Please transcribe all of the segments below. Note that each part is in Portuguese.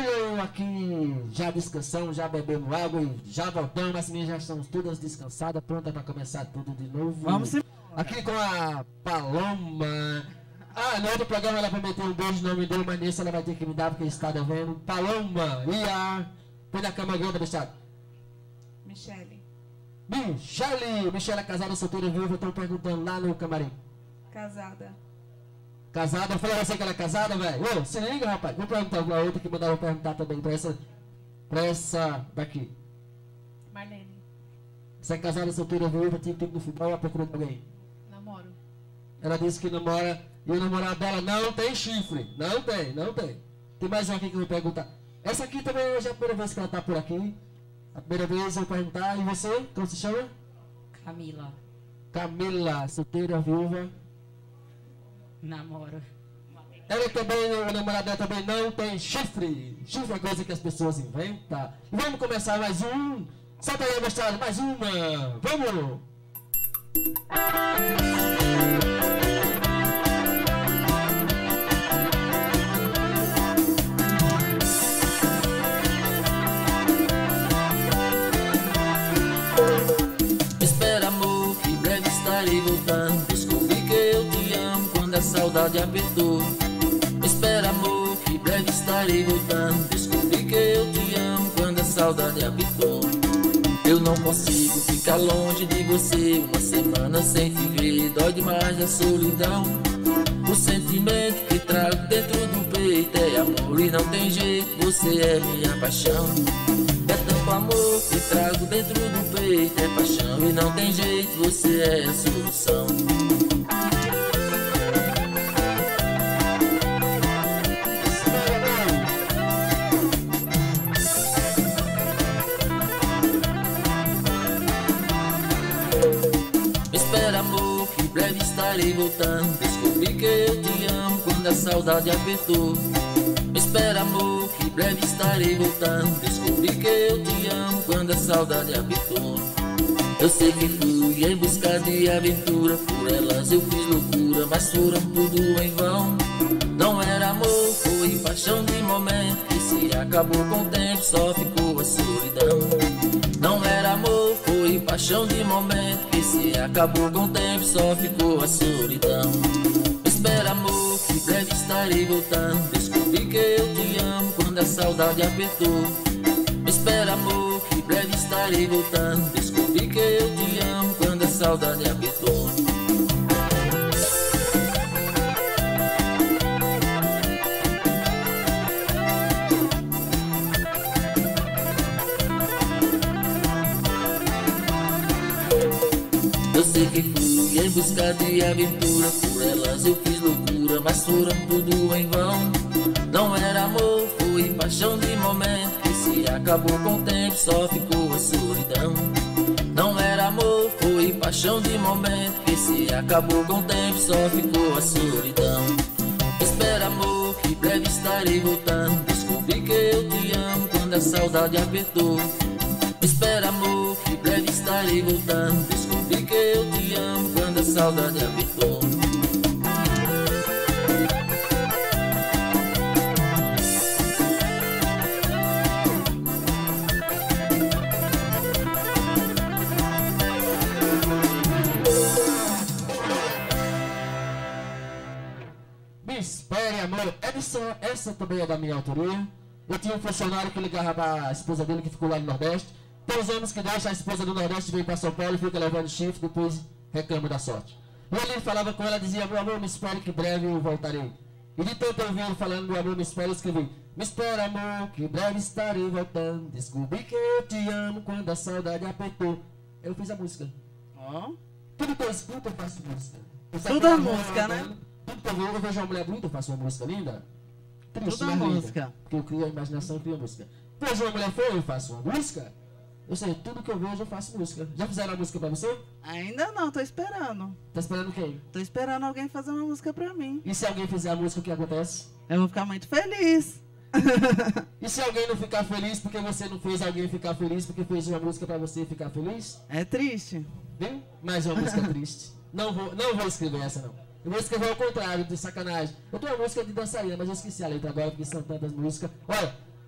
eu aqui já descansamos, já bebemos água e já voltamos. As minhas já estão todas descansadas, prontas para começar tudo de novo. Vamos embora. Aqui com a Paloma. Ah, no outro programa ela prometeu um beijo, não me deu, mas nesse ela vai ter que me dar porque está devendo. Paloma e a... Põe na cama grande, bichado. Michele. Michele é casada, solteira, viúva, estão perguntando lá no camarim. Casada. Casada, eu falei a você que ela é casada, velho. Ô, se liga, rapaz. Vou perguntar pra outra que mandaram perguntar também pra essa daqui. Marlene. Você é casada, solteira, viúva, tem tempo no futebol, à procura de alguém. Namoro. Ela disse que namora e o namorado dela não tem chifre. Não tem, não tem. Tem mais uma aqui que eu vou perguntar. Essa aqui também hoje é a primeira vez que ela tá por aqui. A primeira vez eu vou perguntar. E você? Como se chama? Camila. Camila, solteira, viúva. Namoro. Ela também, o namorado dela também não tem chifre. Chifre é coisa que as pessoas inventam. E vamos começar mais um. Solta aí, mestrado, mais uma. Vamos! Espera, amor, que breve estarei voltando. Descobri que eu te amo quando a saudade apertou. Espera, amor, que breve estarei voltando. Descobri que eu te amo quando a saudade apertou. Eu não consigo ficar longe de você uma semana sem te ver. Dói demais a solidão. O sentimento que trago dentro do peito é amor e não tem jeito, você é minha paixão. É tanto amor que trago dentro do peito, é paixão e não tem jeito, você é a solução. Espera, amor, que breve estarei voltando. Descobri que eu te amo quando a saudade apertou. Espera, amor, que breve estarei voltando. Descobri que eu te amo quando a saudade apertou. Eu sei que fui em busca de aventura, por elas eu fiz loucura, mas foram tudo em vão. Não era amor, foi paixão de momento, que se acabou com o tempo, só ficou a solidão. Não era amor, foi paixão de momento, que se acabou com o tempo, só ficou a solidão. Espera, amor, que breve estarei voltando. Descobri que eu te amo quando a saudade apertou. Espera, amor, que breve estarei voltando. Descobri que eu te amo quando a saudade apertou. Eu sei que fui em busca de aventura, por elas eu fiz loucura, mas foram tudo em vão. Não era amor, foi paixão de momento, que se acabou com o tempo, só ficou a solidão. Não era amor, foi paixão de momento, que se acabou com o tempo, só ficou a solidão. Espera, amor, que breve estarei voltando. Descobri que eu te amo quando a saudade apertou. Espera, amor, que breve estarei voltando. Descobri que eu te amo quando a saudade apertou. Me espere, amor. Essa também é da minha autoria. Eu tinha um funcionário que ligava para a esposa dele que ficou lá no Nordeste. Tem os homens que deixam a esposa do Nordeste vir para São Paulo e fica levando chifre, depois reclama da sorte. E ele falava com ela, dizia: meu amor, me espere que breve eu voltarei. E de tanto eu vi ele falando: meu amor, me espere, eu escrevi: me espera, amor, que breve estarei voltando. Descobri que eu te amo quando a saudade apertou. Eu fiz a música. Ó. Tudo que eu escuto, eu faço música. Tudo é música, né? Tudo que eu vejo uma mulher bonita, eu faço uma música linda. Triste, Tudo é mas linda. música. Porque eu crio a imaginação e crio a música. Vejo uma mulher feia, eu faço uma música. Eu sei, tudo que eu vejo, eu faço música. Já fizeram uma música pra você? Ainda não, tô esperando. Tá esperando quem? Tô esperando alguém fazer uma música pra mim. E se alguém fizer a música, o que acontece? Eu vou ficar muito feliz. E se alguém não ficar feliz porque você não fez alguém ficar feliz porque fez uma música pra você ficar feliz? É triste. Viu? Mais uma música triste. Não vou escrever essa, não. Eu vou escrever ao contrário, de sacanagem. Eu tenho uma música de dançarina, mas eu esqueci a letra agora, porque são tantas músicas. Olha,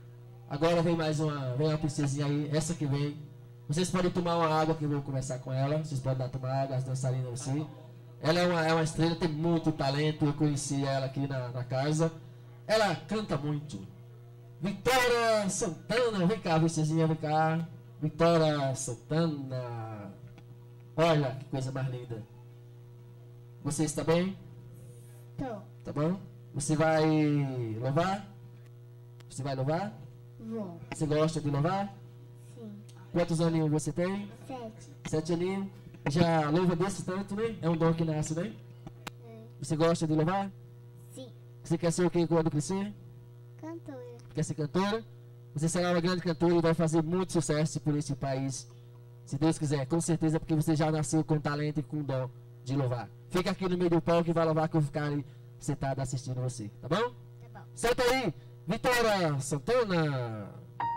Agora vem uma princesinha aí, essa que vem. Vocês podem tomar uma água que eu vou conversar com ela. Vocês podem dar tomar água, as dançarinas assim. Ela é uma estrela, tem muito talento. Eu conheci ela aqui na casa. Ela canta muito. Vitória Santana, vem cá, princesinha, vem cá. Vitória Santana. Olha que coisa mais linda. Você está bem? Tô. Tá bom? Você vai louvar? Você vai louvar? Vou. Você gosta de louvar? Sim. Quantos aninhos você tem? 7. 7 aninhos. Já louva desse tanto, né? É um dom que nasce, né? Você gosta de louvar? Sim. Você quer ser o que quando crescer? Cantora. Quer ser cantora? Você será uma grande cantora e vai fazer muito sucesso por esse país. Se Deus quiser, com certeza, porque você já nasceu com talento e com dom de louvar. Fica aqui no meio do palco e vai louvar que eu vou ficar ali sentado assistindo você, tá bom? Tá bom. Senta aí, Vitória Santana.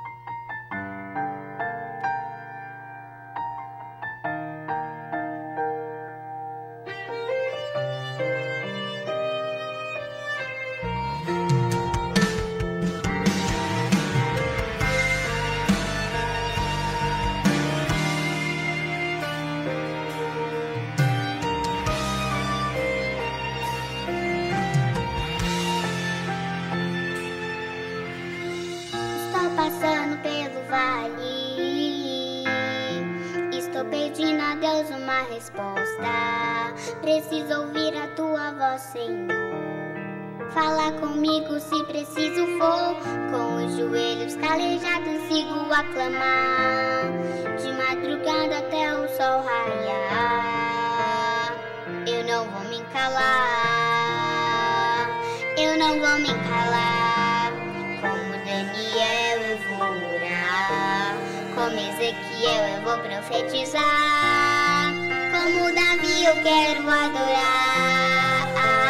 Estou passando pelo vale. Estou pedindo a Deus uma resposta. Preciso ouvir a tua voz, Senhor. Fala comigo se preciso for. Com os joelhos calejados sigo a clamar. De madrugada até o sol raiar. Eu não vou me calar. Eu não vou me calar. Como Daniel eu vou orar. Como Ezequiel eu vou profetizar. Como Davi eu quero adorar.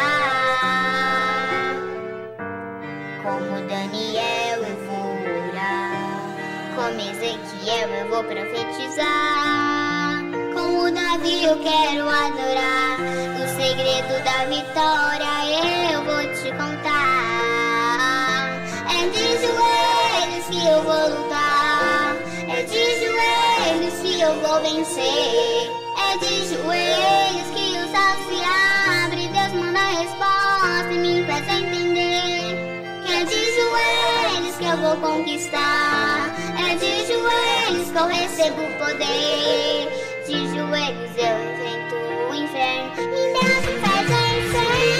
Como Daniel eu vou orar. Como Ezequiel eu vou profetizar. Como Davi eu quero adorar. O segredo da vitória eu vou te contar. É de joelhos que eu vou lutar. É de joelhos que eu vou vencer. É de joelhos que o céu se abre. Deus manda a resposta e me faz entender que é de joelhos que eu vou conquistar. É de joelhos que eu recebo poder. De joelhos eu enfrento o inferno e Deus me faz vencer.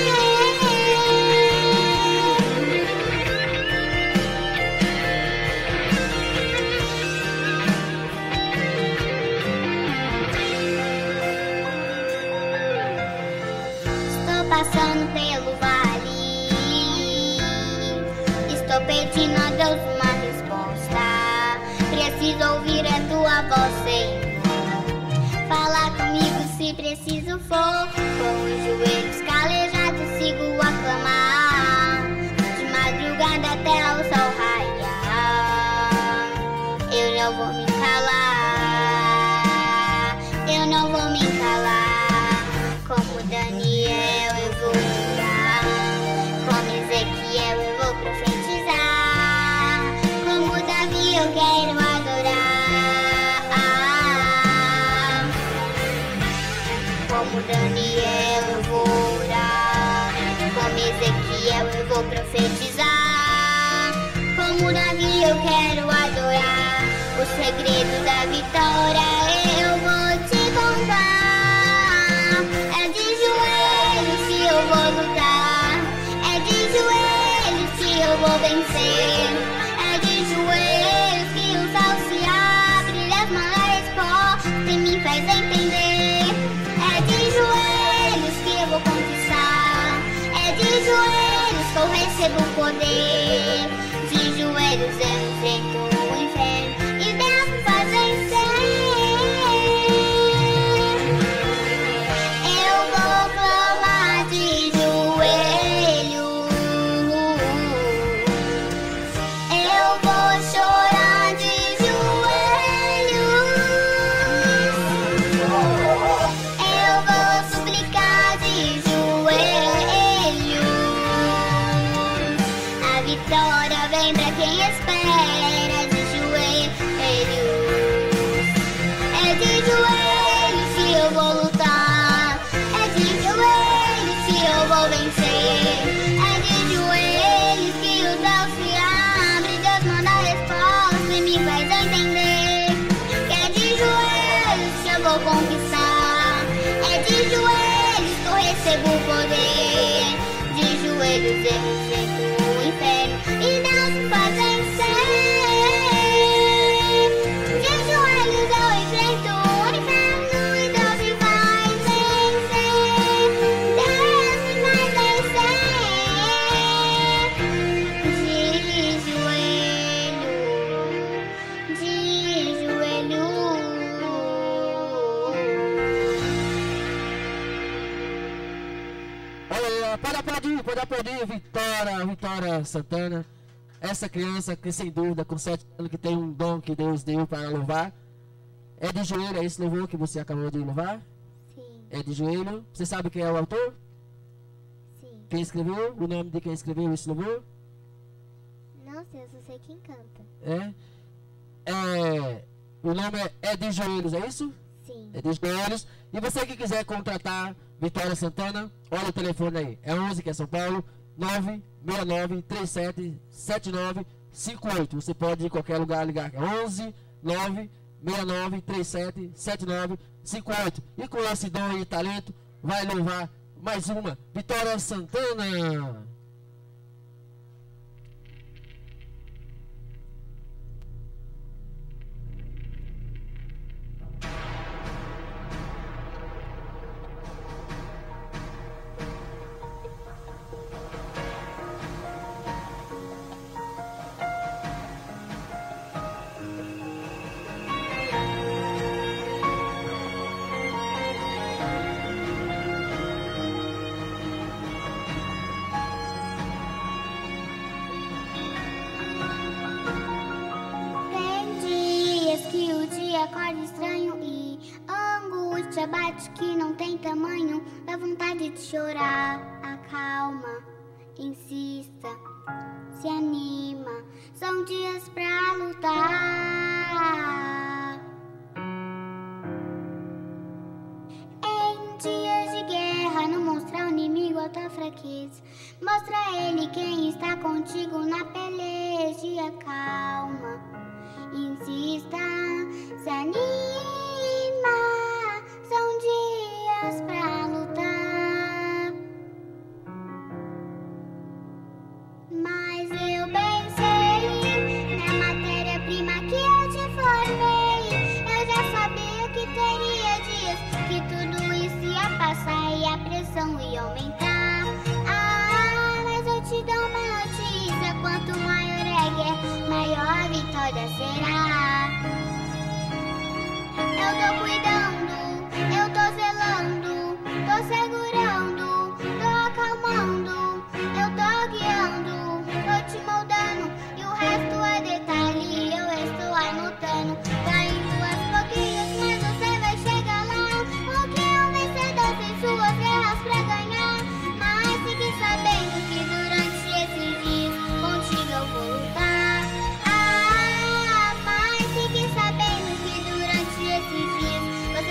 Estou passando pelo vale. Estou pedindo a Deus uma resposta. Preciso ouvir a tua voz, Senhor. Fala comigo se preciso for. Com os joelhos calejados sigo a clamar. De madrugada até o sol raiar. Eu não vou me calar. Eu não vou me calar. Como Daniel eu vou orar. Como Ezequiel eu vou profetizar. Como Davi eu quero adorar. Como Daniel eu vou orar. Como Ezequiel eu vou profetizar. Como Davi eu quero adorar. O segredo da vitória eu vou te contar. É de joelhos que eu vou lutar. É de joelhos que eu vou vencer. É de joelhos que o céu se abre. Deus manda a resposta e me faz entender. É de joelhos que eu vou conquistar. É de joelhos que eu recebo poder. De joelhos eu enfrento o inferno e Deus me faz vencer. Eu vou clamar de joelhos. Eu vou chorar de joelhos. Eu vou suplicar de joelhos. A vitória vem pra quem espera. Olha, pode aplaudir, Vitória Santana. Essa criança que sem dúvida, com 7 anos, que tem um dom que Deus deu para louvar. É de joelho, é esse louvor que você acabou de louvar? Sim, É de joelho. Você sabe quem é o autor? sim. Quem escreveu? O nome de quem escreveu esse louvor? Não sei, eu só sei quem canta. O nome é de joelhos, é isso? Sim. É de joelhos. E você que quiser contratar Vitória Santana, olha o telefone aí. É 11, que é São Paulo, 969-3779-58. Você pode ir em qualquer lugar ligar. É 11 969-3779-58. E com esse dom e talento, vai louvar mais uma Vitória Santana. Tem dias que o dia acorda estranho e a angústia bate que não tem tamanho. Dá vontade de chorar, acalma, insista, se anima. São dias pra lutar. Em dias de guerra, não mostra ao inimigo a tua fraqueza. Mostra a ele quem está contigo na peleja. Calma, insista, se anima. São dias pra lutar. Mas eu bem sei, na matéria-prima que eu te formei, eu já sabia que teria dias que tudo isso ia passar e a pressão ia aumentar. Mas eu te dou uma notícia: quanto maior é a guerra, maior a vitória será. Eu tô cuidando, eu tô zelando, tô segurando, tô acalmando, eu tô guiando, tô te moldando, e o resto é detalhe, eu estou anotando. Tá indo aos pouquinhos, mas você vai chegar lá. Porque é um vencedor tem suas guerras pra ganhar. Mas fique sabendo que durante esses dias contigo eu vou lutar. Mas fique sabendo que durante esses dias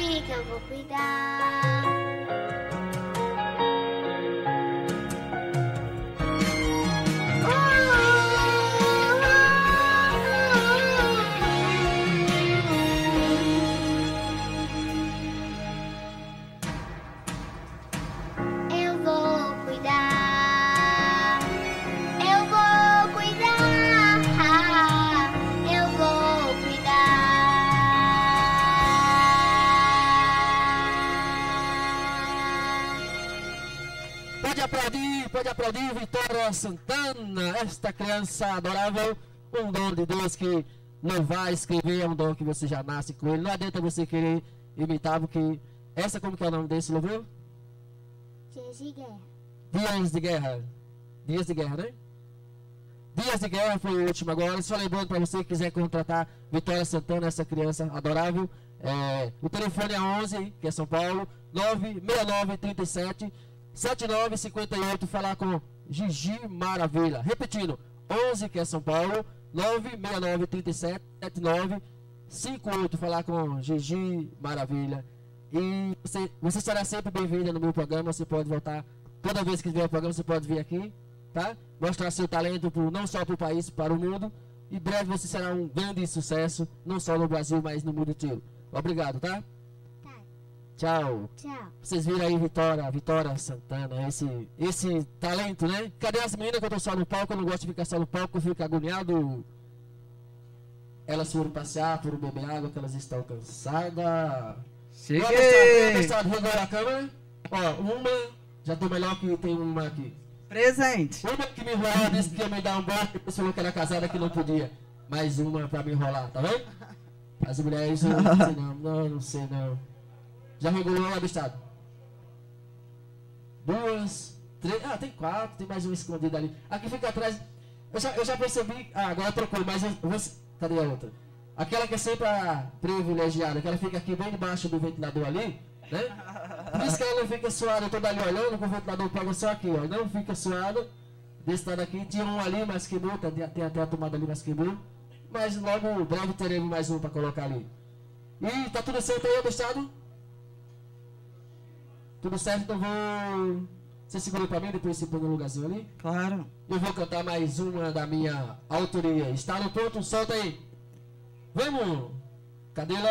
que eu vou cuidar. Eu vou cuidar. Eu vou cuidar. Eu vou cuidar. Pode aplaudir Vitória Santana, esta criança adorável, um dom de Deus que não vai escrever, é um dom que você já nasce com ele. Não adianta você querer imitar, porque essa, como que é o nome desse louvor? Dias de guerra. Dias de guerra. Dias de guerra, né? Dias de guerra foi o último agora. Só lembrando para você que quiser contratar Vitória Santana, essa criança adorável. O telefone é 11, que é São Paulo, 96937 7958, falar com Gigi Maravilha. Repetindo, 11, que é São Paulo, 96937 7958, falar com Gigi Maravilha. E você será sempre bem-vinda no meu programa. Você pode voltar toda vez que tiver o programa, você pode vir aqui, tá? Mostrar seu talento não só para o país, para o mundo. Em breve você será um grande sucesso, não só no Brasil, mas no mundo inteiro. Obrigado, tá? Tá. Tchau. Tchau. Vocês viram aí Vitória Santana, esse talento, né? Cadê as meninas que eu tô só no palco? Eu não gosto de ficar só no palco, eu fico agoniado. Elas foram passear, foram beber água, que elas estão cansadas. Cheguei! Pessoal, regular a câmera. Ó, uma, já tô melhor que tem uma aqui. Presente. Uma que me enrolou, disse que ia me dar um beijo, depois falou que era casada, que não podia. Mais uma pra me enrolar, tá vendo? As mulheres, eu não sei não sei não. Já regulou lá do estado? 2, 3, tem 4, tem mais uma escondida ali. Aqui fica atrás, eu já percebi, agora trocou, mas cadê a outra? Aquela que é sempre a privilegiada, que ela fica aqui bem debaixo do ventilador ali, né? Por isso que ela não fica suada, eu tô dali olhando, com o ventilador pega só aqui, ó. Não fica suada, desse lado aqui, tinha um ali, mas quebrou, tem até a tomada ali, mas quebrou. Mas logo, breve, teremos mais um para colocar ali. E tá tudo certo aí, Estado? Tudo certo, então vou... Você segurou para mim, depois você põe no lugarzinho ali? Claro. Eu vou cantar mais uma da minha autoria. Está no ponto? Solta aí. Vamos! Cadê ela?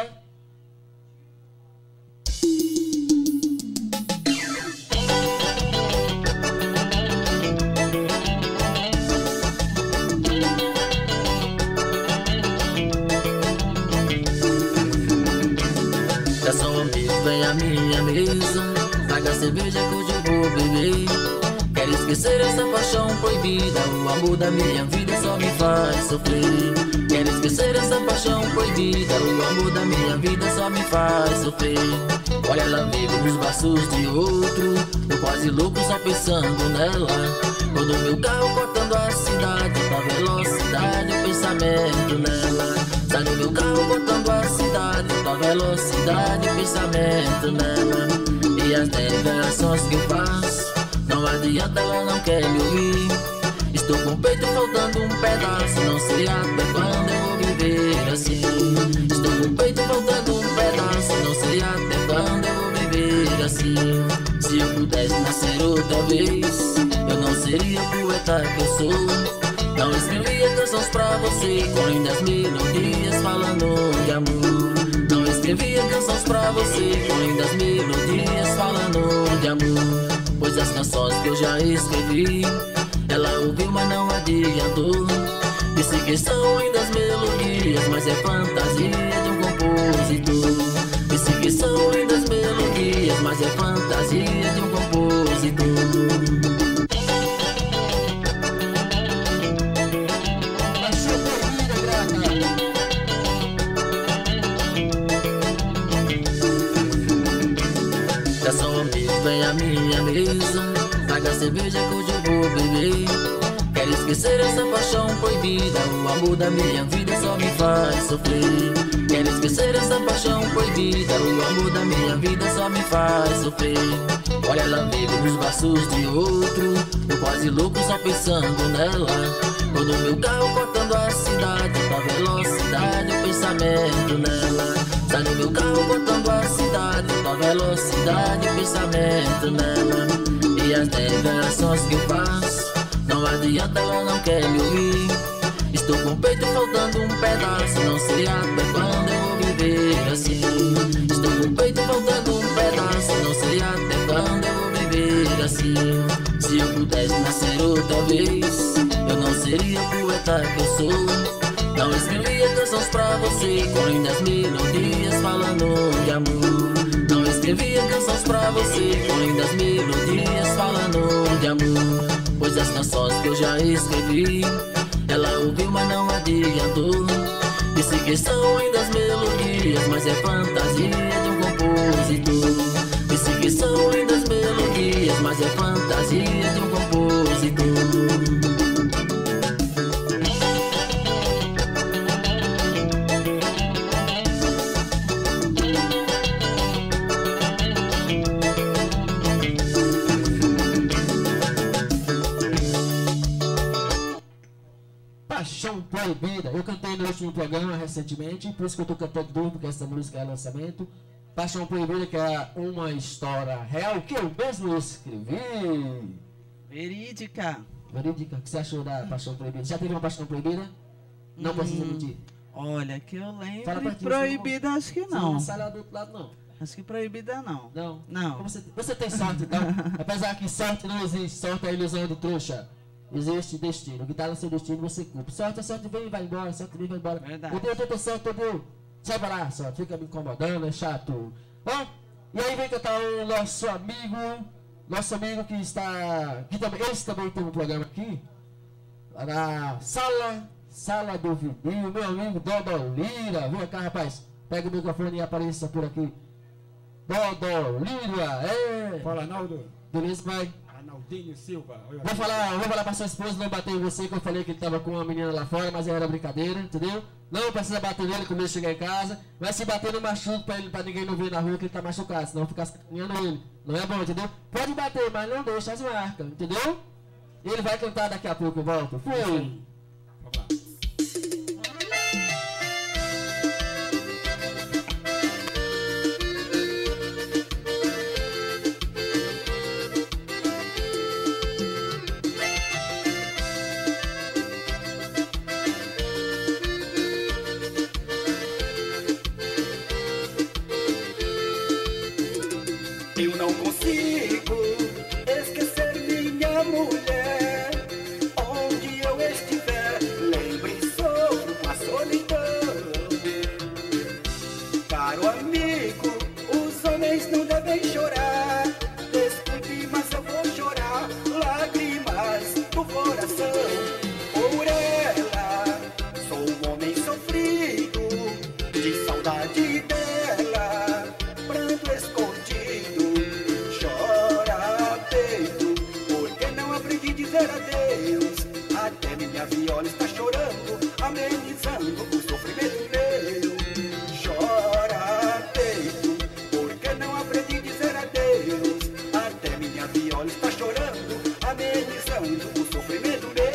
Já sou amigo, vem à minha mesa, traga cerveja que hoje eu vou beber. Quero esquecer essa paixão proibida, o amor da minha vida só me faz sofrer. Quero esquecer essa paixão proibida, o amor da minha vida só me faz sofrer. Olha ela vive nos braços de outro, eu quase louco só pensando nela. Quando meu carro cortando a cidade, da velocidade, o pensamento nela. Sai no meu carro cortando a cidade, da velocidade, o pensamento nela. E as revelações que eu faço, não adianta, ela não quer me ouvir. Estou com o peito faltando um pedaço, não sei até quando eu vou viver assim. Estou com o peito faltando um pedaço, não sei até quando eu vou viver assim. Se eu pudesse nascer outra vez, eu não seria o poeta que eu sou. Não escrevia canções pra você com lindas melodias falando de amor. Não escrevia canções pra você com lindas melodias falando de amor. Pois as canções que eu já escrevi, ela ouviu, mas não adiantou. Disse que são lindas melodias, mas é fantasia de um compositor. Disse que são lindas melodias, mas é fantasia de um compositor. Já sou amigo, vem à minha mesa, traga cerveja que hoje eu vou beber. Quero esquecer essa paixão proibida, o amor da minha vida só me faz sofrer. Quero esquecer essa paixão proibida, o amor da minha vida só me faz sofrer. Olha ela vive nos braços de outro, eu quase louco só pensando nela. Vou no meu carro cortando a cidade, com a velocidade, o pensamento nela. Sai no meu carro cortando a cidade, com a velocidade, o pensamento nela. E as declarações que eu faço, não adianta, ela não quer me ouvir. Estou com o peito faltando um pedaço, não sei até quando eu vou viver assim. Estou com o peito faltando um pedaço, não sei até quando eu vou viver assim. Se eu pudesse nascer outra vez, eu não seria o poeta que eu sou. Não escrevia canções pra você com lindas melodias falando de amor. Não escrevia canções pra você com lindas melodias falando de amor. Pois as canções que eu já escrevi, ela ouviu, mas não adiantou. Disse que são lindas melodias, mas é fantasia de um compositor. Disse que são lindas melodias, mas é fantasia de um compositor. Paixão Proibida, eu cantei no último programa recentemente, por isso que eu tô cantando duro, porque essa música é lançamento. Paixão Proibida, que é uma história real que eu mesmo escrevi. Verídica. Verídica, o que você achou da Paixão Proibida? Já teve uma Paixão Proibida? Não precisa mentir. Olha, que eu Fala pra lembro, ti, proibida acho que Você não não. sai lá do outro lado, não. Acho que proibida não. Não? Não. Você tem sorte, então. Apesar que sorte não existe, sorte é a ilusão do trouxa. Existe destino. O que tá no seu destino você culpa. Sorte, a sorte vem e vai embora, sorte vem e vai embora. Verdade. Eu tenho sorte, eu sai pra lá, sorte. Fica me incomodando, é chato. Ó, e aí vem cantar o nosso amigo que está. Que também, esse também tem um programa aqui. Na Sala do Vidinho, meu amigo Dodolira. Vem cá, rapaz. Pega o microfone e apareça por aqui. Dodolira, é. Fala, Arnaldo. Beleza, pai? Arnaldinho Silva. Vou falar pra sua esposa não bater em você, que eu falei que ele tava com uma menina lá fora, mas era brincadeira, entendeu? Não precisa bater nele quando ele chegar em casa, mas se bater no machuco pra ninguém não ver na rua que ele tá machucado, senão ficar sacaneando ele. Não é bom, entendeu? Pode bater, mas não deixa as marcas, entendeu? Ele vai cantar daqui a pouco, eu volto. Fui! Vamos lá. Eu não consigo esquecer minha mulher. Onde eu estiver, lembre e sofro com a solidão. Caro amigo, os homens não devem chorar. Desculpe, mas eu vou chorar lágrimas do coração. Por ela, sou um homem sofrido, de saudade dela, pranto escondido. Adeus, até minha viola está chorando, amenizando o sofrimento meu. Chora, peito, porque não aprendi a dizer adeus. Até minha viola está chorando, amenizando o sofrimento meu.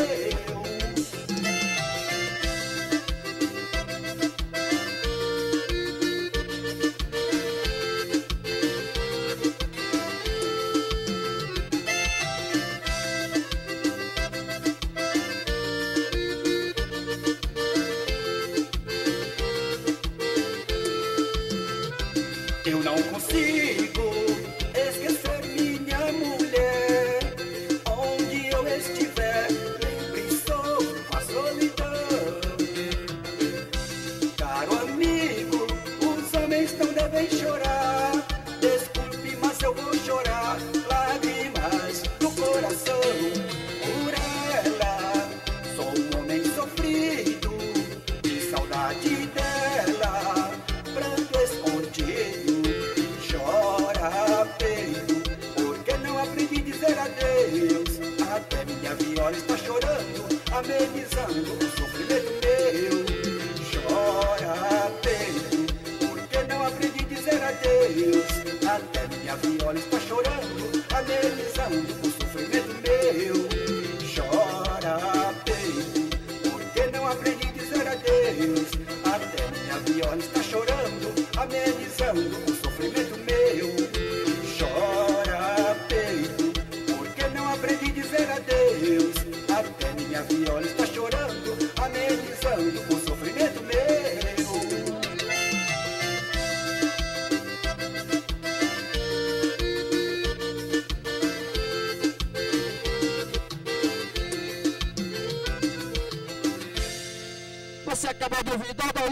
Eu não consigo esquecer minha mulher. Onde eu estiver, lembre e sofro com a solidão. Caro amigo, os homens não devem chorar. Desculpe, mas eu vou chorar lágrimas do coração. Por ela, sou um homem sofrido, de saudade dela, pranto escondido. Chora, peito, porque não aprendi a dizer adeus. Até minha viola está chorando, amenizando o sofrimento meu. Chora, peito, porque não aprendi a dizer adeus. Até minha viola está chorando, amenizando o sofrimento meu. Chora, peito,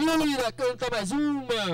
Lira, canta mais uma.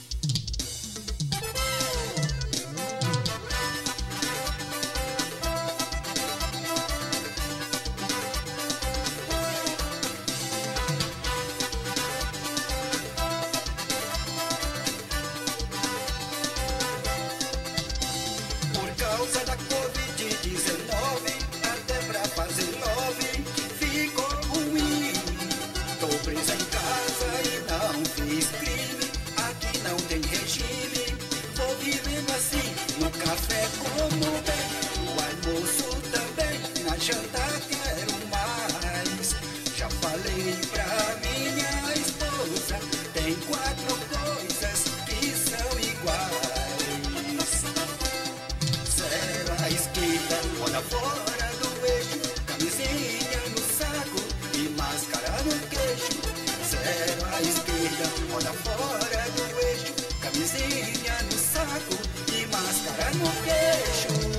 Por causa da Covid-19, até pra fazer love ficou ruim. Tô presa em casa e não fiz crime. Aqui não tem regime. Vou vivendo assim, no café como bem, no almoço também, na janta quero mais. Já falei pra minha esposa, tem 4 coisas que são iguais. Zero à esquerda, olha fora do eixo, camisinha no saco e máscara no queixo. Zero à esquerda, olha fora do eixo, camisinha no saco e máscara no queixo.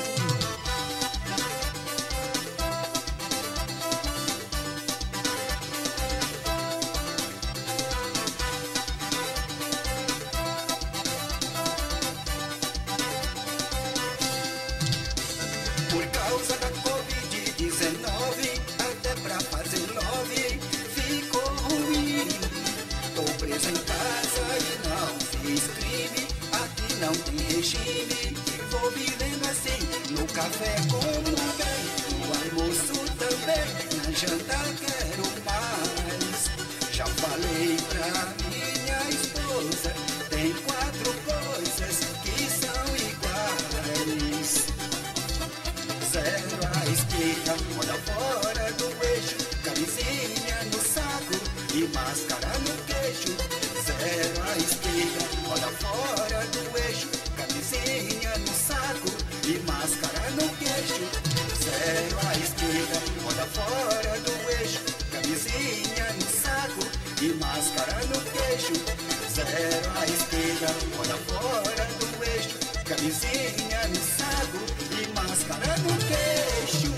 Por causa da Covid-19, até pra fazer love ficou ruim. Tô presa em casa e não fiz crime. Aqui não tem regime. Vou vivendo assim, no café como bem, no almoço também, na janta quero mais. Já falei pra minha esposa, tem 4 coisas que são iguais. Zero à esquerda, olha fora do eixo, camisinha no saco e máscara no queixo. Zero à esquerda, olha fora do eixo, camisinha no saco e máscara no queixo. Zero à esquerda, olha fora do eixo, camisinha no saco e máscara no queixo. Zero à esquerda, olha fora do eixo, camisinha no saco e máscara no queixo.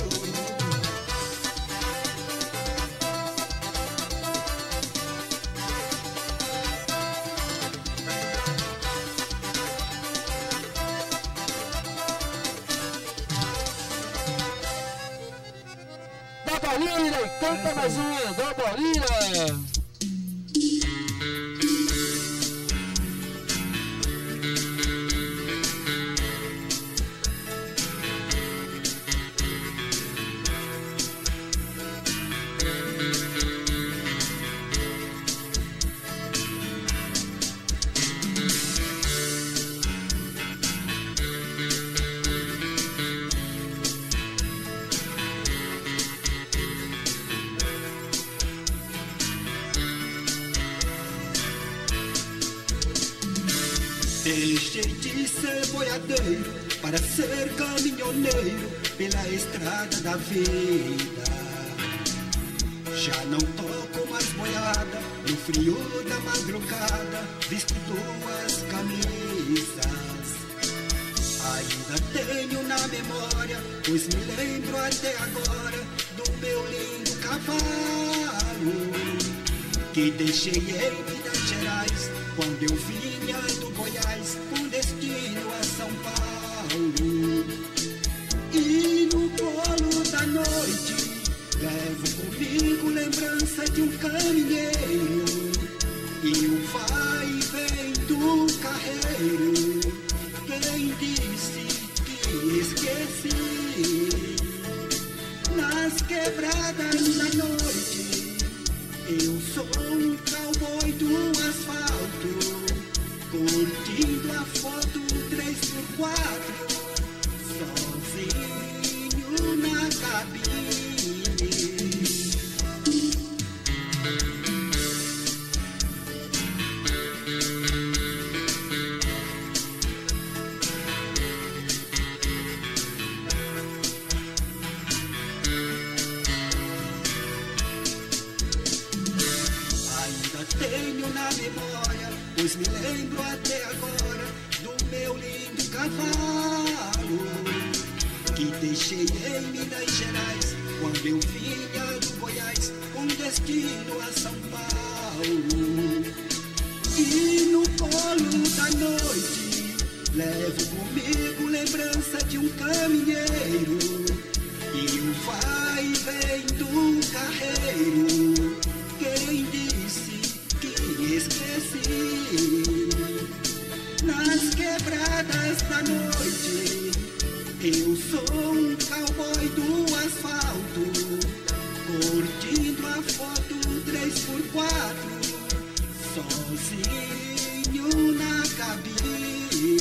Dá Lira e canta mais uma. Dá Lira. Deixei de ser boiadeiro para ser caminhoneiro pela estrada da vida. Já não toco mais boiada no frio da madrugada, visto 2 camisas. Ainda tenho na memória, pois me lembro até agora do meu lindo cavalo que deixei em Minas Gerais quando eu vinha do Goiás com destino a São Paulo. E no colo da noite levo comigo lembrança de um caminheiro e o vai e vem do carreiro. Quem disse que esqueci? Nas quebradas da noite eu sou um cowboy do asfalto, curtindo a foto 3x4, sozinho na cabine. Tenho na memória, pois me lembro até agora do meu lindo cavalo que deixei em Minas Gerais quando eu vinha do Goiás com destino a São Paulo. Levo comigo lembrança de um caminheiro e o vai e vem do carreiro. Quem disse que esqueci? Nas quebradas da noite eu sou um cowboy do asfalto, curtindo a foto 3x4, sozinho na cabine.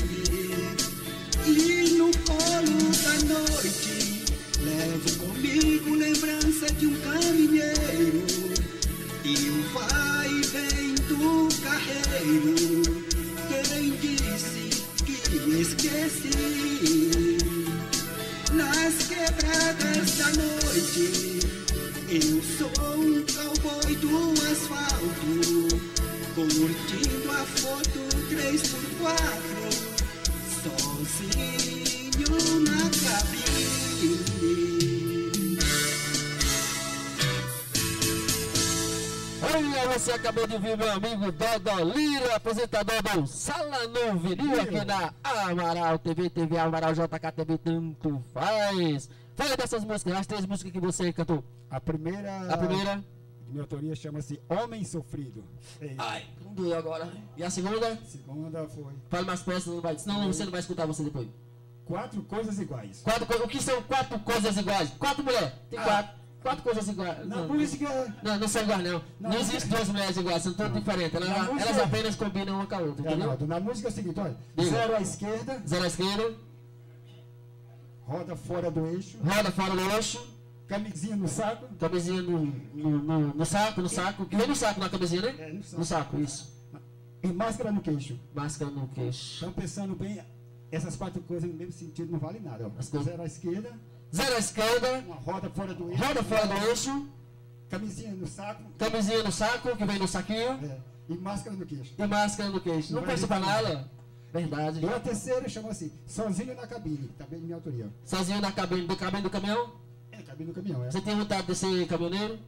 E no colo da noite levo comigo lembrança de um caminheiro e o vai e vem do carreiro. Quem disse que esqueci? Nas quebradas da noite eu sou um cowboy do asfalto, curtindo a foto 3x4, sozinho na cabine. Olha, você acabou de ouvir meu amigo Dodolira, apresentador do Sala no Vinil aqui na Amaral TV, TV Amaral JK TV, tanto faz. Fala dessas músicas, as 3 músicas que você cantou. A primeira de minha autoria chama-se Homem Sofrido. É isso. Ai, não doeu agora. E a segunda? A segunda foi Fale mais perto, não vai, senão você não vai escutar você depois. 4 Coisas Iguais. O que são 4 coisas iguais? 4 mulheres, tem 4 coisas iguais. Na música... Não são iguais não. Não existe 2 mulheres iguais, são todas diferentes. Elas apenas combinam uma com a outra, entendeu? Arnaldo, na música é o seguinte, olha. Diga. 0 à esquerda, 0 à esquerda, roda fora do eixo, roda fora do eixo, camisinha no saco, camisinha no saco, que vem no saco na camisinha, né? É, no saco. No saco, isso. e máscara no queixo. Máscara no queixo. Então, pensando bem, essas 4 coisas no mesmo sentido não vale nada. Ó. As coisas- 0 à esquerda, 0 à esquerda, uma roda fora do eixo, roda fora do eixo, camisinha no saco, camisinha no saco, que vem no saquinho, e máscara no queixo. e máscara no queixo. Não Não vai pensa pra adiantar nada. Verdade. E a terceira chama assim, sozinho na cabine, também de minha autoria. Sozinho na cabine do caminhão. É, cabine do caminhão, é. Você tem vontade de ser caminhoneiro?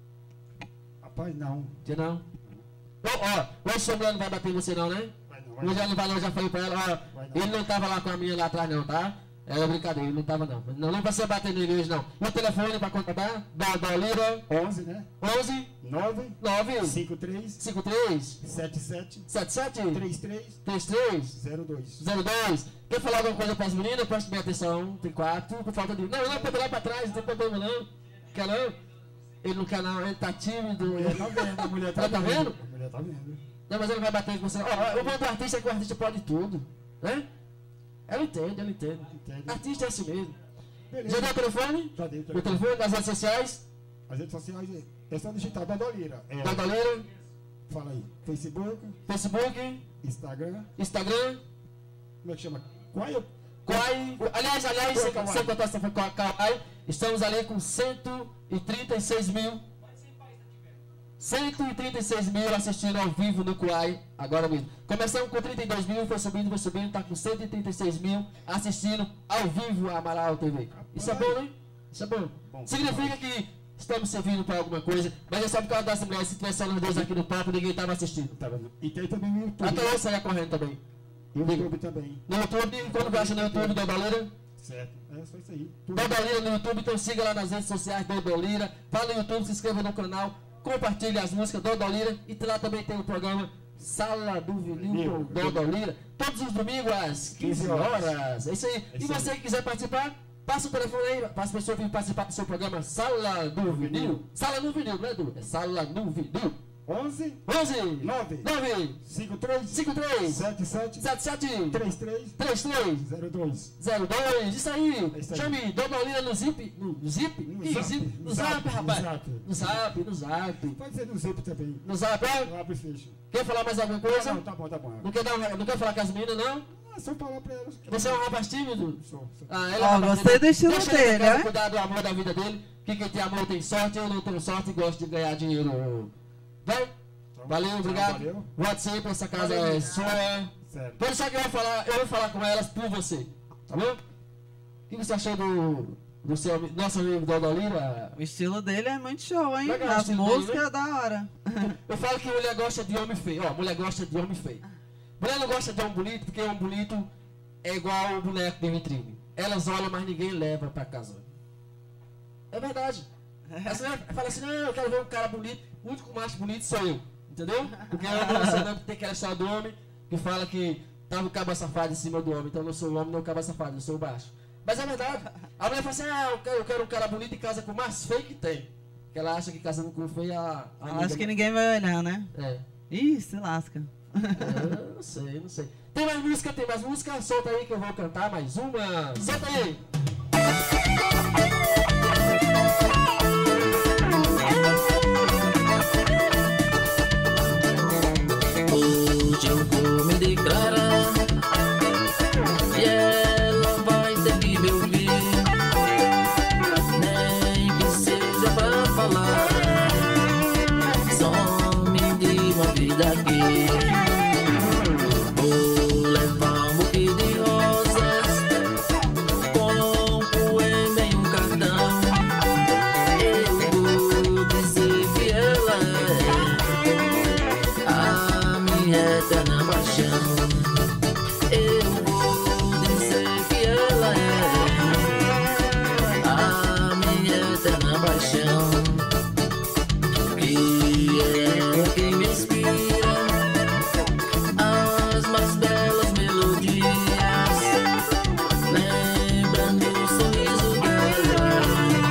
Rapaz, não. Você não? Ó, o seu mulher não vai bater em você não, né? Vai não, O vai mulher não. não vai não, já falei pra ela, ó. Vai não. Ele não tava lá com a minha lá atrás não, tá? Era brincadeira, ele não tava não. Não precisa bater na igreja não. E o telefone pra contratar? Da Lira, 11, né? 11 9, 9 53, 53 77, 77 33, 33 02. 02. Quer falar alguma coisa para as meninas? Preste bem atenção. Tem 4, por falta de... Não, pode lá para trás, não tem problema não. Quer não? Ele não quer não, ele tá tímido. A mulher tá vendo, a mulher tá Ela tá vendo? A mulher tá vendo. Não, mas ele vai bater com você. Ó, o bom do artista é que o artista pode tudo, né? Ela entende, ela entende. Entende? Artista é assim mesmo. Beleza. Já deu o telefone? Já dei o O telefone. telefone das redes sociais? As redes sociais é só digitar Dodolira. É, Dodolira, fala aí. Facebook, Facebook, Instagram, Instagram, como é que chama? Qual é o... Quai. Aliás, Quai Kawaii. sem contar essa Kawaii, estamos ali com 136 mil. 136 mil assistindo ao vivo no Quai, agora mesmo. Começamos com 32 mil, foi subindo, está com 136 mil assistindo ao vivo a Amaral TV. Isso é bom, né? Isso é bom. Bom, Significa que estamos servindo para alguma coisa, mas é só por causa dessa mulher, se tivesse só nós dois aqui no papo, ninguém estava assistindo. Tá vendo? E tem também o YouTube. Até eu saia correndo também. E o YouTube também. No YouTube, quando vai achar no YouTube, Dodolira, Certo. É só isso aí. Tudo. Dodolira no YouTube, então siga lá nas redes sociais, Dodolira. Vá no YouTube, se inscreva no canal, compartilhe as músicas Dodolira. E lá também tem o programa Sala do Vinil com Dodolira. Todos os domingos às 15 horas. É isso aí. E você que quiser participar, passa o telefone aí, passa a pessoa vir participar do seu programa Sala do Vinil. Sala no Vinil, não é Du? É Sala no Vinil. 11, 11 9, 9 53, 53 77, 77 33, 33 02. 02, isso aí. É isso aí. Chame Dodolira no Zip. No Zip? No Ih, Zap, Zip. no No Zap, Zap, rapaz. no Zap. No Zap, no Zap. Pode ser no Zip também. No Zap, é? Eu abro e fecho. Quer falar mais alguma coisa? Não, tá bom, tá bom. Não quer, não quer falar com as meninas, não? Ah, só falar pra elas. que- Você é um rapaz tímido? Sou. Ah, Ó, é um rapaz gostei tímido. do estilo Deixa ele dele, ficar, né? cuidar do amor da vida dele. Que quem tem amor tem sorte, eu não tenho sorte e gosto de ganhar dinheiro. Vai? Valeu, obrigado. Valeu. Volte sempre, essa casa Valeu. é sua. Certo. Pode só que eu vou falar com elas por você. Tá bom? O que você achou do seu nosso amigo Dodolira? O estilo dele é muito show, hein? Legal, o As estilo dele, músicas né? é da hora. Eu falo que mulher gosta de homem feio. Ó, mulher gosta de homem feio. Mulher não gosta de homem bonito porque homem bonito é igual o boneco de vitrine. Elas olham, mas ninguém leva pra casa. É verdade. Essa mulher fala assim, não, eu quero ver um cara bonito. O único macho bonito sou eu. Entendeu? Porque não tem aquela história do homem que fala que tava o cabo safado em cima do homem. Então eu não sou o homem, não o cabo safado, eu sou o baixo. Mas é verdade. A mulher fala assim, eu quero um cara bonito e casa com o mais feio que tem. Porque ela acha que casando com o feio acho que ninguém vai olhar, né? É. Ih, se lasca. Eu não sei. Tem mais música? Solta aí que eu vou cantar mais uma. Solta aí. Hoje eu vou me declarar e ela vai ter que me ouvir, nem que seja pra falar. Só me dê uma vida aqui. Vou levar um buquê de rosas, compro em meio cartão. Eu vou dizer que ela é a minha eterna paixão. Eu vou dizer que ela é a minha eterna paixão. Que é quem me inspira as mais belas melodias, lembrando o sorriso dela.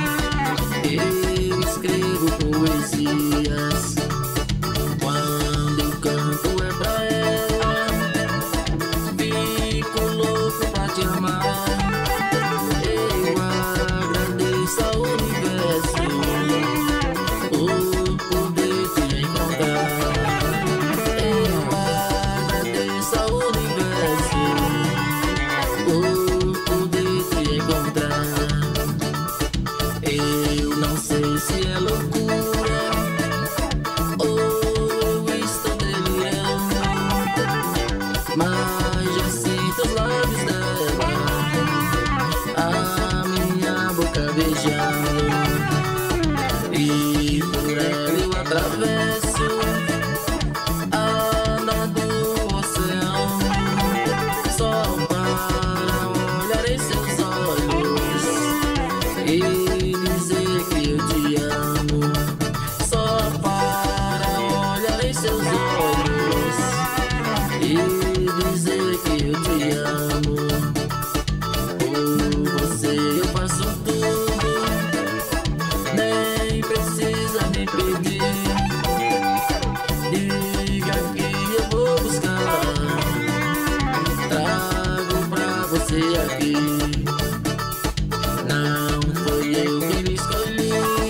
Eu escrevo poesias, quando eu canto é pra ela. Fico louco pra te amar. Eu agradeço ao universo por poder te encontrar. Eu agradeço ao universo por poder te encontrar. Eu não sei se é loucura ou eu estou delirando, mas já sinto os lábios dela, a minha boca beijando. E por ela eu atravesso a onda do oceano, só para olhar em seus olhos e dizer que eu te amo. Só para olhar em seus olhos e dizer que eu te amo. Por você eu faço tudo, nem precisa me pedir. Diga que eu vou buscar, trago pra você aqui. Não foi eu que me escolhi,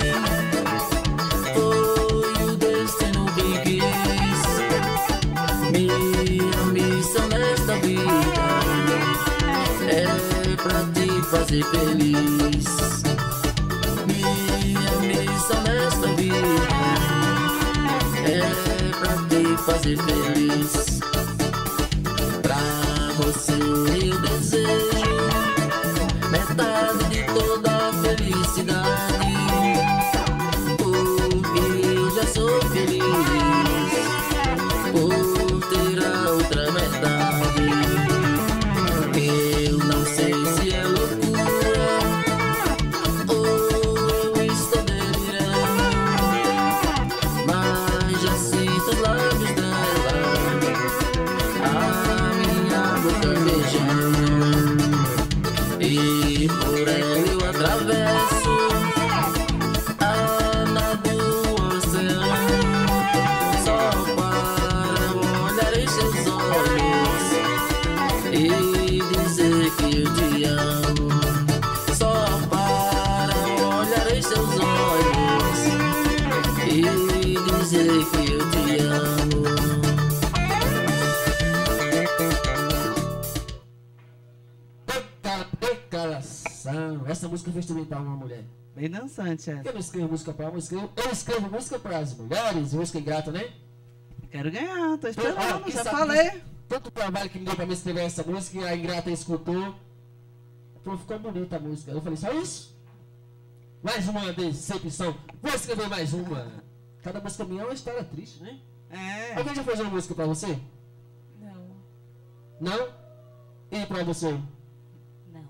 foi o destino que quis. Minha missão nesta vida é pra te fazer feliz. Minha missão nesta vida é pra te fazer feliz. Pra você eu desejo metade de toda a felicidade, porque eu já sou feliz por ter a outra metade. Eu não sei se é loucura ou eu estou delirando, mas já sinto os lábios dela, a minha boca beijando. E por ela eu atravesso a onda do oceano, só para olhar em seus olhos e dizer que eu te amo. Só para olhar em seus olhos e dizer que eu te amo. Declaração. Essa música fez também para uma mulher. Bem dançante essa. Eu não escrevo música para uma, eu escrevo música para as mulheres, música ingrata, né? Quero ganhar, tô esperando, quem já sabe falei. Tanto trabalho que me deu para me escrever essa música e a ingrata escutou. Pô, ficou bonita a música. Eu falei, só isso? Mais uma decepção. Vou escrever mais uma. Cada música minha é uma história triste, né? É. Alguém já fez uma música para você? Não. Não? E pra você? Não.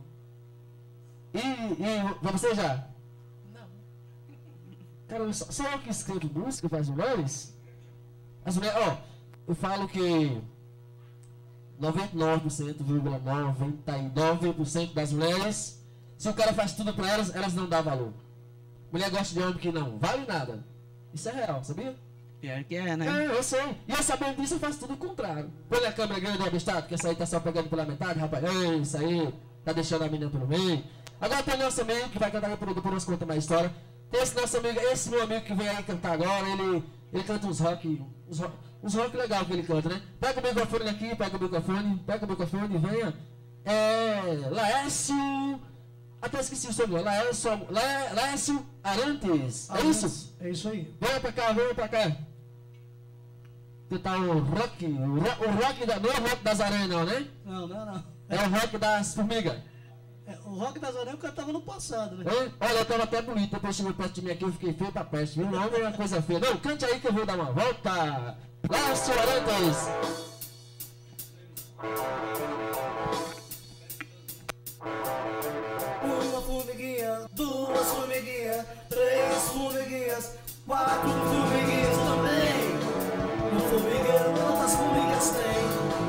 E pra você já? Não. Cara, só eu que escrevo música para as mulheres? As mulheres, ó, eu falo que 99,99% das mulheres, se o cara faz tudo pra elas, elas não dão valor. Mulher gosta de homem que não vale nada. Isso é real, sabia? Pior que é, né? É, eu sei. E eu sabendo disso, eu faço tudo o contrário. Põe a câmera grande do abestado, que essa aí tá só pegando pela metade, rapaz. Ei, isso aí, tá deixando a menina pelo meio. Agora tem nosso amigo que vai cantar aqui por nós conta mais história. Tem esse nosso amigo, esse meu amigo que vem aí cantar agora, ele canta uns rock legal que ele canta, né? Pega o microfone aqui, pega o microfone, venha. Laércio. Até esqueci o seu nome. Laércio Arantes. É isso? É isso aí. Venha pra cá. Tentar o rock. O rock não é o rock das aranhas, não, né? Não. É o rock das formigas. O rock das aranhas eu cantava no passado, né? Olha, eu tava até bonito. Depois chegou perto de mim aqui, eu fiquei feio pra peste. Viu? Não é uma coisa feia. Não, cante aí que eu vou dar uma volta. Laércio Arantes. Uma formiguinha, duas formiguinhas, três formiguinhas, quatro formiguinhas também. Um formigueiro, quantas formigas tem?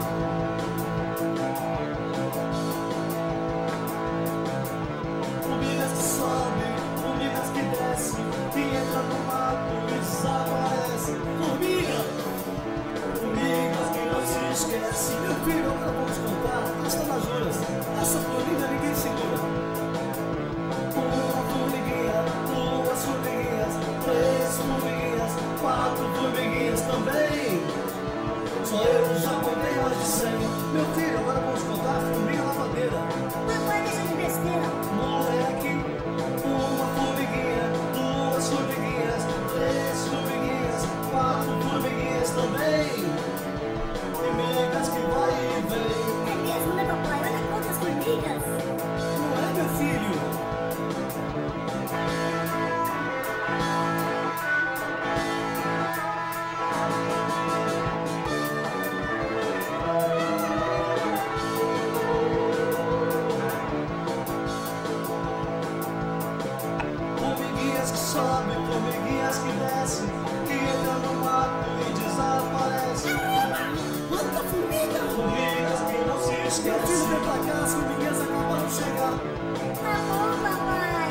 Formigas que sobem, formigas que descem, que entram no mato e desaparecem. Formigas que não se esquecem. Meu filho, agora vamos contar as tabajuras. Essa formiga ninguém segura. Uma formiguinha, duas formiguinhas, três formiguinhas, quatro formiguinhas também. Só eu já contei mais de 100. Meu filho, agora vamos contar a formiga lavadeira. Papai, deixa de besteira. Moleque, uma formiguinha, duas formiguinhas, três formiguinhas, quatro formiguinhas também. Formigas que vai e vem. É mesmo, né, papai? Olha quantas formigas. Não é, meu filho? Formiguinhas que sobem, formiguinhas que descem, que entram no mato e desaparecem. Quanta formiga. Formigas que não se esquecem. Filho, vem pra cá, as formiguinhas acabaram de chegar. Tá bom, papai.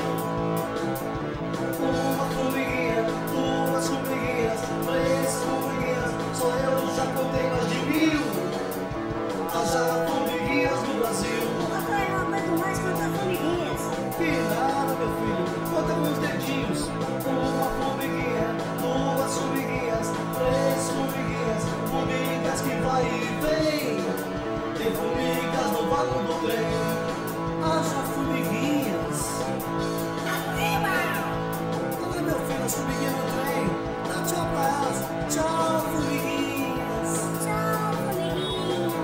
Uma formiguinha, duas formiguinhas, três formiguinhas, só eu já contei mais de 1000. Haja formiguinhas no Brasil. Papai, não aguento mais quantas formiguinhas. Que nada, meu filho, conta com os dedinhos. Uma formiguinha, duas formiguinhas, três formiguinhas, formigas que vai e vem. Tem formigas no vagão do trem. Haja formiguinhas. Olha, meu filho, as formiguinhas no trem. Dá tchau pra elas. Tchau, formiguinhas. Tchau, formiguinhas.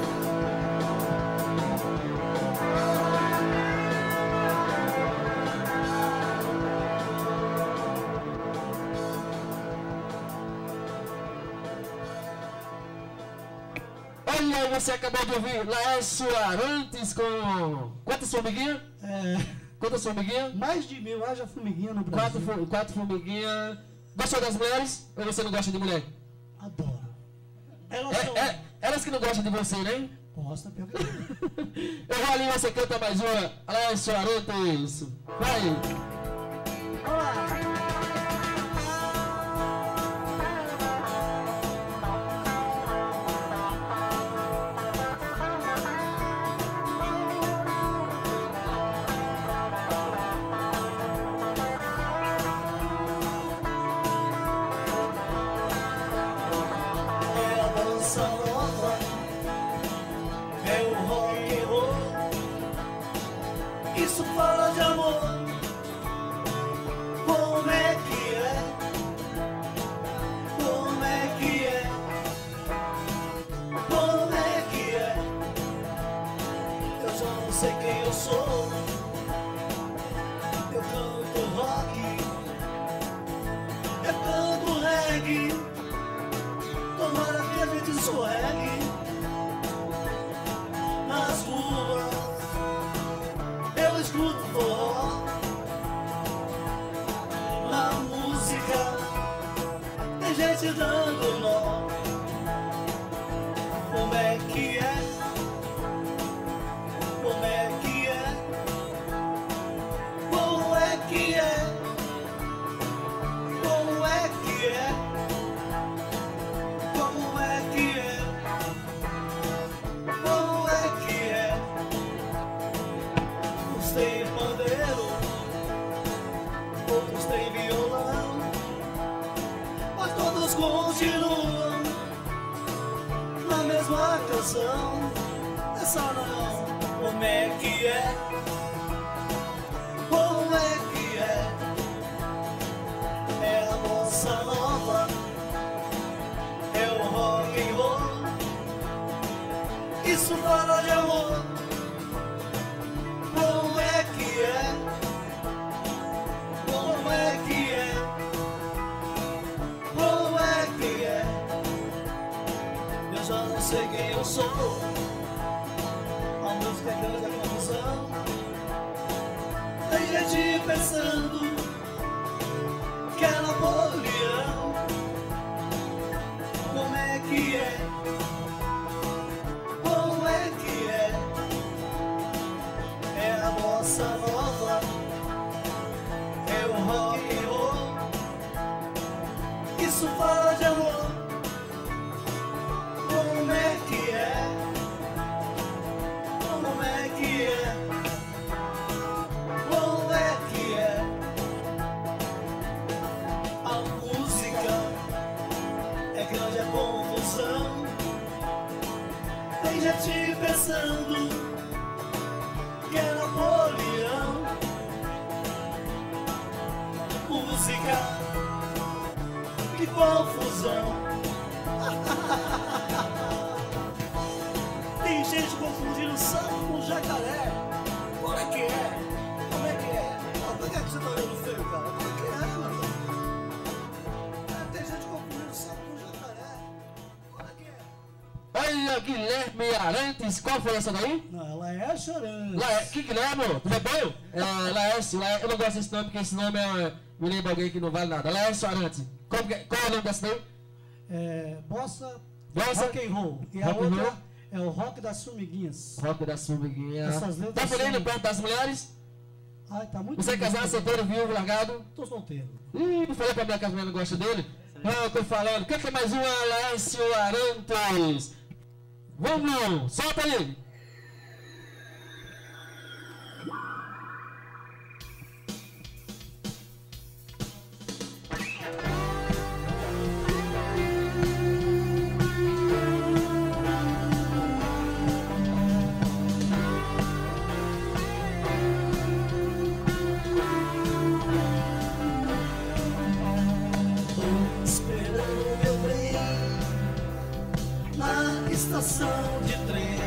Olha, você acabou de ouvir Laércio Arantes com... Quantas formiguinhas? Quantas formiguinhas? Mais de 1000, haja formiguinha no Brasil. Quatro formiguinhas. Gostou das mulheres? Ou você não gosta de mulher? Adoro. Elas são... Elas que não gostam de você, né? Gosta, pior que Eu vou ali, você canta mais uma. Laércio Arantes. Vai. É a dança nova, é o rock and roll. Isso fala de amor. Como é que é? Como é que é? Como é que é? Eu já não sei quem eu sou. Eu canto rock, eu canto reggae. Tomara que a gente escorregue nas ruas te dando nó. Como é que é? Como é que é? Como é que é? Como é que é? Como é que é? Como é que é? Uns têm pandeiro, outros têm violão, mas todos continuam na mesma canção. Essa não. Como é que é? Como é que é? É a bossa nova, é o rock and roll. Isso fala de amor. Como é que é? Como é que é? Como é que é? Eu já não sei quem eu sou. A música é grande, a confusão. Tem gente pensando que é Napoleão. Como é que é? Como é que é? É a bossa nova, é o rock and roll. Isso fala de amor. Como é que é? Como é que é? Como é que é? A música é grande a confusão. Tem gente pensando que é Napoleão. Música, que confusão. Tem gente confundindo sapo com jacaré. Como é que é? Como é que é? Por que você tá olhando feio, cara? Como é que é, mano? Tem gente confundindo sapo com jacaré. Como é que é? Olha, Guilherme Arantes, qual foi essa daí? Não, ela é chorando. Que Guilherme, tudo bem? Laércio, eu não gosto desse nome, porque esse nome me lembra alguém que não vale nada. Laércio Arantes, qual é o nome dessa daí? É, bossa, Bossa, rock and roll. E a rock and outra roll. é o rock das formiguinhas. Rock da Sumiguinha. Essas letras Tá falando são- perto das mulheres? Ai, tá muito Você é bonito. casado, solteiro, viúvo, largado? Tô solteiro. Não falei pra minha que a mulher não gosta dele? Eu tô falando. Quer que é mais uma, Laércio Arantes? Vamos, solta aí. Esperando meu bem na estação de trem.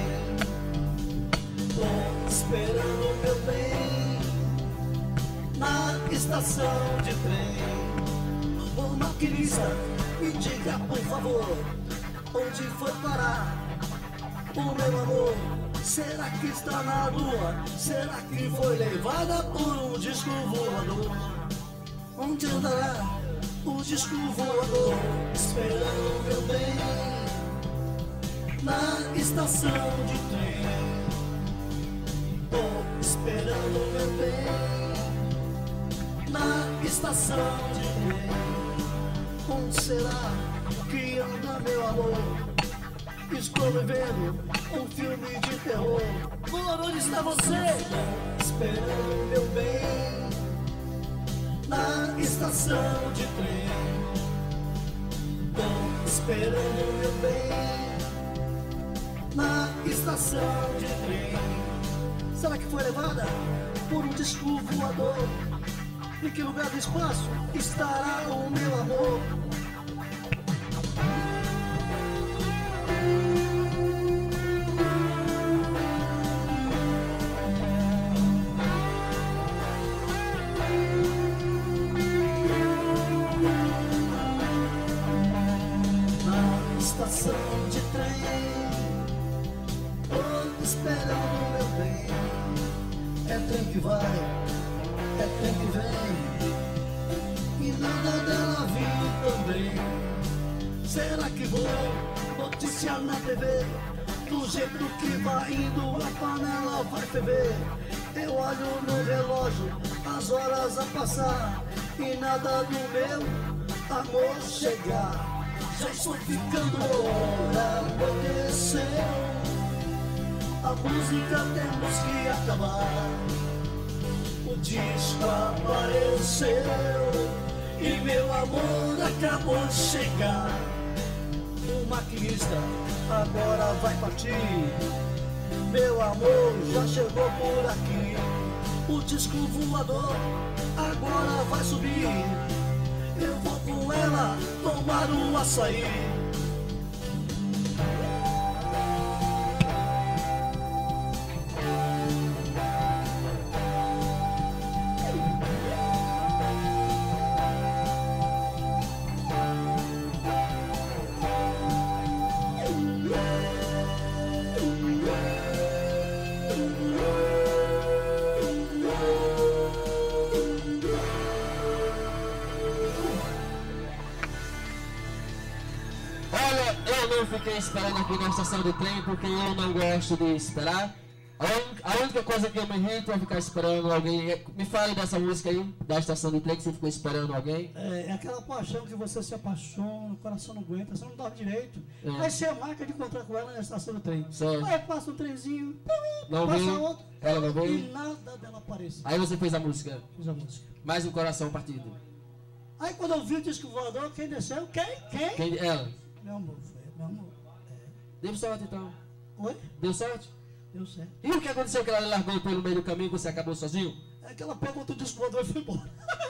Tô esperando meu bem na estação de trem. Ô maquinista, me diga por favor, onde foi parar o meu amor? Será que está na lua? Será que foi levada por um disco voador? Onde andará o disco voador? Esperando meu bem na estação de trem. Tô esperando meu bem na estação de trem. Onde será que anda meu amor? Estou vivendo um filme de terror. Por onde está você? Esperando meu bem na estação de trem. Tô esperando meu bem na estação de trem. Será que foi levada por um disco voador? Em que lugar do espaço estará o meu amor? Na estação de trem, tô esperando meu bem. É trem que vai, é trem que vem, e nada dela vir também. Será que vou noticiar na TV? Do jeito que vai indo, a panela vai ferver. Eu olho no relógio, as horas a passar, e nada do meu amor chegar. Já estou ficando hora, anoiteceu. A música temos que acabar. O disco apareceu e meu amor acabou de chegar. O maquinista agora vai partir. Meu amor já chegou por aqui. O disco voador agora vai subir. Eu vou com ela tomar um açaí. Fiquei esperando aqui na estação de trem porque eu não gosto de esperar. A única coisa que eu me irrito é ficar esperando alguém. Me fale dessa música aí, da estação de trem, que você ficou esperando alguém. É aquela paixão que você se apaixona, o coração não aguenta, você não dorme direito. É. Aí você marca de encontrar com ela na estação do trem. Certo. Aí passa um trenzinho, Não passa veio, outro, ela não veio. e nada dela aparece. Aí você fez a música, Fiz a música. mais um coração partido. Aí quando eu vi o disco voador, quem desceu? Quem? Quem? Ela. Meu amor, foi meu amor. Deu sorte então. Oi? Deu sorte? Deu certo. E o que aconteceu que ela largou pelo meio do caminho e você acabou sozinho? É que ela pegou o disco voador e foi embora.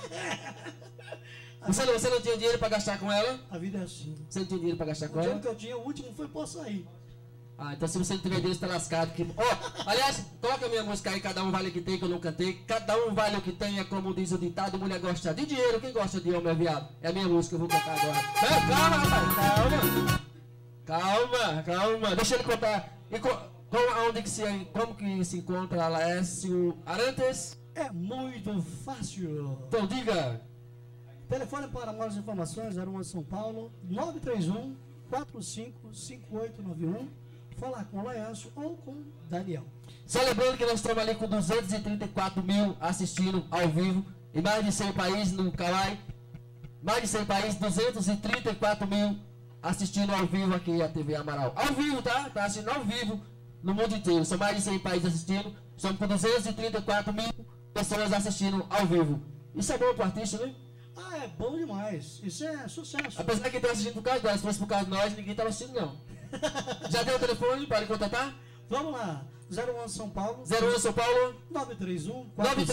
Você não tinha dinheiro para gastar com ela? A vida é assim. Você não tinha dinheiro para gastar O com dinheiro ela? que eu tinha, o último foi por sair. Ah, então se você não tiver dinheiro, você tá lascado. Aliás, toca a minha música aí, cada um vale o que tem, que eu não cantei. Cada um vale o que tem, é como diz o ditado, mulher gosta de dinheiro, quem gosta de homem é viado. É a minha música, eu vou tocar agora. Não, calma, rapaz, calma. Deixa ele contar. E como que se encontra Laércio Arantes? É muito fácil. Então diga. Telefone para maiores informações, 01 São Paulo, 931 455891. Falar com o Laércio ou com Daniel. Só lembrando que nós estamos ali com 234 mil assistindo ao vivo em mais de 100 países no Kawaii. Mais de 100 países, 234 mil assistindo ao vivo aqui a TV Amaral. Ao vivo, tá? Tá assistindo ao vivo no mundo inteiro. São mais de 100 países assistindo. Somos com 234 mil pessoas assistindo ao vivo. Isso é bom pro artista, né? Ah, é bom demais. Isso é sucesso. Apesar que estão assistindo por causa de nós. Se fosse por causa de nós, ninguém estava assistindo, não. Já deu o telefone para contatar? Vamos lá. 01 São Paulo. 01 São Paulo. 931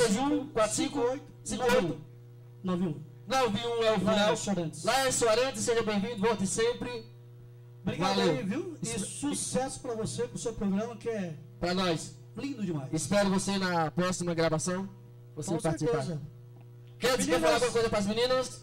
4558 91. 91 é o final. Laércio Arantes. Laércio Arantes, seja bem-vindo, volte sempre. Obrigado Valeu. aí, viu? E sucesso pra você, pro seu programa, que é Pra nós. lindo demais. Espero você na próxima gravação. Você Com participar. certeza. Quer dizer, falar alguma coisa para as meninas?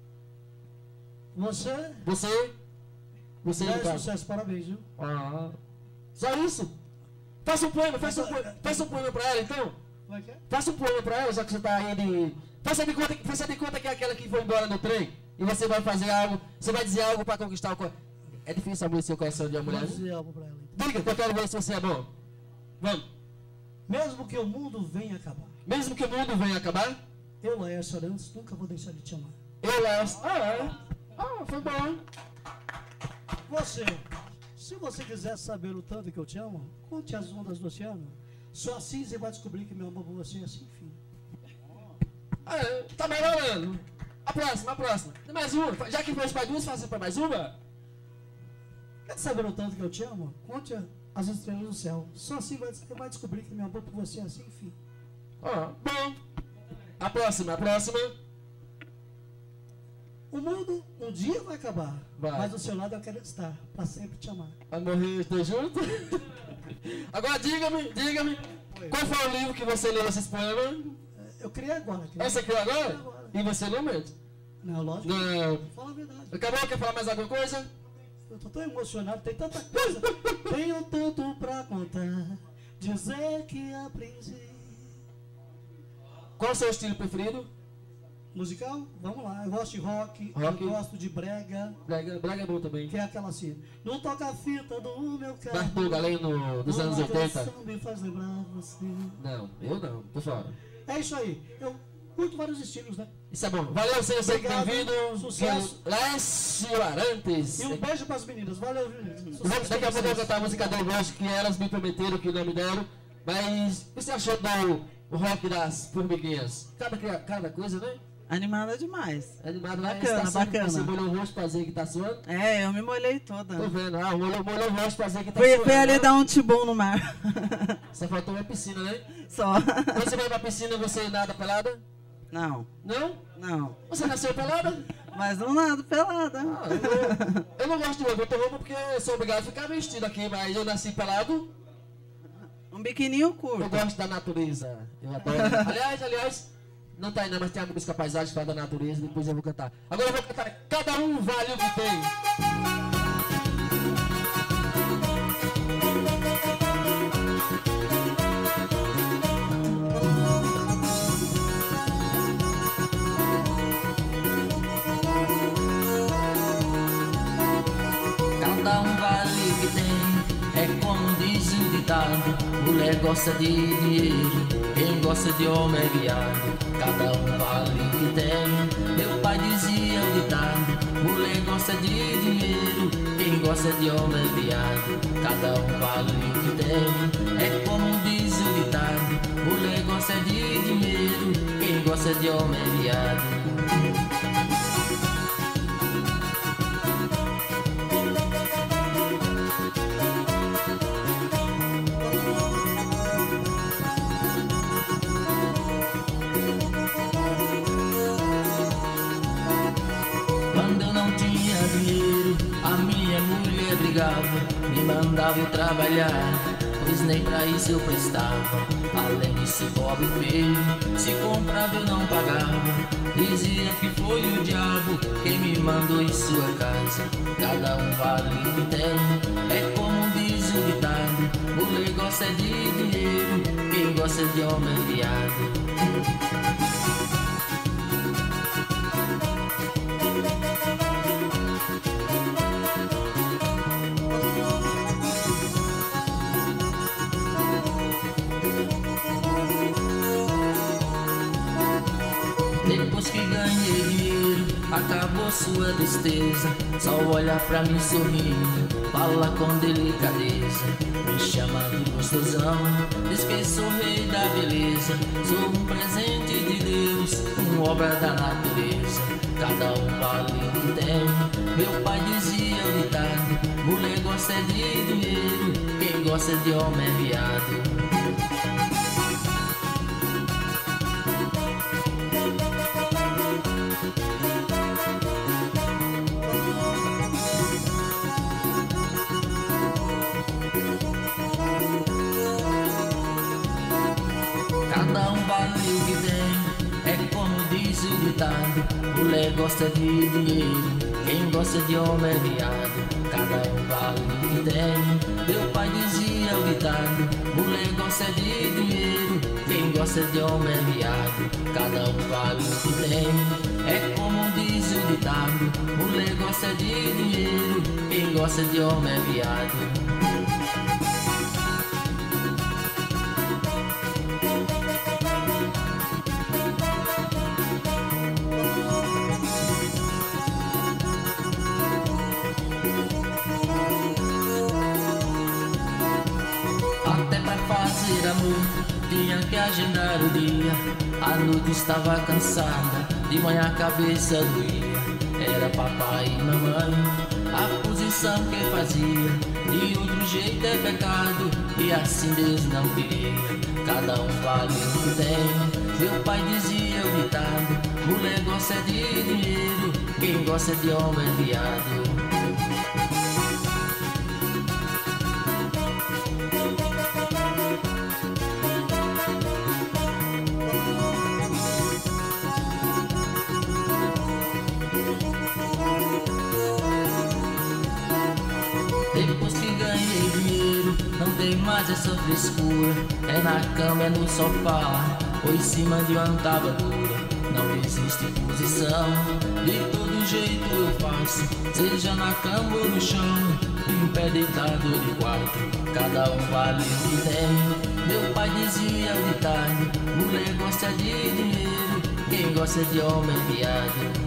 Você Você, é Ricardo. sucesso, parabéns, viu? Ah. Só isso? Faça um poema pra ela, então. Como é que é? Faça um poema pra ela, já que você tá aí de... Faça de conta que é aquela que foi embora no trem. E você vai fazer algo, você vai dizer algo pra conquistar o coração. É difícil amolecer o coração de uma mulher. Vou Né? dizer algo pra ela. Então. Diga, que eu quero ver se você é bom. Vamos. Mesmo que o mundo venha acabar, Mesmo que o mundo venha acabar, eu, Laércio Arantes, nunca vou deixar de te amar. eu Laércio... foi bom, hein? Você, se você quiser saber o tanto que eu te amo, conte as ondas do oceano. Só assim você vai descobrir que meu amor por você é sem fim. Tá melhorando. A próxima. Tem mais uma. Já que foi para duas, faça para mais uma. Quer saber o tanto que eu te amo? Conte as estrelas do céu. Só assim você vai descobrir que meu amor por você é sem fim. Bom. A próxima. O mundo um dia vai acabar, Vai. mas do seu lado eu quero estar, para sempre te amar. Vai morrer os dois juntos? Agora diga-me. Qual foi o livro que você leu esses poemas? Eu criei agora. Essa criou agora? E você não mente? Não, lógico. Não. Fala a verdade. Acabou? Quer falar mais alguma coisa? Eu tô tão emocionado, tem tanta coisa. Tenho tanto pra contar, dizer que aprendi. Qual o seu estilo preferido? Musical? Vamos lá. Eu gosto de rock. Rock. Eu gosto de brega. Brega é bom também. Que é aquela assim. Não toca a fita do meu carro. Bartol Galeno dos anos 80. Me faz lembrar você. Não, eu não, tô fora. É isso aí. Eu curto vários estilos, né? Isso é bom. Valeu, seja sempre Obrigado, bem-vindo. sucesso. Lécio Arantes. E um beijo pras meninas. Valeu, viu? Sucesso Daqui pra a pouco eu vou vocês. cantar a música dele, eu acho que elas me prometeram que não me deram. Mas o que você achou do rock das formiguinhas? Cada coisa, né? Animada demais. É animado, né? Bacana, Você tá bacana. Você molhou o rosto pra dizer que tá suando? É, eu me molhei toda. Tô vendo. Ah, molhou o rosto pra dizer que tá Fui suando. ali né? dar um tibum no mar. Só faltou uma piscina, né? Só. Quando você vai pra piscina, você nada pelada? Não, Não? não. Você nasceu pelada? Mas não nada pelada. Ah, eu não gosto de roupa. Eu tô roupa porque eu sou obrigado a ficar vestido aqui, mas eu nasci pelado. Um biquininho Eu curto. gosto da natureza. Eu adoro. Aliás, não tá aí não, mas tem a música Paisagem fala da natureza, depois eu vou cantar. Agora eu vou cantar Cada Um Vale o que Tem. Cada um vale o que tem, é como diz o ditado. Mulher gosta de dinheiro, quem gosta de homem é viado. Cada um vale o que tem, meu pai dizia o ditado. Mulher gosta de dinheiro, quem gosta de homem é viado. Cada um vale o que tem, é como diz o ditado. Mulher gosta de dinheiro, quem gosta de homem é viado. Quando eu não tinha dinheiro, a minha mulher brigava, me mandava eu trabalhar, pois nem pra isso eu prestava. Além de ser pobre e feio, se comprava eu não pagava. Dizia que foi o diabo quem me mandou em sua casa. Cada um vale o que tem, é como diz o ditado. Mulher gosta de dinheiro, quem gosta de homem é viado. Depois que ganhei dinheiro, acabou sua tristeza. Só olha pra mim sorrindo, fala com delicadeza. Me chama de gostosão, diz que sou rei da beleza. Sou um presente de Deus, uma obra da natureza. Cada um vale o que tem, meu pai dizia o ditado. Mulher gosta de dinheiro, quem gosta de homem é viado. Cada um vale o que tem, é como diz o ditado. Mulher gosta de dinheiro, quem gosta de homem é viado. Cada um vale o que tem, meu pai dizia o ditado. Mulher gosta de dinheiro, quem gosta de homem é viado. Cada um vale o que tem, é como diz o ditado. Mulher gosta de dinheiro, quem gosta de homem é viado. Até pra fazer amor tinha que agendar o dia. A noite estava cansada, de manhã a cabeça doía. Era papai e mamãe, a posição que fazia. De outro jeito é pecado, e assim Deus não queria. Cada um vale o que tem, meu pai dizia o ditado. Mulher gosta de dinheiro, quem gosta de homem é viado. Depois que ganhei dinheiro, não tem mais essa frescura. É na cama, é no sofá, ou em cima de uma tábua dura. Não existe posição. De todo jeito eu faço, seja na cama ou no chão, em pé deitado de quarto, cada um vale o que tem. Meu pai dizia o ditado: mulher gosta de dinheiro, quem gosta de homem é viado.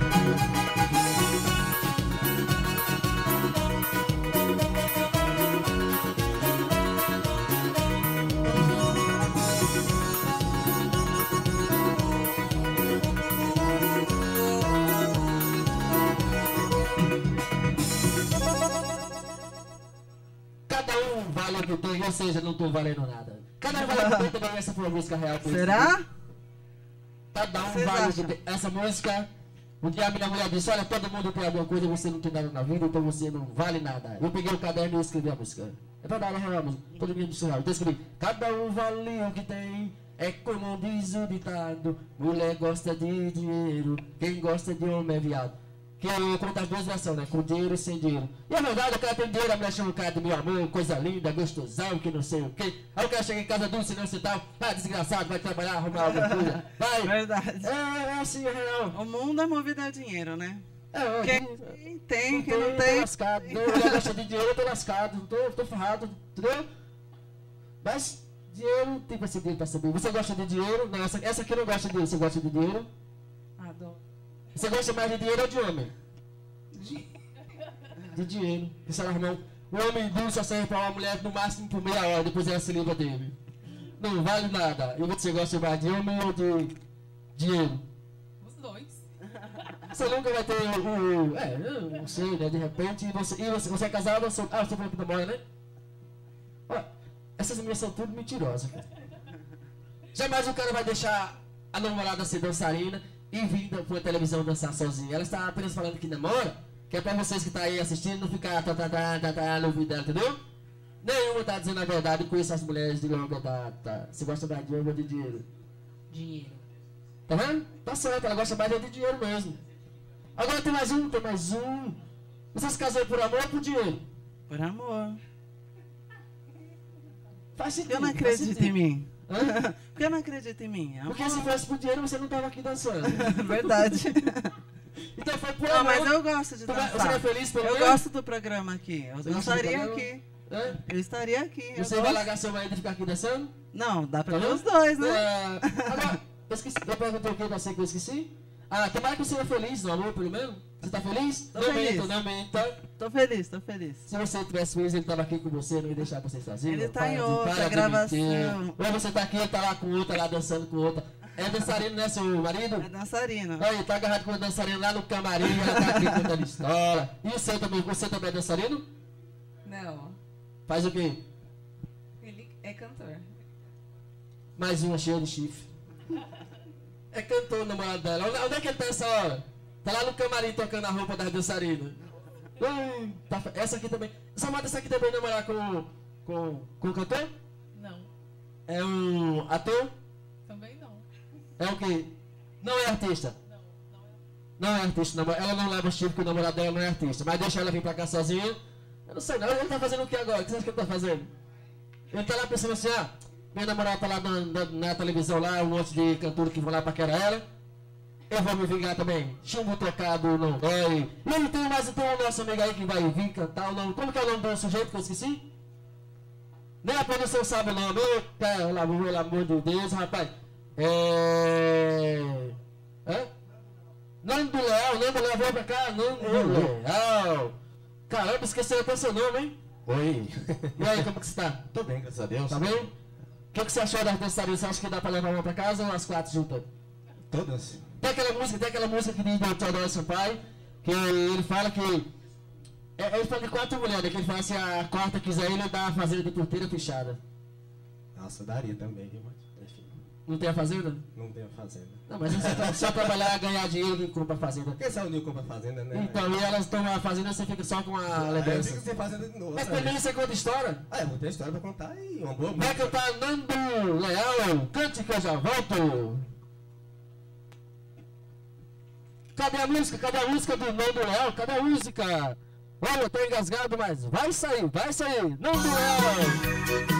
Vale o que tem, ou seja, não tô valendo nada. Cada um vale o que tem, também essa foi a música real. Será? Cada um Vocês vale o que acham? tem. Essa música, um dia a minha mulher disse: olha, todo mundo tem alguma coisa, você não tem nada na vida, então você não vale nada. Eu peguei o caderno e escrevi a música. É verdade, é real, música. Todo mundo disse real. Então eu escrevi: cada um vale o que tem, é como diz o ditado, mulher gosta de dinheiro, quem gosta de homem é viado. Que eu conto as duas versões, né? Com dinheiro e sem dinheiro. E é verdade, o cara tem dinheiro, a mulher chama o cara de meu amor, coisa linda, gostosão, que não sei o quê. Aí o cara chega em casa dulce, não sei tal, desgraçado, vai trabalhar, arrumar alguma coisa. Vai. Verdade. É assim, é real. O mundo é movido a dinheiro, né? É, Quem tem, quem não tô tem. lascado. Eu gosto de dinheiro, eu tô lascado, tô ferrado, entendeu? Mas dinheiro, tem que ser dinheiro pra saber. Você gosta de dinheiro? Não, essa aqui não gosta de dinheiro. Você gosta de dinheiro? Adoro. Você gosta mais de dinheiro ou de homem? De dinheiro. Você arrumar um homem duro só serve pra uma mulher no máximo por meia hora, depois ela se livra dele. Não vale nada. E você gosta mais de homem ou de dinheiro? Os dois. Você nunca vai ter o. Eu não sei, né? De repente. Você é casado ou você. Ah, você falou que namora, né? Olha, essas meninas são tudo mentirosas, cara. Jamais o cara vai deixar a namorada ser dançarina e vir pra televisão dançar sozinha. Ela está apenas falando que namora, que é pra vocês que estão aí assistindo não ficar no ouvido dela, entendeu? Nenhuma tá dizendo a verdade. Com essas mulheres de longa data. Você gosta mais de homem ou de dinheiro? Dinheiro. Tá vendo? Tá certo, ela gosta mais de dinheiro mesmo. Agora tem mais um. Você se casou por amor ou por dinheiro? Por amor. Faz sentido. Eu não acredito em mim. Hã? Por que eu não acredito em mim? Amor. Porque se fosse por dinheiro você não tava aqui dançando. Verdade. Então foi por Não, amor. mas eu gosto de Você dançar. não é feliz pelo Eu menos? gosto do programa aqui. Eu Você gosta do estaria programa? aqui. Hã? Eu estaria aqui. eu Você gosto. vai largar seu marido e ficar aqui dançando? Não, dá pra Tá ver vendo? os dois, né? Agora, eu esqueci. Eu perguntei o que pra você que eu esqueci. Tomara que você seja feliz no amor, pelo menos. Você tá feliz? Tô feliz. Não menta. Tô feliz, tô feliz. Se você tivesse feliz, ele tava aqui com você, não ia deixar você sozinho. Ele tá Para em de- outra para de gravação. mentir. Ou você tá aqui, ele tá lá com outra, lá dançando com outra. É dançarino, né, seu marido? É dançarino. Aí, tá agarrado com o dançarino lá no camarim, ela tá aqui contando história. E você também é dançarino? Não. Faz o quê? Ele é cantor. Mais uma cheia de chifre. É cantor o namorado dela. Onde é que ele tá essa hora? Tá lá no camarim tocando a roupa das dançarinas. Essa aqui também. Essa moda, essa aqui também namorar com o cantor? Não. É um ator? Também não. É o quê? Não é artista? Não, não é. Não é artista. Ela não leva chifre porque o namorado dela não é artista. Mas deixa ela vir pra cá sozinha. Eu não sei não. Ele tá fazendo o que agora? O que você acha que ele tá fazendo? Ele tá lá pensando assim, minha namorada tá lá na televisão lá, um monte de cantor que vão lá paquerar ela. Eu vou me vingar também. Chumbo tocado não dói. E ele tem o nosso amigo aí que vai vir cantar o nome. Como que é o nome do sujeito que eu esqueci? Nem a produção sabe o nome. Pelo amor de Deus, rapaz. Nando Leal, vem pra cá. Nando Leal. Caramba, esqueceu até seu nome, hein? Oi. E aí, como que você tá? Tô bem, graças a Deus. Tá bem? O que você achou das dançarinas? Você acha que dá pra levar uma pra casa ou as quatro juntas? Todas? Tem aquela música que diz do Teodoro Sampaio, que ele fala que. Ele fala de 4 mulheres, que ele fala se a quarta quiser ele dá a fazenda de porteira fechada. Nossa, daria também, viu? Mas, enfim, Não tem a fazenda? não tenho fazenda. Não, mas só trabalhar, ganhar dinheiro e compra a fazenda. Porque se a Unil compra fazenda, né? Então, e elas tomam a fazenda, você fica só com a Aí eu lembrança. fico sem fazenda de novo. Mas sabe? também você conta história. Eu vou ter história pra contar e uma boa Vai música. cantar Nando Leal, cante que eu já volto. Cadê a música? Cadê a música do Nando Leal? Cadê a música? Olha, eu tô engasgado, mas vai sair. Nando Leal.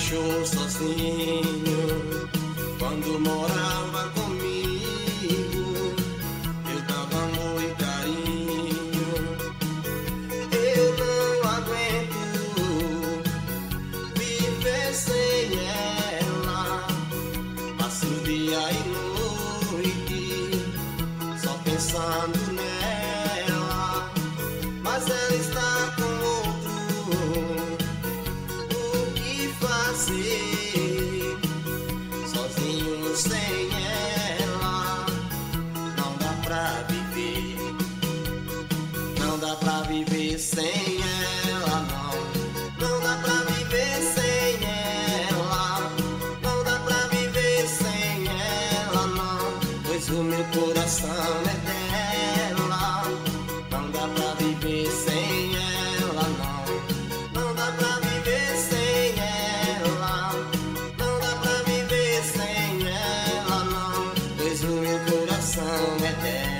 deixou sozinho quando morava comigo. Eu dava amor e carinho. Eu não aguento viver sem ela. Passo dia e noite só pensando nela, mas ela está com outro. O que fazer? Sozinho sem ela não dá pra viver. Não dá pra viver sem ela, não. Não dá pra viver sem ela. Não dá pra viver sem ela, não. Pois o meu coração é dela. Não dá pra viver sem ela, não. Não dá pra viver sem ela. Não dá pra viver sem ela, não. Pois o meu coração é dela.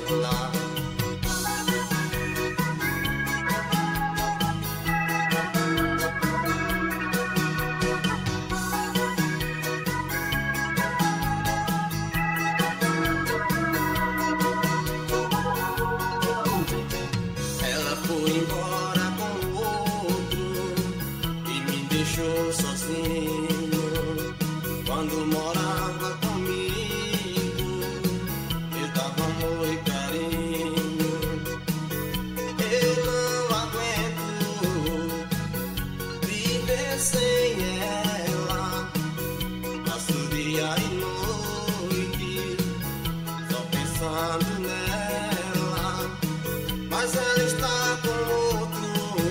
Ela foi embora com outro e me deixou sozinho quando morava comigo. Eu dava amor e carinho. Eu não aguento viver sem ela. Passo dia e noite só pensando nela, mas ela está com outro.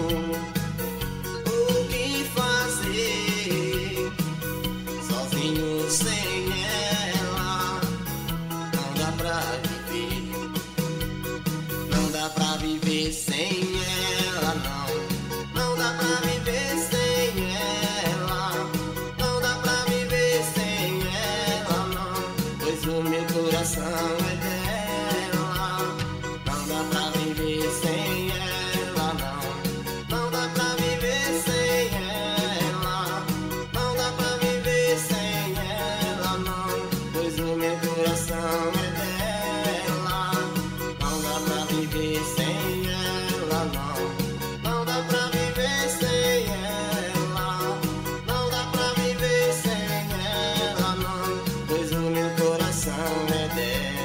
O que fazer? Sozinho sem ela não dá pra viver. Não dá pra viver sem ela, não. Não dá pra viver sem ela. Não dá pra viver sem ela, não. Pois o meu coração é dela. Não dá pra viver sem ela, não. Não dá pra viver sem ela. Não dá pra viver sem ela, não. Pois o meu coração é dela. Não dá pra viver sem ela, não. Não dá pra viver sem ela. Não dá pra viver sem ela, não. Pois o meu coração é dela.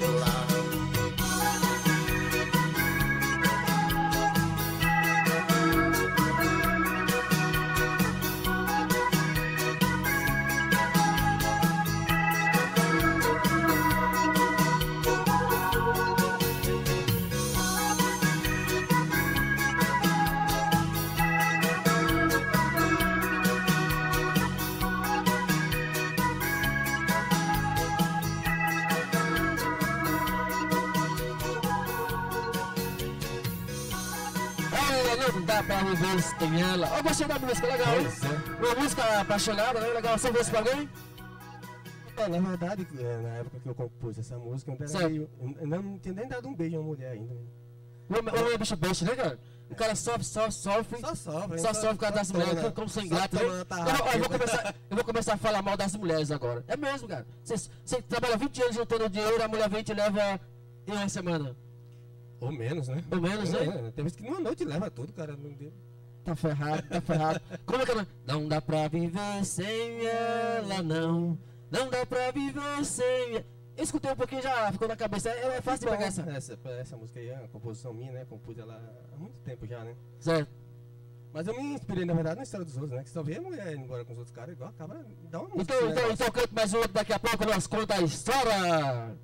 Não dá pra viver sem ela. Eu gostei da música, legal, hein? Pois é. Uma música apaixonada, né? Legal. Você ouviu isso pra alguém? Na verdade, na época que eu compus essa música, eu ainda não tinha nem dado um beijo a uma mulher ainda. O homem é bicho besta, né, cara? O cara sofre. Só sofre. Só sofre por causa das mulheres, como sem gato, né? Eu vou começar a falar mal das mulheres agora. É mesmo, cara. Você trabalha 20 anos juntando dinheiro, a mulher vem e te leva em uma semana. Ou menos, né? Ou menos, né? Tem vezes que numa noite leva tudo, cara. Tá ferrado, tá ferrado. Como é que é? Não dá pra viver sem ela, não. Não dá pra viver sem ela. Eu escutei um pouquinho, já ficou na cabeça. É fácil de pegar essa. Essa música aí é uma composição minha, né? Compus ela há muito tempo já, né? Certo. Mas eu me inspirei, na verdade, na história dos outros, né? Que só vê a mulher indo embora com os outros caras, igual acaba dá uma música. Então canto mais um outro daqui a pouco, nós conta a história.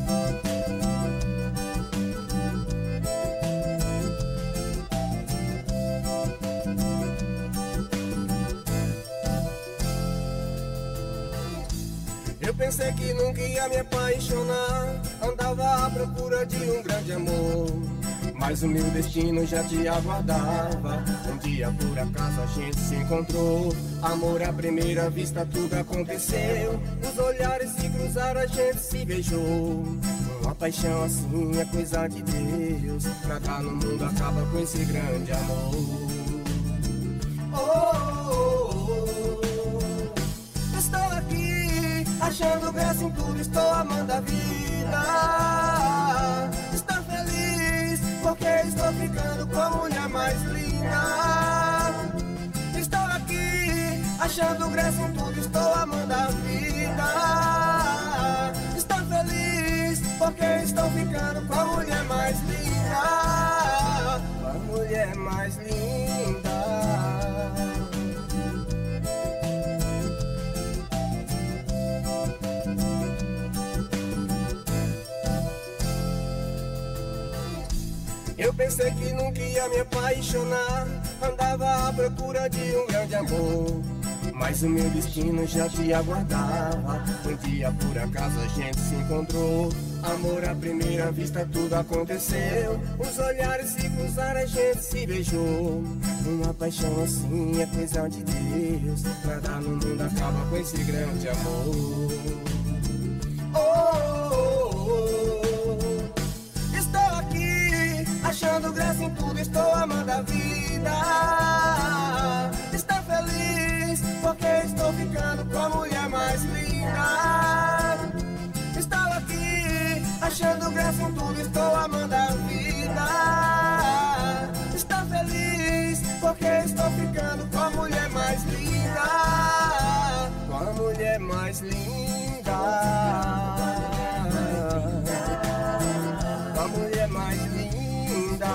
Eu pensei que nunca ia me apaixonar, andava à procura de um grande amor, mas o meu destino já te aguardava. Um dia por acaso a gente se encontrou, amor à primeira vista, tudo aconteceu. Os olhares se cruzaram, a gente se beijou. Uma paixão assim é coisa de Deus, nada no mundo acaba com esse grande amor. Oh, oh, oh, oh. achando graça em tudo, estou amando a vida. Estou feliz porque estou ficando com a mulher mais linda. Estou aqui achando graça em tudo, estou amando a vida. Estou feliz porque estou ficando com a mulher mais linda. Com a mulher mais linda. Eu pensei que nunca ia me apaixonar, andava à procura de um grande amor, mas o meu destino já te aguardava. Um dia por acaso a gente se encontrou, amor à primeira vista tudo aconteceu. Os olhares se cruzaram, a gente se beijou. Uma paixão assim é coisa de Deus, nada no mundo acaba com esse grande amor. Estou aqui achando graça em tudo, estou amando a vida. Estou feliz porque estou ficando com a mulher mais linda. Estou aqui achando graça em tudo, estou amando a vida. Estou feliz porque estou ficando com a mulher mais linda. Com a mulher mais linda. Com a mulher mais linda.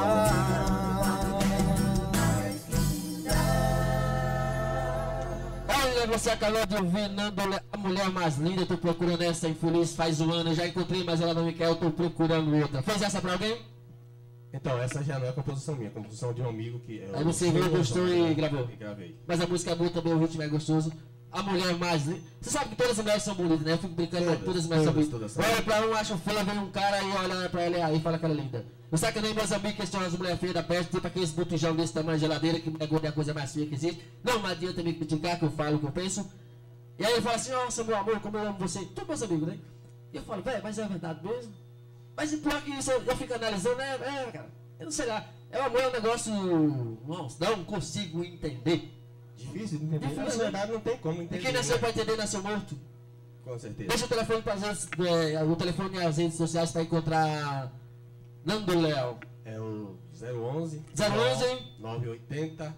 Olha, você acabou de ouvir Nando, a mulher mais linda. Eu tô procurando essa infeliz faz um ano. Eu já encontrei, mas ela não me quer. Eu tô procurando outra. Fez essa pra alguém? Então, essa já não é composição minha, é composição de um amigo que... Aí você viu, gostou e gravou. E gravei. Mas a música é boa também, o ritmo é gostoso. A mulher mais linda. Você sabe que todas as mulheres são bonitas, né? Eu fico brincando, mas todas as mulheres são bonitas. Olha pra um, acha feia, vem um cara e olha pra ela aí e fala que ela é linda. Não sabe que nem meus amigos que estão as mulheres feias da peste, tipo aqueles botijão desse tamanho de geladeira, que mulher gorda é a coisa mais feia que existe. Não adianta me criticar, que eu falo o que eu penso. E aí ele fala assim, nossa, meu amor, como eu amo você. Todos meus amigos, né? E eu falo, velho, mas é verdade mesmo? Mas e pior que isso, eu fico analisando, né? Cara, eu não sei lá. É um amor, é um negócio... Nossa, não consigo entender. Difícil de entender. Difícil, Na verdade, não tem como entender. E quem nasceu pra entender, nasceu morto. Com certeza. Deixa o telefone para o telefone e as redes sociais para encontrar Nando Léo. É o 011 980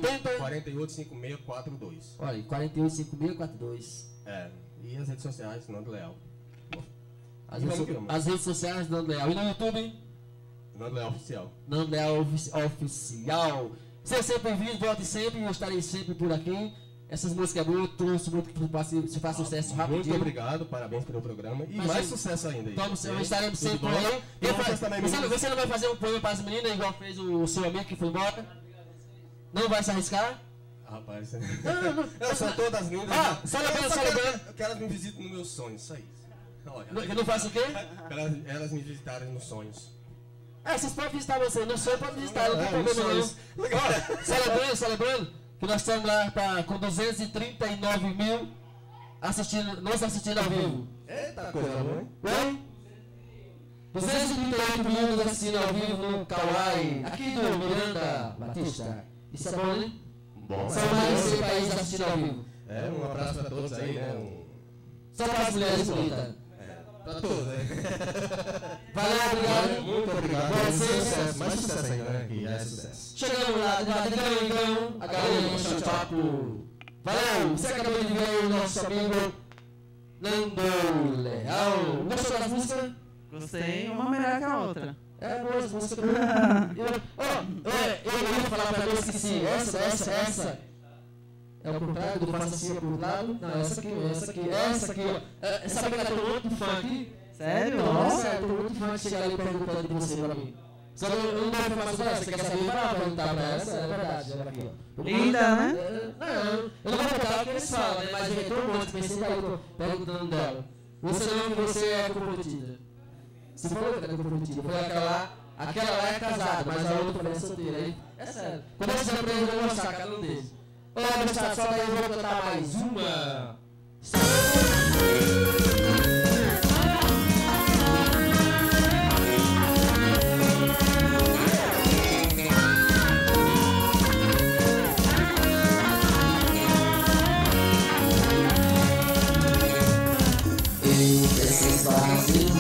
485642. Olha, 485642. É, e as redes sociais, Nando Léo. As redes sociais, Nando Léo. E no YouTube? Nando Léo Oficial. Nando Léo Oficial. Seja sempre bem-vindo, volte sempre, eu estarei sempre por aqui. Essas músicas boas, trouxe muito que se faça sucesso rapidinho. Muito obrigado, parabéns pelo programa. E mais sucesso ainda. Então, estaremos sempre por aí. Você não vai fazer um poema para as meninas, igual fez o seu amigo que foi embora? Não vai se arriscar? Rapaz, não, são todas lindas. Ah, celebrando. Eu quero elas me visitem nos meus sonhos, só isso. Eu não faço o quê? Elas me visitarem nos sonhos. Vocês podem visitar você, não sei, pode visitar, não tem problema não. Celebrando, que nós estamos lá com 239 mil nos assistindo ao vivo. Eita, coisa boa, hein? Oi? 238 mil nos assistindo ao vivo no Kauai, aqui do Miranda Batista. Isso é bom, né? Bom. São mais de 100 países assistindo ao vivo. Um abraço pra todos aí, né? Só para as mulheres bonitas. Pra todos, né? Valeu, obrigado. Muito obrigado. Sucesso, mais sucesso ainda, né? Que é sucesso. Chegamos lá, então, a galera do Showtop. Valeu, você acabou de ver o nosso amigo Nando Leal. Gostou das músicas? Gostei, uma melhor que a outra. É, boas músicas. Eu ia falar pra você esqueci. Essa. É o contrário do faça assim pro lado. Não, essa aqui, ó. Sabe que ela tem um monte de fã aqui? Sério? Nossa, tem um monte de fã que chega ali perguntando de você pra mim. Só que eu não dou informação pra ela, você quer saber? Vai lá perguntar pra ela, é verdade, ela aqui, ó. Linda, né? Não, eu não vou contar o que eles falam, né? Mas tem um monte, pensei que eu tô perguntando dela. Você não, que você é comprometida. Você falou que era comprometida, foi aquela lá é casada, mas a outra é solteira, aí. É sério. Quando você aprende, eu vou mostrar cada um deles. Olha, moçada, só daí eu vou cantar mais uma.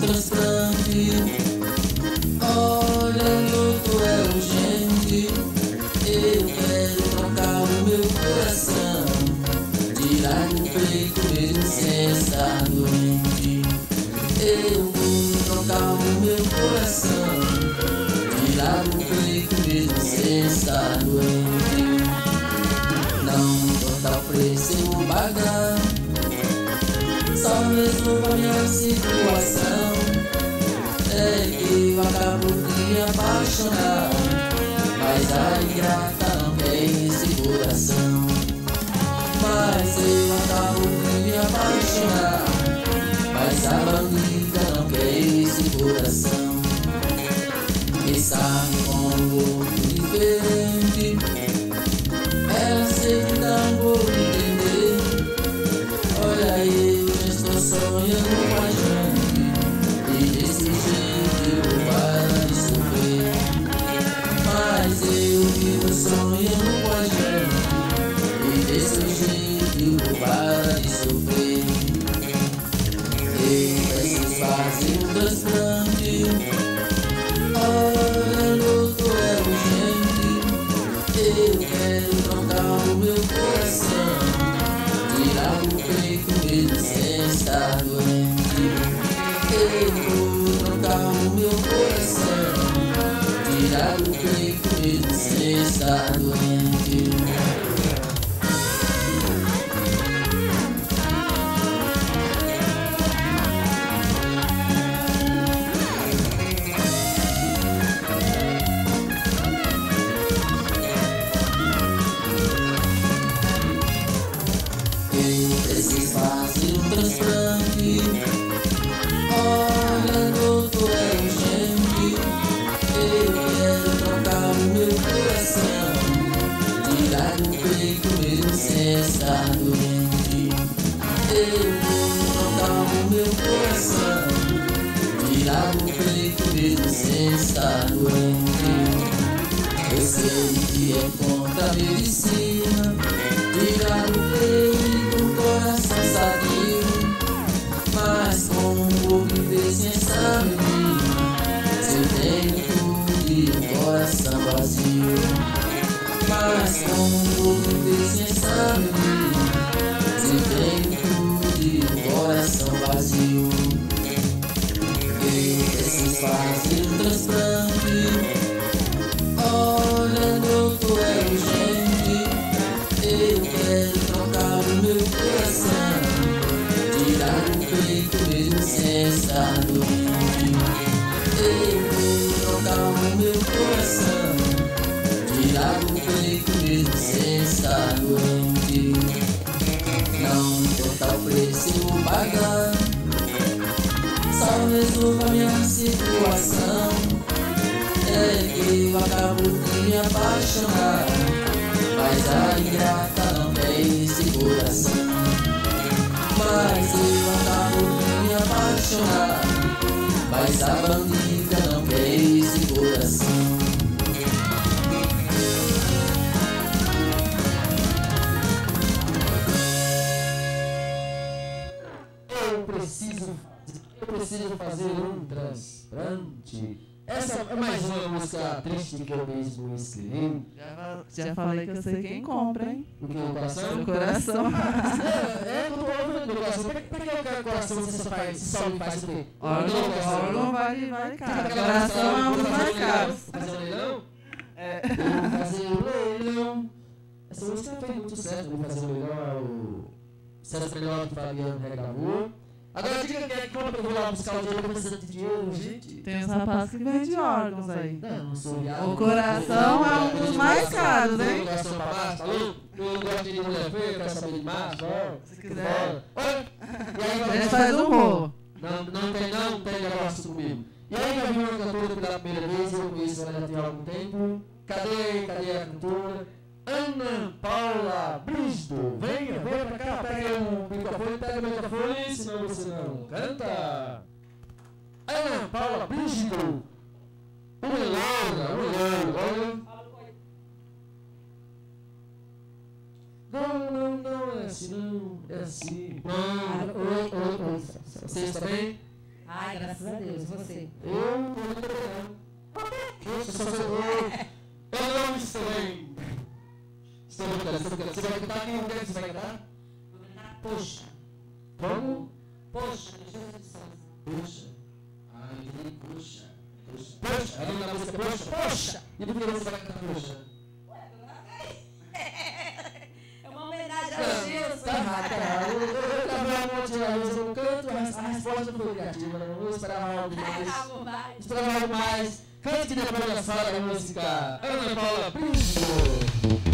transplante. Olha, doutor, é urgente. Eu quero trocar o meu coração, tirar do peito mesmo sem estar doente. Eu vou trocar o meu coração, tirar do peito mesmo sem estar doente. Não importa o preço eu vou pagar, só mesmo pra minha situação. É que eu acabo de me apaixonar, mas a ingrata não quer esse coração. Mas eu acabo de me apaixonar, mas a bandida não quer esse coração. Quem sabe com um outro diferente, ela sempre não vou entender. Olha, eu já estou sonhando com a gente, e desse jeito eu paro de sofrer. Mas eu vivo sonhando com a gente, e desse jeito eu paro de sofrer. Eu preciso fazer um transplante. Olha, doutor, é urgente. Eu quero trocar o meu coração, tirar do peito mesmo sem estar doente. Eu vou trocar o meu coração, tirar do peito mesmo sem estar doente. Eu preciso fazer um transplante. Olha, doutor, é urgente. Eu quero trocar o meu coração, tirar do peito mesmo sem estar doente. Eu vou trocar o meu coração, tirar do peito mesmo sem estar doente. Eu sei que é contra a medicina tirar o peito do coração sadio, mas como vou viver sem essa menina, se eu tenho tudo e um coração vazio? Mas como vou viver sem essa menina, se eu tenho tudo e um coração vazio? Eu preciso fazer um transplante. Olha, doutor, é urgente. Eu quero trocar o meu coração, tirar do peito mesmo sem estar doente. Eu vou trocar o meu coração, tirar do peito mesmo sem estar doente. Não importa o preço eu vou pagar, só mesmo pra minha situação. É que eu acabo de me apaixonar, mas a ingrata não quer esse coração. Mas eu acabo de me apaixonar, mas a bandida não quer esse coração. Eu preciso fazer um transplante. Essa é mais uma música triste que eu mesmo escrevi. Já falei que eu sei quem compra, hein? O que? O coração? O coração. Eu tô falando do coração. Pra que o coração você só me faz o quê? Órgão vai caro. Coração é um dos mais caros. Fazer um leilão? É. Vou fazer um leilão. Essa música fez muito sucesso. Vou fazer um leilão. O César Melhor que o Fabiano regravou. Agora diga quem é que compra, que eu vou lá buscar o dinheiro, precisa de dinheiro, gente. Tem uns rapazes que vendem órgãos aí. Não sou viado. O coração é um dos mais caros, hein? O coração pra baixo, tá louco? Eu não gosto de mulher feia, eu quero saber de macho, ó. Se quiser. Olha. E aí A gente faz um rolo. Não tem negócio comigo. E aí vai vir uma cantora pela primeira vez, eu conheço ela já tem algum tempo. Cadê a cantora? Ana Paula Bristo, venha pra cá, pega o microfone, senão você não canta. Ana Paula Bristo, uma loura, olha. Não é assim não, é assim. Oi. Vocês também? Ai, graças a Deus, você. Eu não estou bem. Estou brincando. Você vai cantar quem? Onde é que você vai cantar? Vou cantar Poxa. Como? Poxa, do Júlio de Souza. Poxa. Ai, entendi. Poxa. Poxa. É o nome da música Poxa? Poxa. E por que você vai cantar Poxa? É uma homenagem ao Gilson. Tá errado, cara. Eu gravei um monte de vezes, eu não canto, a resposta não foi criativa, não. Eu esperava algo mais. Esperava algo mais. Cante depois da sala da música Ana Paula Brígido.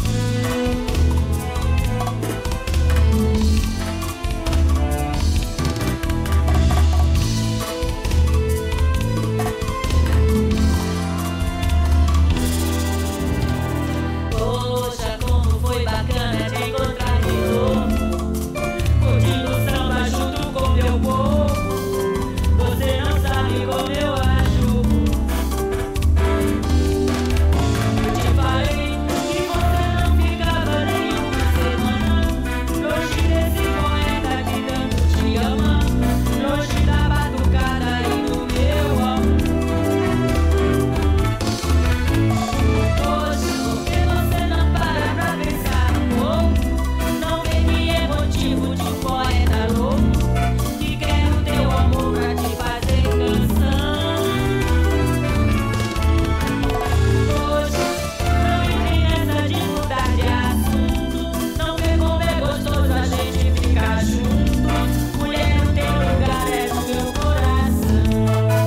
Poxa, como foi bacana te encontrar de novo, curtindo o samba junto com meu povo. Você não sabe como eu acho. Eu te falei que você não ficava nenhuma semana longe desse poeta que tanto te ama, longe da batucada e do meu amor. Poxa, por que você não para pra pensar um pouco? Não vê que é motivo de um poeta louco que quer o teu amor pra te fazer canção. Poxa, não entrei nessa de mudar de assunto. Não vê como é gostoso a gente ficar junto. Mulher, o teu lugar é no meu coração.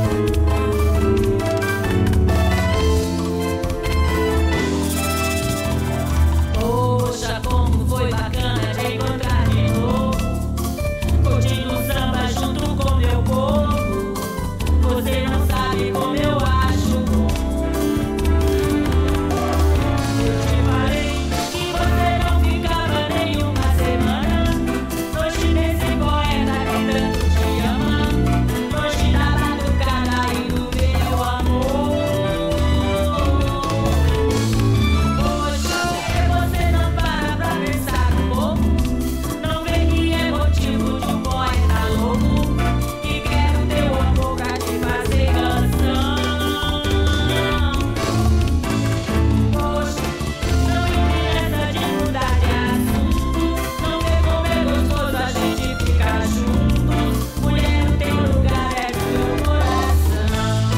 Poxa, como foi bacana te encontrar de novo, curtindo o samba junto com meu povo. Você não sabe como eu acho bom. Eu te falei que você não ficava nenhuma semana longe desse poeta que tanto te ama, longe da batucada e do meu amor. Poxa, por que você não para pra pensar um pouco? Não vê que é motivo de um poeta louco que quer o teu amor pra te fazer canção. Poxa, não interessa de mudar de assunto. Não vê como é gostoso a gente ficar juntos. Mulher, o teu lugar é no meu coração.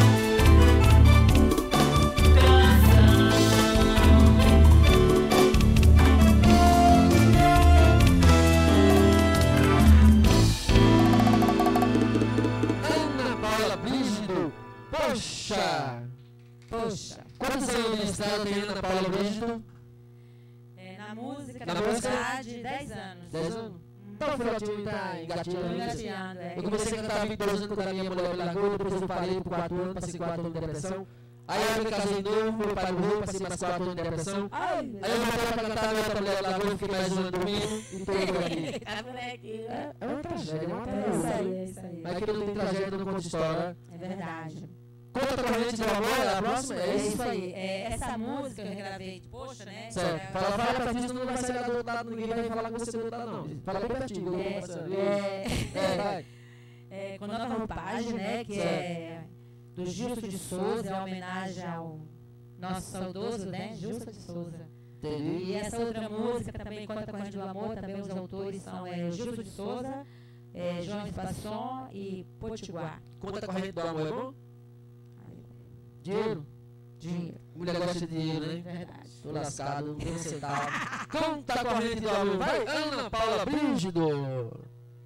Ana Paula Brígido. Poxa. Poxa. Quantos anos de estrada tem Ana Paula Brígido? Na música, Na na música? verdade, 10 anos. 10 anos? Então o filhotinho tá engatinhando Tô ainda. engatinhando, é. Eu comecei a cantar 22 anos quando a minha mulher me largou, depois eu parei por 4 anos, passei 4 anos de depressão. Aí eu me casei novo, meu pai morreu, passei mais 4 anos de depressão. Aí eu voltei pra cantar, minha outra mulher largou, fiquei mais um ano dormindo e tô por aqui. Tá por aqui, né? É uma tragédia, é uma É isso aí, tragédia. é isso aí. Mas que não tem tragédia, não conta história. É verdade. Conta a corrente do amor, é a próxima? É É isso isso? aí. Essa música eu regravei de Poxa, né? Certo. Fala pra ti, senão não vai sair lá do outro lado, ninguém vai falar com você do outro lado, não. Fala bem pertinho. Vai. Com nova roupagem, né? Que é do Gilson de Souza, é homenagem ao nosso saudoso, né? Gilson de Souza. Entendi. E essa outra música também conta com a Corrente do Amor, também os autores são Gilson de Souza, João Espasson e Potiguar. Conta a corrente do amor, é bom? Dinheiro? Dinheiro. Mulher gosta de dinheiro, né? Verdade. Tô lascado, não tenho um centavo. Conta a corrente do amor, vai! Ana Paula Brígido!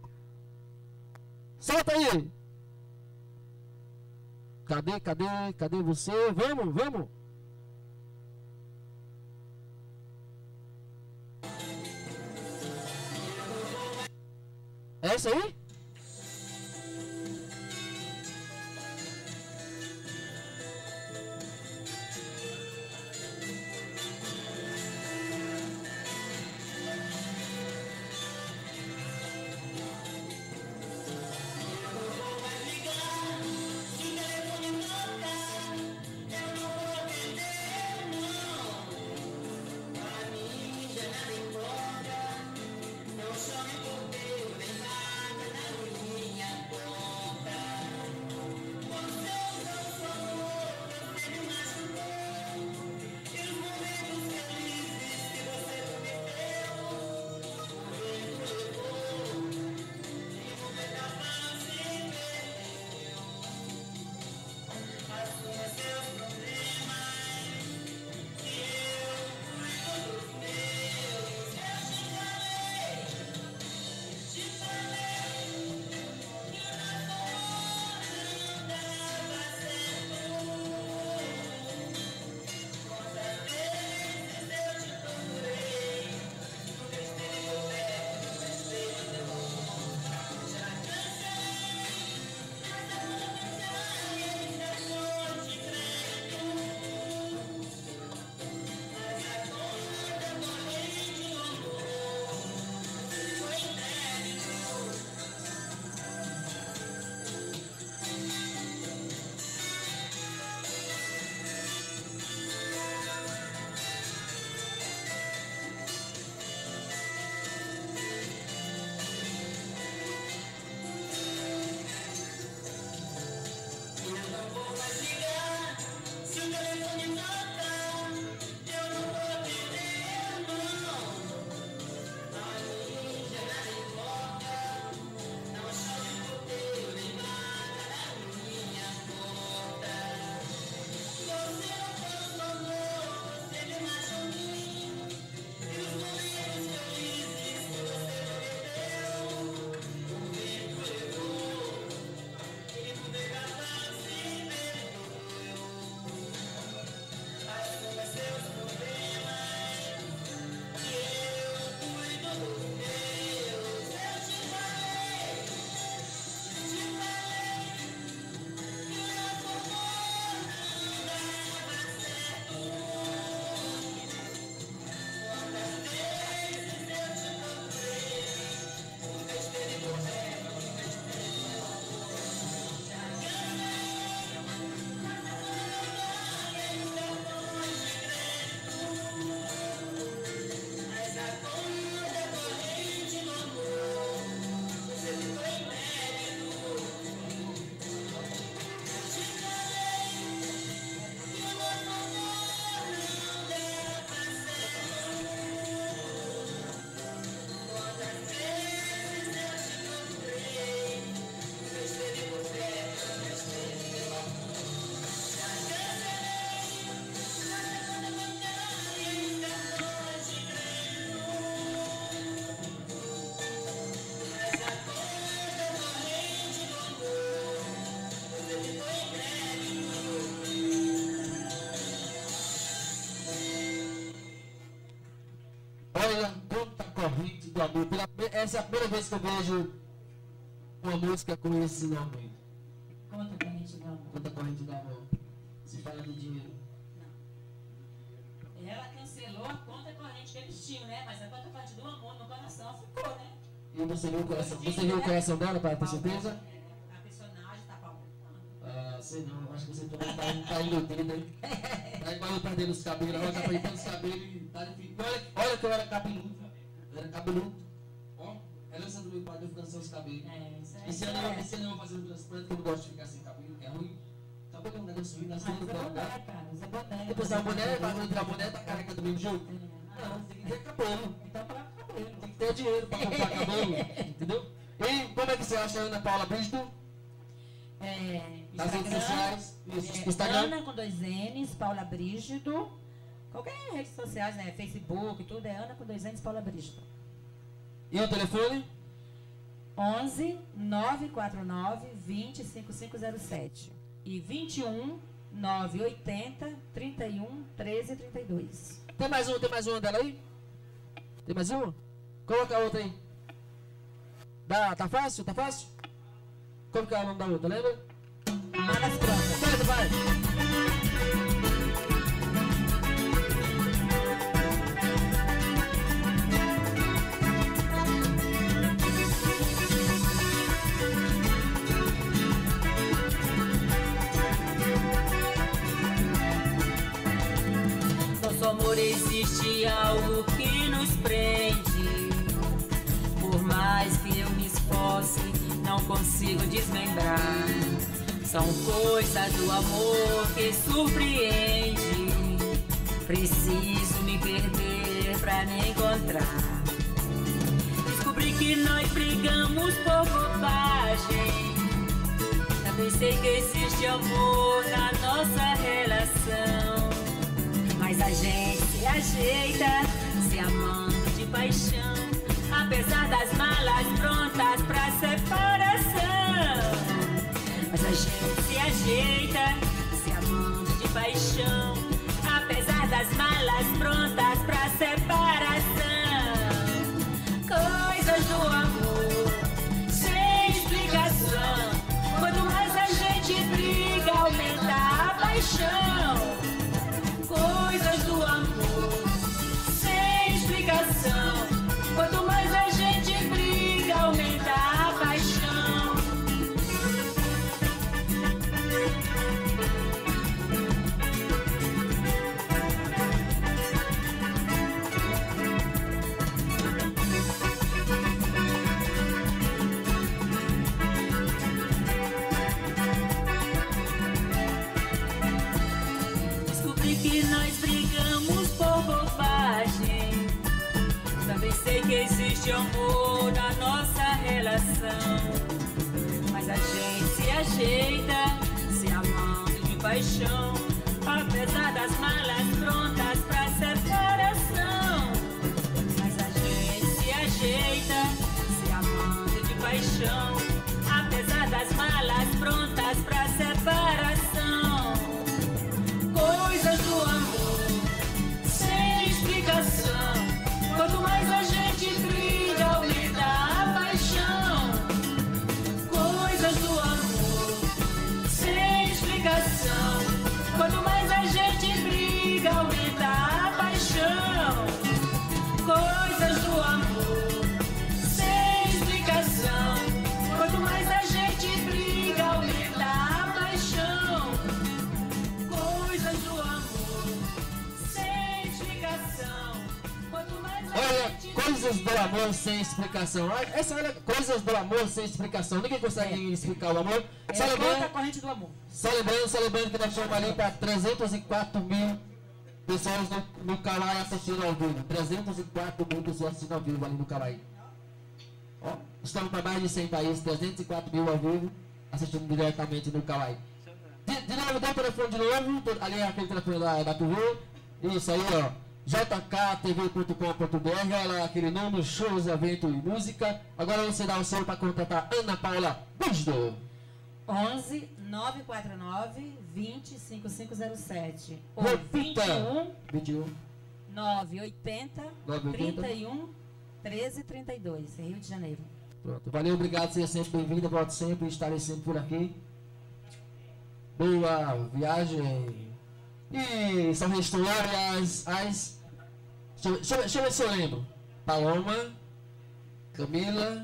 Solta aí! Cadê você? Vamos! É essa aí? Não chame por Deus, nem nada. do amor. Essa é a primeira vez que eu vejo uma música com esse nome. Conta a corrente do amor. Conta a corrente do amor. Se fala do dinheiro. Ela cancelou a conta corrente que eles tinham, né? Mas a conta corrente do amor no coração ficou, né? E você viu o coração, o coração dela, para ter certeza? A personagem tá palpitando. Ah, sei não, acho que você também tá iludida, hein? Tá igual eu perdendo os cabelos, agora tá perdendo os cabelos e tá difícil. Olha que eu era cabeludo. Eu era cabeludo. Ó, ela essa do meu pai, eu ficando sem os cabelos. Esse ano eu vou fazer um transplante, que eu não gosto de ficar sem cabelo, que é ruim. Cabelo é um negócio ruim, nós temos que boné, cara, usa boné. Depois a boné, vai entrar a boné, tá careca do mesmo jeito. Não, tem que ter cabelo. Então, pra cabelo. Tem que ter dinheiro pra comprar cabelo, entendeu? E como é que você acha a Ana Paula Brígido? Nas redes sociais? Instagram? Ana com 2 N's, Paula Brígido. Qualquer redes sociais, né? Facebook, tudo é Ana com 2 N's, Paula Brígido. E o telefone? 11 949 20 5507 e 21 980 31 13 32. Tem mais uma dela aí? Tem mais uma? Coloca a outra aí. Tá fácil? Tá fácil? Como que é o nome da outra, lembra? Malas prontas. Vai. Nosso amor existe algo que nos prende. Por mais que eu me esforce, não consigo desmembrar. São coisas do amor que surpreende. Preciso me perder pra me encontrar. Descobri que nós brigamos por bobagem. Também sei que existe amor na nossa relação. Mas a gente se ajeita, se amando de paixão, apesar das malas prontas pra separação. Mas a gente se ajeita, se amando de paixão, apesar das malas prontas pra separação. Coisas do amor, sem explicação. Quanto mais a gente briga, aumenta a paixão. Coisas do amor, sem explicação. Quanto mais a gente briga, aumenta a paixão. Descobri que nós brigamos por bobagem. Também sei que existe amor na nossa relação. Mas a gente se ajeita, se amando de paixão, apesar das malas prontas pra separação. Mas a gente se ajeita, se amando de paixão, apesar das malas prontas pra separação. Coisas do amor, sem explicação. Quanto mais a gente briga, aumenta a paixão. Coisas do amor, sem explicação. Quanto mais a gente briga, aumenta a paixão. Coisas do amor, sem explicação. Quanto mais a gente briga, aumenta a paixão. Coisas do amor, sem explicação. Quanto mais a Olha, gente coisas do amor sem explicação. Olha, essa olha, coisas do amor sem explicação. Ninguém consegue explicar o amor. Só Conta a lembrando, corrente do amor. só lembrando que nós estamos ali para 304 mil pessoas no Kawaii assistindo ao vivo. 304 mil pessoas assistindo ao vivo ali no Kawaii. Ó, estamos para mais de 100 países, 304 mil ao vivo, assistindo diretamente no Kawaii. De novo, dá o telefone de novo, ali é aquele telefone da TV. Isso aí, ó. jktv.com.br, olha aquele nome, shows, evento e música. Agora você dá o seu para contratar Ana Paula Brígido. 11 949 20 5507 ou Repita. 21 21 980 980 31 1332, Rio de Janeiro. Pronto. Valeu, obrigado, seja sempre bem-vinda, volte sempre, estarei sempre por aqui. Boa viagem. E só restou as... Deixa eu ver se eu lembro. Paloma, Camila,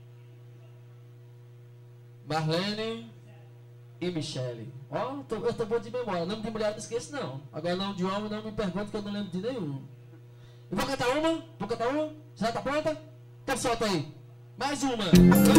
Marlene e Michele. Ó, eu tô bom de memória. Nome de mulher eu não esqueço, não. Agora nome de homem não me pergunte que eu não lembro de nenhum. Eu vou cantar uma? Vou cantar uma? Já tá pronta? Então solta aí. Mais uma.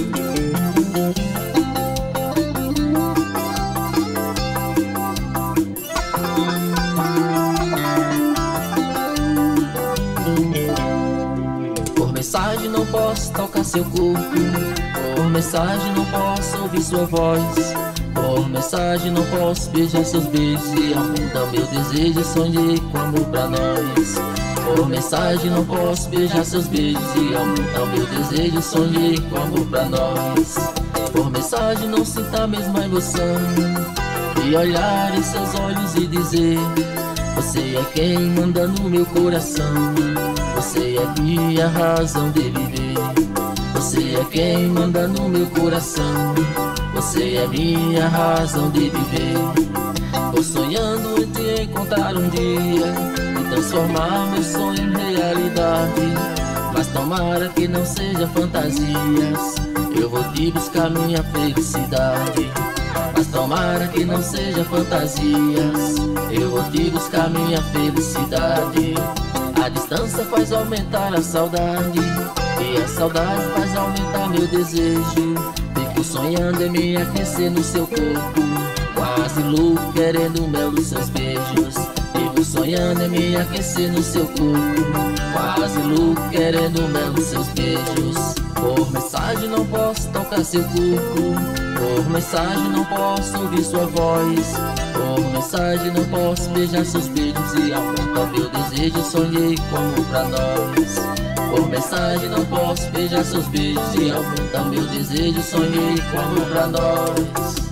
Por mensagem não posso tocar seu corpo, por mensagem não posso ouvir sua voz, por mensagem não posso beijar seus beijos e aumentar meu desejo, sonhei com amor pra nós. Por mensagem não posso beijar seus beijos e aumentar meu desejo, sonhei com amor pra nós. Por mensagem não sinto a mesma emoção e olhar em seus olhos e dizer: você é quem manda no meu coração, você é minha razão de viver. Você é quem manda no meu coração, você é minha razão de viver. Tô sonhando em te encontrar um dia e transformar meu sonho em realidade, mas tomara que não seja fantasias, eu vou te buscar minha felicidade. Mas tomara que não seja fantasias, eu vou te buscar minha felicidade. A distância faz aumentar a saudade, e a saudade faz aumentar meu desejo. Fico sonhando em me aquecer no seu corpo, quase louco querendo o mel dos seus beijos. Fico sonhando em me aquecer no seu corpo, quase louco querendo o mel dos seus beijos. Por mensagem não posso tocar seu corpo, por mensagem não posso ouvir sua voz, por mensagem não posso beijar seus beijos e aumentar meu desejo, sonhei com amor pra nós. Por mensagem não posso beijar seus beijos e aumentar meu desejo, sonhei com amor pra nós.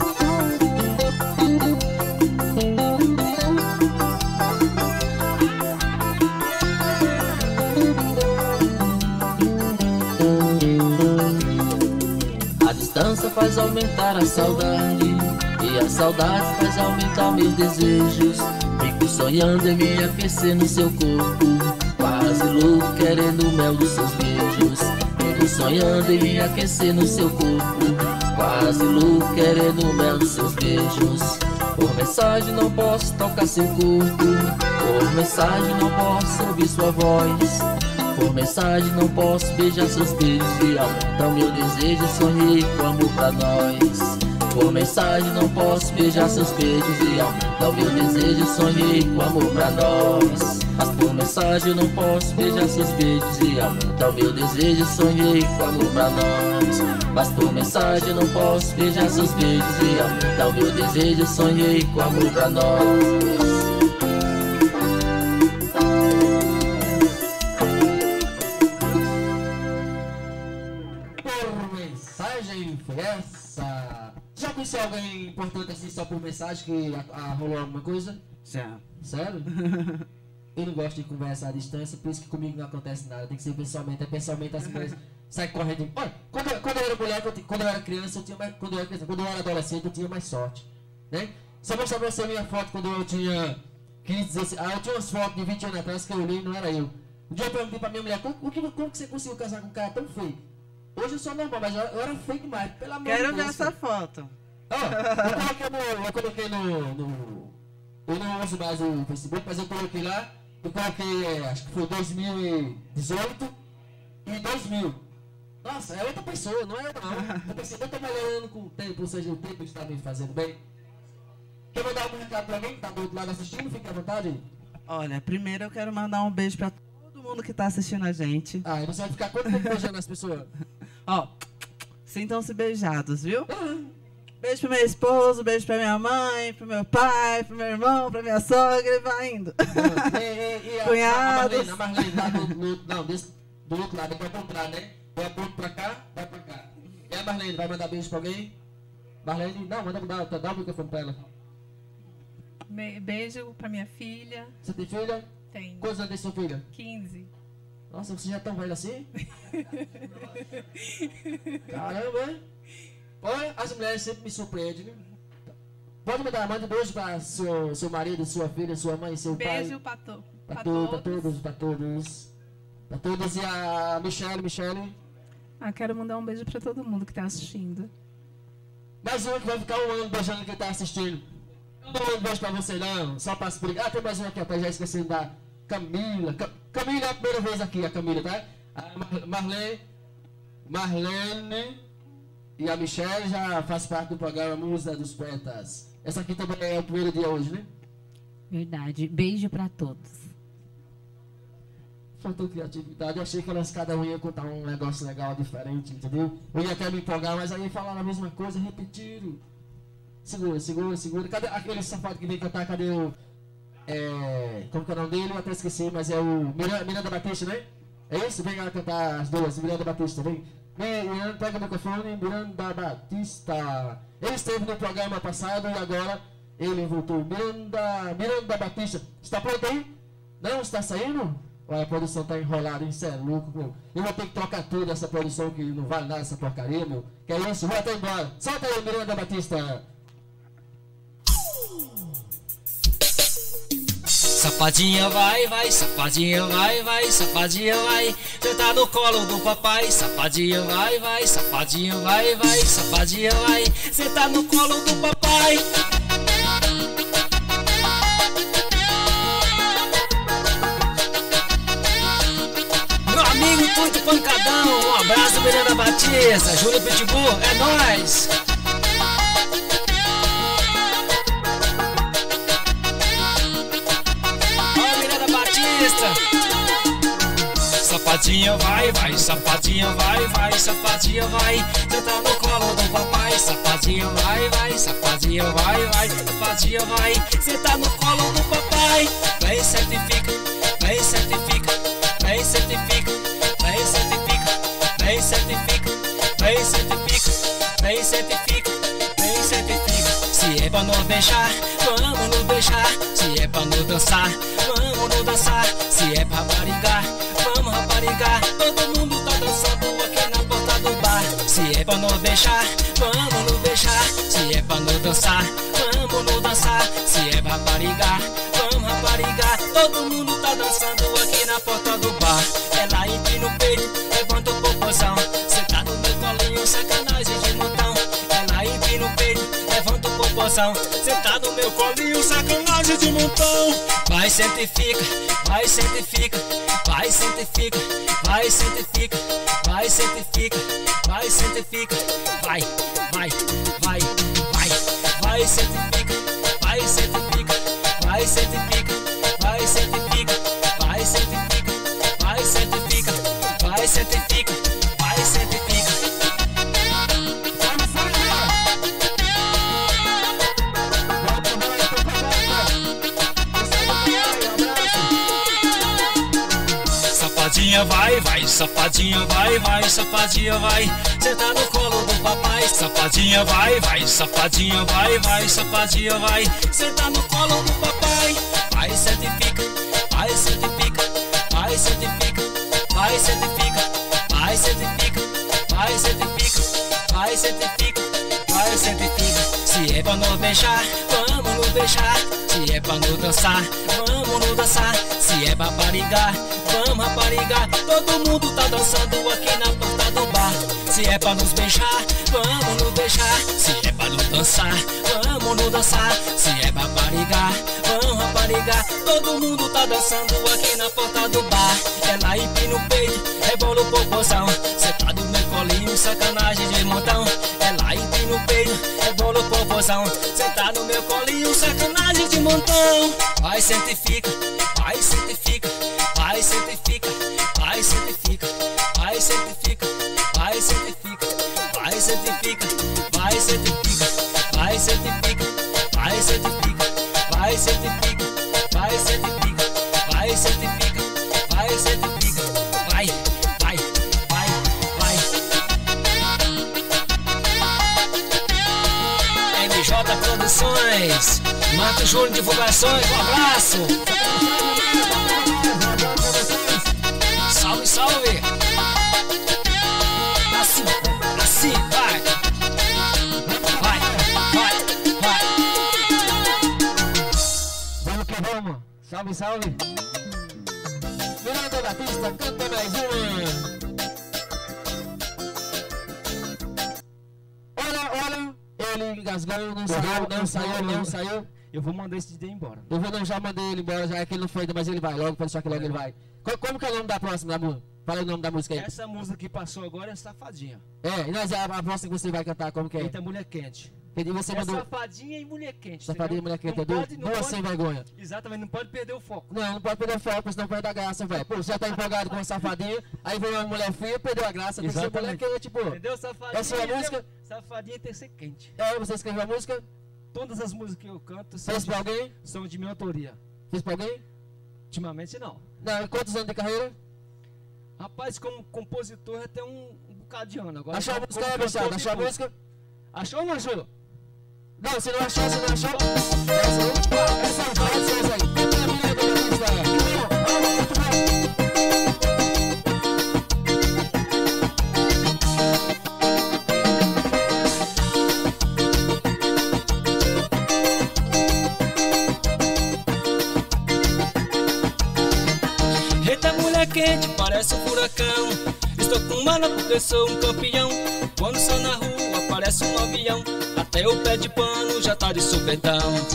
A distância faz aumentar a saudade, e a saudade faz aumentar meus desejos. Fico sonhando em me aquecer no seu corpo, quase louco querendo o mel dos seus beijos. Fico sonhando em me aquecer no seu corpo, quase louco querendo o mel dos seus beijos. Por mensagem não posso tocar seu corpo, por mensagem não posso ouvir sua voz, por mensagem não posso beijar seus beijos e aumentar meu desejo, sonhei com amor pra nós. Por mensagem não posso beijar seus beijos e aumentar meu desejo, sonhei com amor pra nós. Mas por mensagem não posso beijar seus beijos e aumentar meu desejo, sonhei com amor pra nós. Mas por mensagem não posso beijar seus beijos e aumentar meu desejo, sonhei com amor pra nós. Essa. Já conheceu alguém importante assim só por mensagem que rolou alguma coisa? Já. Sério? Eu não gosto de conversar à distância, por isso que comigo não acontece nada, tem que ser pessoalmente. É pessoalmente as mulheres saem correndo. Olha, quando eu era mulher, quando eu era criança, eu tinha mais. Quando eu era adolescente, eu tinha mais sorte. Né? Só mostrar pra você a minha foto quando eu tinha 15, 16. Eu tinha umas fotos de 20 anos atrás que eu olhei e não era eu. Um dia eu perguntei pra minha mulher, como que você conseguiu casar com um cara tão feio? Hoje eu sou normal, mas eu era feio demais, pelo amor de Deus. Quero ver essa foto. Eu coloquei eu não uso mais o Facebook, mas eu coloquei lá. Eu coloquei, acho que foi 2018 e 2000. Nossa, é outra pessoa, não é eu não. Eu pensei, eu tô melhorando com o tempo, ou seja, o tempo está me fazendo bem. Quer mandar algum recado pra alguém que tá do outro lado assistindo? Fique à vontade. Olha, primeiro eu quero mandar um beijo pra todo mundo que tá assistindo a gente. Ah, e você vai ficar quanto tempo beijando as pessoas? Ó, sintam-se beijados, viu? Beijo pro meu esposo, beijo pra minha mãe, pro meu pai, pro meu irmão, pra minha sogra e vai indo. Cunhados. A Marlene tá do outro lado, é pra encontrar, né? Eu aponto pra cá, vai pra cá. E a Marlene vai mandar beijo pra alguém? Marlene, não, dá o microfone pra ela. Beijo pra minha filha. Você tem filha? Tenho. Quantos anos tem sua filha? 15. Nossa, você já é tão velho assim? Caramba, hein? Olha, as mulheres sempre me surpreendem, né? Pode mandar um beijo para seu marido, sua filha, sua mãe, seu pai. Beijo pra todos. Para todos. E a Michele. Quero mandar um beijo pra todo mundo que tá assistindo. Mais um que vai ficar um ano beijando quem tá assistindo. Eu não mando beijo pra você não, só pra se brigar. Tem mais um aqui, até já esqueci da Camila. Camila é a primeira vez aqui, a Camila, tá? A Marlene e a Michelle já faz parte do programa Musa dos Poetas. Essa aqui também é o primeiro dia hoje, né? Verdade. Beijo pra todos. Faltou criatividade. Eu achei que elas cada um ia contar um negócio legal, diferente, entendeu? Eu ia até me empolgar, mas aí falaram a mesma coisa, repetiram. Segura. Cadê aquele safado que veio cantar? Cadê o... como que é o nome dele? Eu até esqueci, mas é o Miranda Batista, né? É isso? Vem lá cantar as duas. Miranda Batista, vem. Miranda, pega o microfone. Miranda Batista. Ele esteve no programa passado e agora ele voltou. Miranda Batista. Está pronto aí? Não? Está saindo? Olha, a produção tá enrolada, isso é louco, meu. Eu vou ter que trocar tudo essa produção que não vale nada essa porcaria, meu. Que é isso? Vai até embora. Solta aí, Miranda Batista. Safadinha vai, safadinha vai, safadinha vai. Senta no colo do papai, safadinha vai, safadinha vai, safadinha vai. Senta no colo do papai. Meu amigo Tudo Pancadão, um abraço, Miranda Batista, Júlio Pitbull, é nóis. Safadinha vai, safadinha vai, safadinha vai. Senta no colo do papai, safadinha vai, safadinha vai, safadinha vai. Senta no colo do papai. Vem, senta e fica, vem, senta e fica, vem, senta e fica, vem, senta e fica, vem, senta e fica, vem, senta e fica, vem, senta e fica, vem, senta e fica. Se é pra não beijar, vamos nos beijar. Se é pra não dançar, vamos nos dançar. Se é pra raparigar, vamos raparigar. Todo mundo tá dançando aqui na porta do bar. Se é pra não beijar, vamos nos beijar. Se é pra não dançar, vamos nos dançar. Se é pra raparigar, vamos raparigar. Todo mundo tá dançando aqui na porta do bar. Ela empina no peito, levanta o popozão. Cê tá no meu colinho, sacanagem de montão. Ela empina no peito, levanta o popozão. Cê tá no meu colinho, sacanagem de montão. Vai, senta e fica, vai, senta e fica, vai, senta e fica, vai, senta e fica, vai, senta e fica, vai, senta e fica, vai, vai, vai, vai, vai, senta e fica, vai, senta e fica, vai, senta e fica, vai, senta e fica, vai, senta e fica, vai, senta e fica, vai, senta e fica, vai, senta e fica. Safadinha vai, safadinha vai, safadinha vai. Senta no colo do papai, safadinha vai, safadinha vai, safadinha vai. Senta no colo do papai. Vai, senta e fica, vai, senta e fica, vai, senta e fica, vai, senta e fica, vai, senta e fica, vai, senta e fica, vai, senta e fica, vai, senta e fica. Se é pra não beijar, vamos nos beijar. Se é pra não dançar, vamos nos dançar. Se é pra raparigar, vamos raparigar. Todo mundo tá dançando aqui na porta do bar. Se é pra nos beijar, vamos nos beijar. Se é pra nos dançar, vamos nos dançar. Se é pra raparigar, vamos raparigar. Todo mundo tá dançando aqui na porta do bar. Ela empina o peito, rebola o popozão. Cê tá no meu colinho, sacanagem de montão. Ela empina o peito, rebola o popozão. Cê tá no meu colinho, sacanagem de montão. Vai, senta e fica, vai, senta e fica, vai, senta e fica, vai, senta e fica, vai, senta e fica, vai, senta e fica, vai, senta e fica, vai, senta e fica, vai, senta e fica, vai, senta e fica, vai, senta e fica, vai, senta e fica, vai, senta e fica, vai, senta e fica, vai, vai, vai, vai. MJ Produções, Marcos Júnior Divulgações, um abraço. Salve, salve. Assim, assim, vai. Vai, vai, vai. Vamos que vamos. Salve, salve. Miranda Batista, canta mais uma. Olha, ele engasgou, não saiu. Eu vou mandar esse DJ embora. Já mandei ele embora, já é que ele não foi ainda, mas ele vai logo, pode deixar que logo ele vai. Como que é o nome da próxima, da música? Fala o nome da música aí. Essa música que passou agora é Safadinha. E nós, a próxima que você vai cantar, como que é? Eita, Mulher Quente. Você mandou... Safadinha e Mulher Quente. Safadinha e Mulher Quente, duas sem vergonha. Exatamente, não pode perder o foco. Não pode perder o foco, senão perde a graça, velho. Pô, você já tá empolgado com uma safadinha, aí vem uma mulher feia, perdeu a graça. Tem que ser mulher que é tipo... Entendeu? Safadinha, essa é a música? Safadinha tem que ser quente. Você escreveu a música? Todas as músicas que eu canto Fez pra alguém? São de minha autoria. Fez pra alguém? Ultimamente não. Não, quantos anos de carreira? Rapaz, como compositor até um bocado de ano. Agora, achou a música, bichada? Achou a música? Achou ou não achou? Não, se não achou, essa aí. Canta a minha do Eita, mulher quente, parece um furacão. Estou com mana porque sou um campeão. Quando sou na rua, parece um avião. Até o pé de pano já tá de supetão.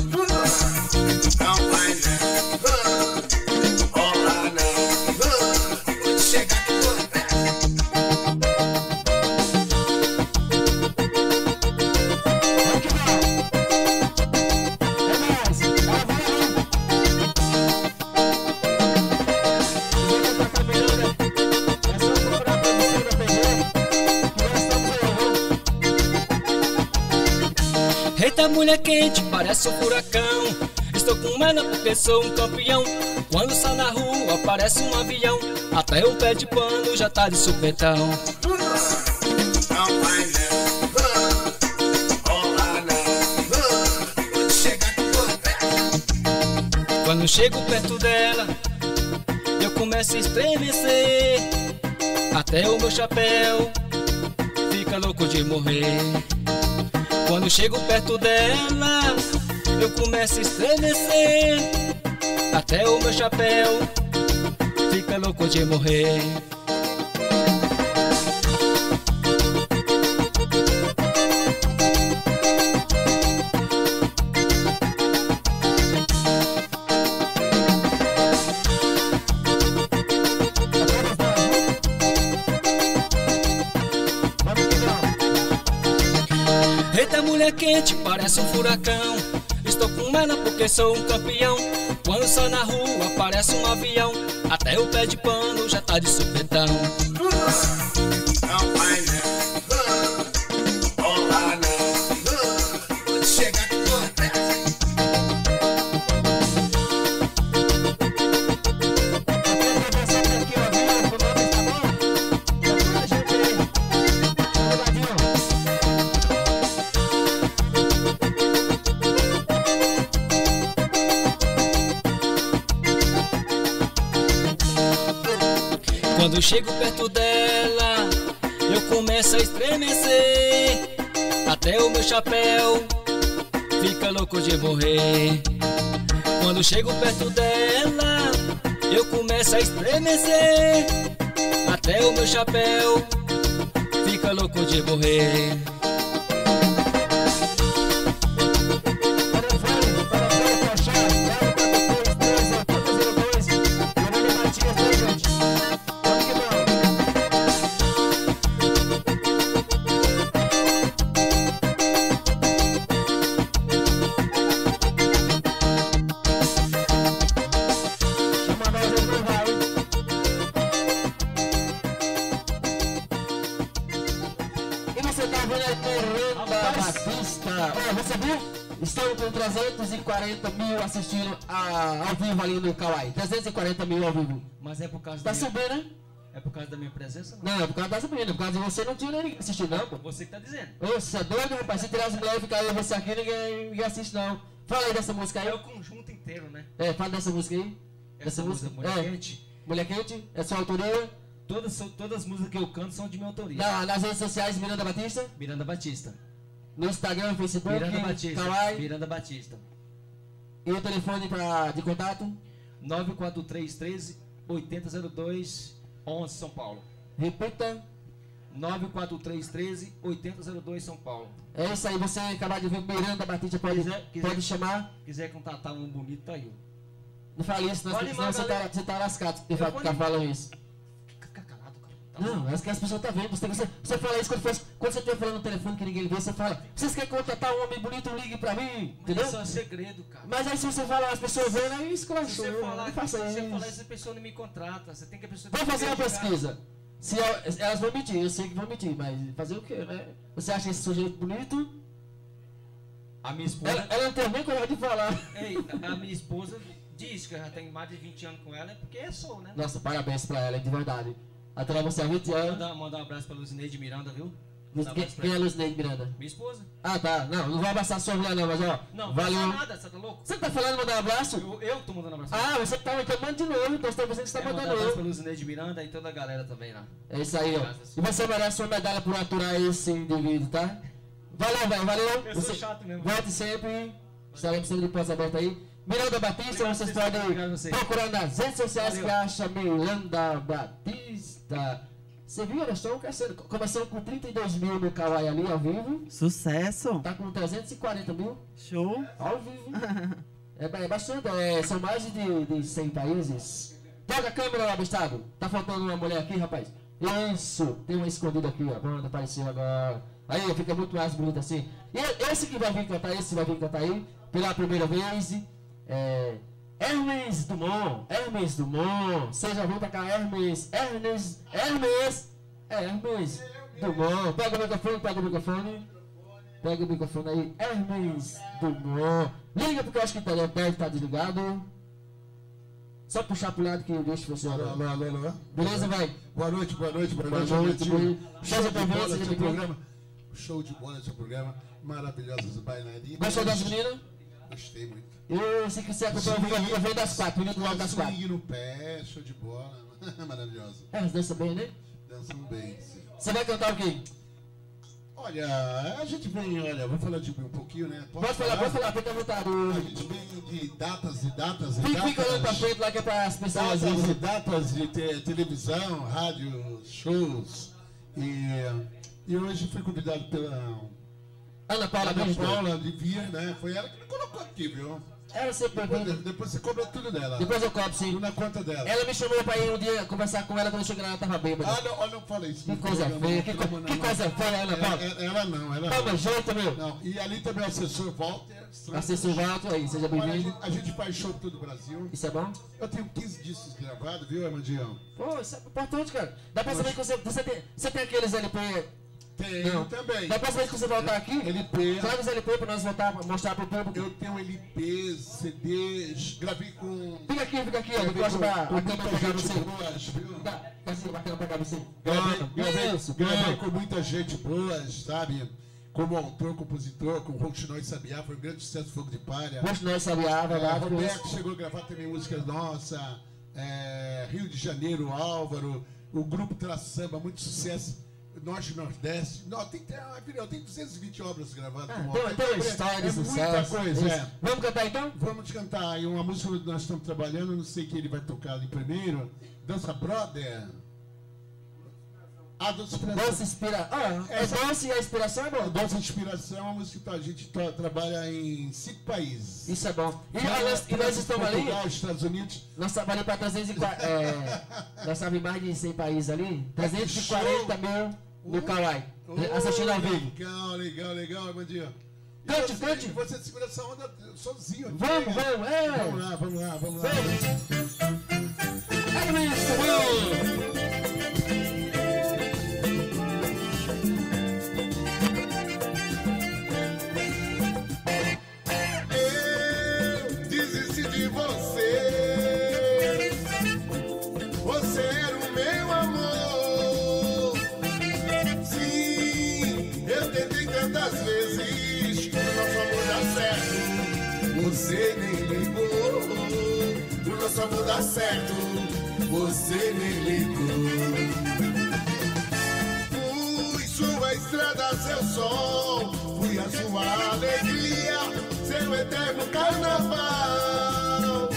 Olá, não. Vou chegar aqui por perto. Eita, mulher quente, parece um furacão. Estou com mana porque sou um campeão. Quando sou na rua, parece um avião. Até o pé de pano já tá de supetão. Quando chego perto dela, eu começo a estremecer. Até o meu chapéu fica louco de morrer. Quando chego perto dela, eu começo a estremecer. Até o meu chapéu fica louco de morrer. Eita, mulher quente, parece um furacão. Estou com mana porque sou um campeão. Quando sou na rua, parece um avião. Até o pé de pano já tá de supetão. Olá, não. Vou chegar aqui por perto. Quando chego perto dela, eu começo a estremecer. Até o meu chapéu fica louco de morrer. Quando chego perto dela, eu começo a estremecer. Até o meu chapéu fica louco de morrer. Estamos com 340 mil assistindo ao vivo ali no Kawaii. 340 mil ao vivo. Mas é por causa tá subindo, né? É por causa da minha presença? Não, é por causa da subindo. É por causa de você não tinha ninguém assistindo, não, pô. Você que tá dizendo. Ô, você é doido, rapaz? Se tirar as mulheres e ficar eu e você aqui, ninguém assiste, não. Fala aí dessa música aí. É o conjunto inteiro, né? Fala dessa música aí. Essa música, Mulher Quente. Mulher Quente, é sua autoria? Todas as músicas que eu canto são de minha autoria. Nas redes sociais, Miranda Batista? Miranda Batista. No Instagram, Facebook, Miranda Batista. Kawaii. Miranda Batista. E o telefone de contato? 94313-8002-11 São Paulo. Repita. 94313-8002 São Paulo. É isso aí, você acabar de ver Miranda Batista, pode chamar. Quiser contatar um bonito, tá aí. Não fale isso, senão você tá lascado que ficar falando isso. Fica calado, cara. Não, é que as pessoas estão vendo. Você fala isso quando você estiver falando no telefone que ninguém vê, você fala, vocês querem contratar um homem bonito, ligue pra mim, entendeu? Mas isso é segredo, cara. Mas aí se você falar, as pessoas vendo, aí isso, claro, se você falar, faça isso. essa pessoa não me contrata, você tem que a pessoa... Vamos fazer uma pesquisa. Se elas vão mentir, eu sei que vão mentir, mas fazer o quê, né? Você acha esse sujeito bonito? A minha esposa... Ela não tem nem coragem de falar. Ei, a minha esposa diz que eu já tenho mais de 20 anos com ela, é porque eu sou, né? Nossa, parabéns pra ela, de verdade. Até você há 20 anos. Mandar um abraço pra Luzineide Miranda, viu? Quem é Luzineide Miranda? Minha esposa. Ah, tá. Não vou abraçar sua mulher não, mas ó. Não, valeu. Não nada, você tá louco? Você tá falando mandar um abraço? Eu tô mandando um abraço. Ah, você tá mandando de novo, então você tá pensando que você tá mandando um abraço pra Luzineide Miranda e toda a galera também lá. É isso aí, ó. E você merece uma medalha por aturar esse indivíduo, tá? Valeu, velho, valeu. Eu sou chato mesmo. Volte sempre. Estaremos sempre de portas abertas aí. Miranda Batista, obrigado, vocês podem procurar nas redes sociais que acha Miranda Batista. Você viu, elas estão começando com 32 mil no Kawaii ali, ao vivo. Sucesso. Tá com 340 mil. Show. Ao vivo. É bastante, são mais de 100 países. Toca a câmera, abestado. Tá faltando uma mulher aqui, rapaz. Isso, tem uma escondida aqui, ó. Pronto, apareceu agora. Aí, fica muito mais bonito assim. E esse que vai vir cantar, aí, pela primeira vez. Hermes Dumont. Vocês já vão pra cá, Hermes Dumont. Pega o microfone aí. Hermes Dumont. Liga porque eu acho que deve estar desligado. Só puxar pro lado que o bicho funciona. Alô. Beleza, vai? Boa noite. Show de bola esse programa. Maravilhosas bailarinas. Gostou das meninas? Gostei muito. Eu sei que você acompanhou o voo das 4, menino do alto das 4. Swing no pé, show de bola. Maravilhoso. Elas dançam bem, né? Dançam bem, sim. Você vai cantar o quê? Olha, a gente vem, vou falar de um pouquinho, né? Pode falar, fica à vontade. A gente vem de datas e datas. Fica olhando pra frente lá que é para as pessoas. Datas de televisão, rádio, shows. E hoje fui convidado pela Ana Paula de vir, né? Foi ela que me colocou aqui, viu? Ela sempre depois você cobra tudo dela. Depois eu cobro, sim. Tudo na conta dela. Ela me chamou pra ir um dia conversar com ela quando eu cheguei lá, ela tava bêbada. Não fala isso. Que coisa feia, que coisa feia, Ana Paula. Ela não. Toma jeito, meu. Não, e ali também o assessor Walter. Assessor Walter, aí, seja bem-vindo. A gente faz show por todo o Brasil. Isso é bom? Eu tenho 15 discos gravados, viu, Armandinho? Pô, isso é importante, cara. Dá pra saber que você tem aqueles LP... Tenho também. Da próxima vez que você voltar aqui, LP. traga os LP pra nós voltar, mostrar pro público. Eu tenho LP, CDs, gravei com... Fica aqui, ó, depois pra a câmera pegar você. Assim, a câmera pegar você. Gravei com muita gente boa, sabe? Como autor, compositor, com Rouxinol e Sabiá, foi um grande sucesso, Fogo de Palha. Rouxinol e Sabiá, verdade. Roberto chegou a gravar também músicas nossas, Rio de Janeiro, Álvaro, o grupo Traça Samba, muito sucesso. Norte e Nordeste. Não, tem 220 obras gravadas. Tem uma história de sucesso. Muita coisa, Vamos cantar então? Vamos cantar. E uma música que nós estamos trabalhando, não sei quem ele vai tocar ali primeiro. Dança Brother. Doce Inspiração. Doce e a Inspiração é bom? Doce Inspiração é uma música que a gente trabalha em 5 países. Isso é bom. E nós estamos ali... Portugal, Estados Unidos. Nós trabalhamos para 340... nós estamos em mais de 100 países ali. 340 mil no Kawaii. Assistindo ao vivo. Legal, Armandinho. Cante. Você segura essa onda sozinho aqui. Vamos. Vamos lá. Vamos. De você era o meu amor. Sim, eu tentei tantas vezes pro nosso amor dar certo. Você nem ligou pro nosso amor dar certo. você me ligou. Fui sua estrada, seu sol, fui a sua alegria, seu eterno carnaval.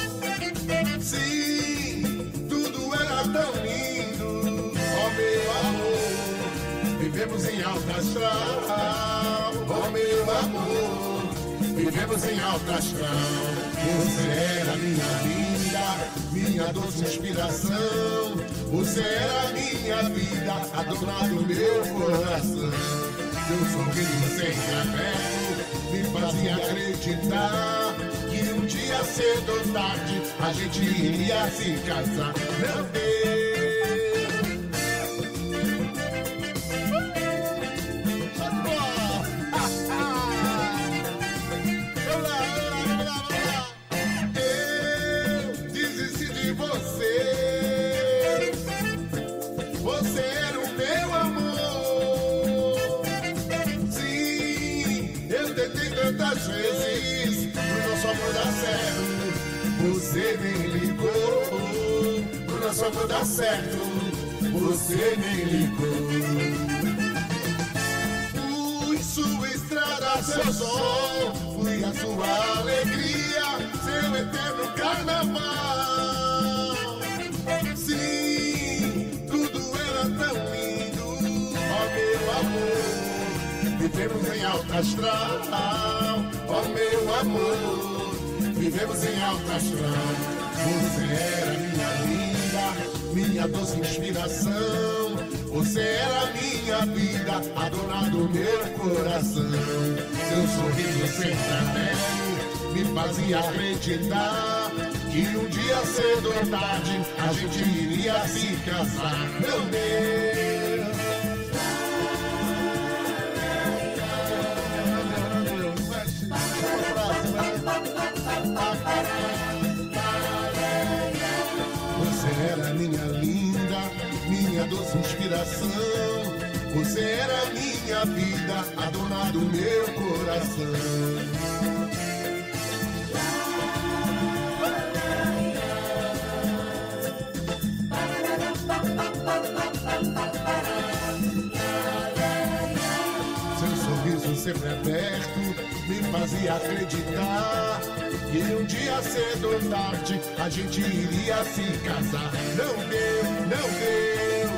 Sim, tudo era tão lindo, ó meu amor, vivemos em alta astral, ó meu amor, vivemos em alta astral. Você era minha linda, minha doce inspiração, você era minha vida, a dona do meu coração. Seu sorriso sempre aberto me fazia acreditar que um dia cedo ou tarde a gente iria se casar. Meu Deus. Eu desisti de você. Você era o meu amor. Sim, eu tentei tantas vezes pro nosso amor dar certo. Você me ligou. Pro nosso amor dar certo. Você me ligou. Fui sua estrada, seu sol, fui a sua alegria, seu eterno carnaval. Sim, tudo era tão lindo, ó meu amor, vivemos em alta astral, ó meu amor, vivemos em alta astral. Você era minha linda, minha doce inspiração, você era minha vida, a dona do meu coração. Seu sorriso sempre aberto me fazia acreditar que um dia cedo ou tarde a gente iria se casar. Meu Deus. Você era minha linda, minha doce inspiração, você era minha vida, a dona do meu coração. Seu sorriso sempre aberto me fazia acreditar que um dia cedo ou tarde a gente iria se casar. Não deu, não deu.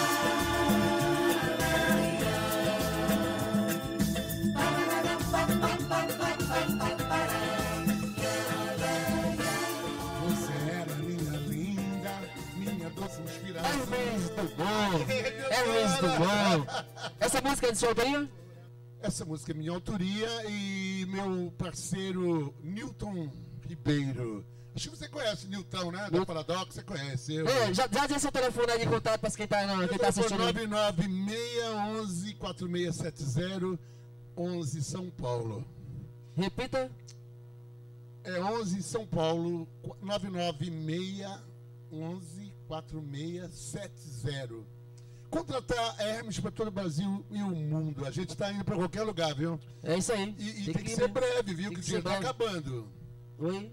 Você era minha linda, minha doce inspiração. É o ex do bom. Essa música é de sua autoria? Essa música é minha autoria e meu parceiro Newton Ribeiro. Acho que você conhece Newton, né? Da Paradox, você conhece. Já diz seu telefone aí de contato para quem tá assistindo. 996114670, 11 São Paulo. Repita. É 11 São Paulo, 996114670. Contratar Hermes para todo o Brasil e o mundo. A gente está indo para qualquer lugar, viu? É isso aí. E tem que ser breve, viu? Que o dinheiro está acabando. Oi?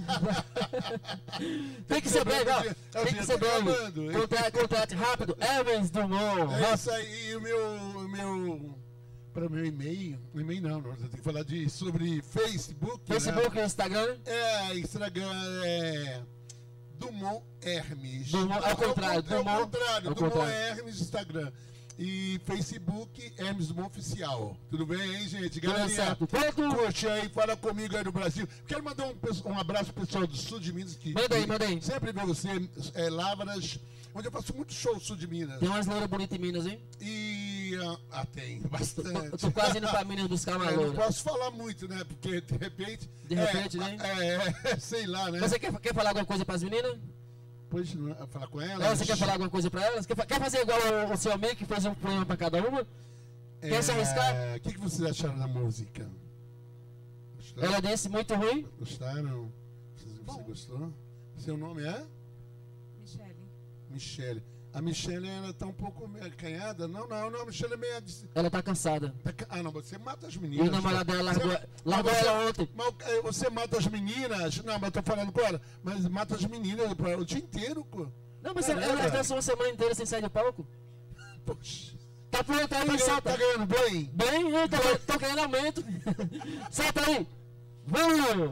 Tem que ser breve, ó. Tem que ser breve. Contrate rápido. Hermes Dumont. É isso aí. E o meu para o meu e-mail. E-mail não, tem que falar sobre Facebook. Facebook e Instagram? Instagram é Dumont Hermes. Dumont, ao contrário. Dumont Hermes, Instagram. E Facebook, Hermes Dumont Oficial. Tudo bem, hein, gente? Galerinha, curte aí, fala comigo aí no Brasil. Quero mandar um abraço pro pessoal do sul de Minas. Que manda aí. Sempre vê você, Lavras, onde eu faço muito show no sul de Minas. Tem umas loiras bonitas em Minas, hein? Tem bastante. Eu tô quase indo pra Minas buscar uma loira. Não posso falar muito, né? Porque de repente... né? Sei lá, né? Você quer falar alguma coisa pras meninas? Pois não, falar com elas? Você quer falar alguma coisa pra elas? Quer fazer igual o seu amigo que fez um poema pra cada uma? Quer se arriscar? O que vocês acharam da música? Gostaram? Ela disse muito ruim? Gostaram? Você gostou? Seu nome é? Michele. A Michele, ela tá um pouco meio acanhada. Não, a Michele é meio... Ela tá cansada. Não, você mata as meninas. E o namorado dela largou ela ontem. Você mata as meninas... Não, mas eu tô falando com ela. Mas mata as meninas o dia inteiro, pô. Não, mas ela dançou uma semana inteira sem sair do palco. Poxa. Tá pronto aí, solta. Tá ganhando bem? Bem, eu tô ganhando aumento. Solta aí. Vamos!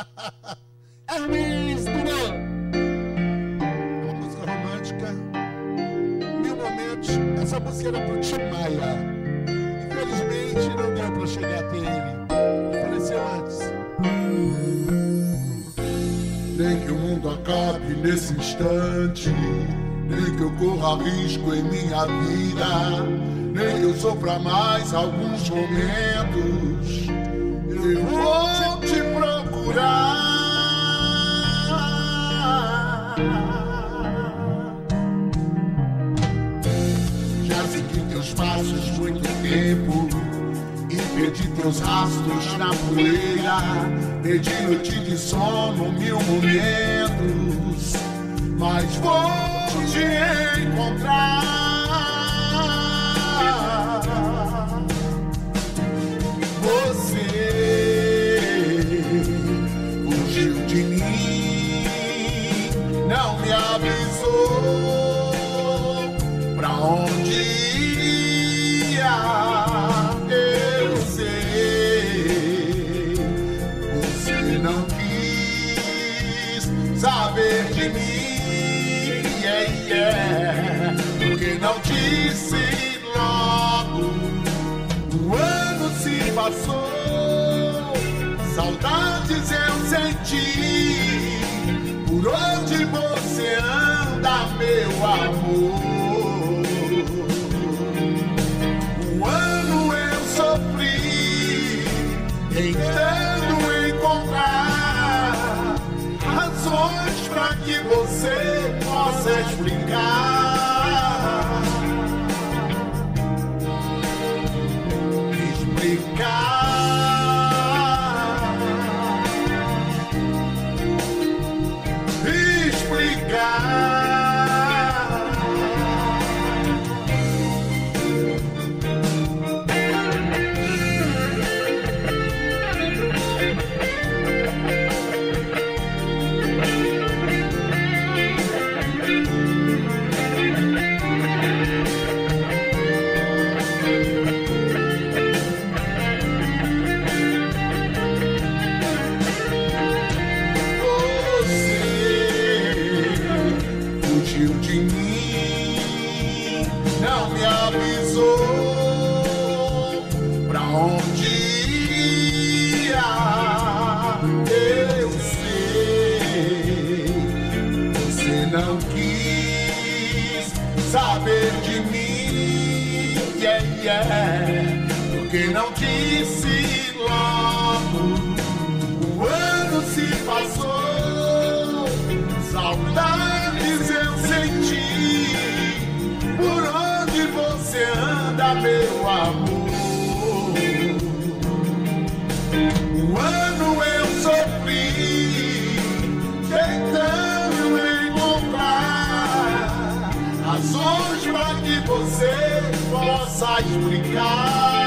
Hermes Dumont. Uma música romântica. 1000 momentos. Essa música era pro Tim Maia. Infelizmente não deu pra chegar até ele. Faleceu antes. Nem que o mundo acabe nesse instante, nem que eu corra risco em minha vida, nem que eu sofra mais alguns momentos, eu vou te procurar. Já segui teus passos muito tempo e perdi teus rastros na poeira, perdi noite de sono 1000 momentos, mas vou te encontrar. Você fugiu de mim, não me avisou pra onde ia. Eu sei, você não quis saber de mim. Porque não disse logo, o ano se passou, saudades eu senti. Por onde você anda, meu amor? Um ano eu sofri, tentando encontrar razões pra que você possa explicar. Porque não disse logo, o ano se passou, saudades eu senti. Por onde você anda, meu amor? Um ano eu sofri, tentando encontrar razões para que você possa explicar.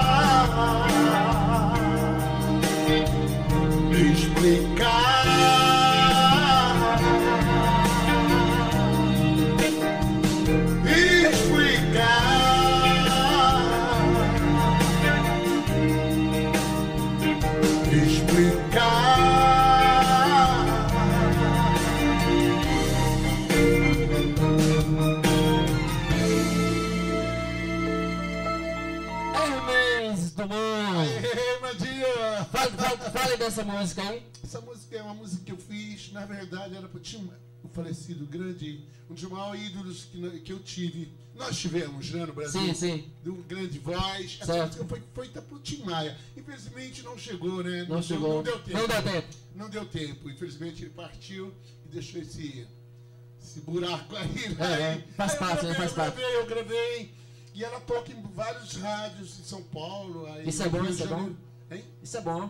Fale dessa música aí. Essa música é uma música que eu fiz, na verdade, era para o falecido grande, um dos maiores ídolos que eu tive. Nós tivemos, né, no Brasil. Sim, sim. Do grande voz. Essa música foi feita pro Tim Maia. Infelizmente não chegou, né? Não chegou. Não deu tempo. Não deu tempo. Não deu tempo. Infelizmente ele partiu e deixou esse buraco aí. Né? Faz parte, né? Faz parte. Eu gravei. E ela toca em vários rádios em São Paulo. Aí isso é bom, isso é bom. Hein? Isso é bom.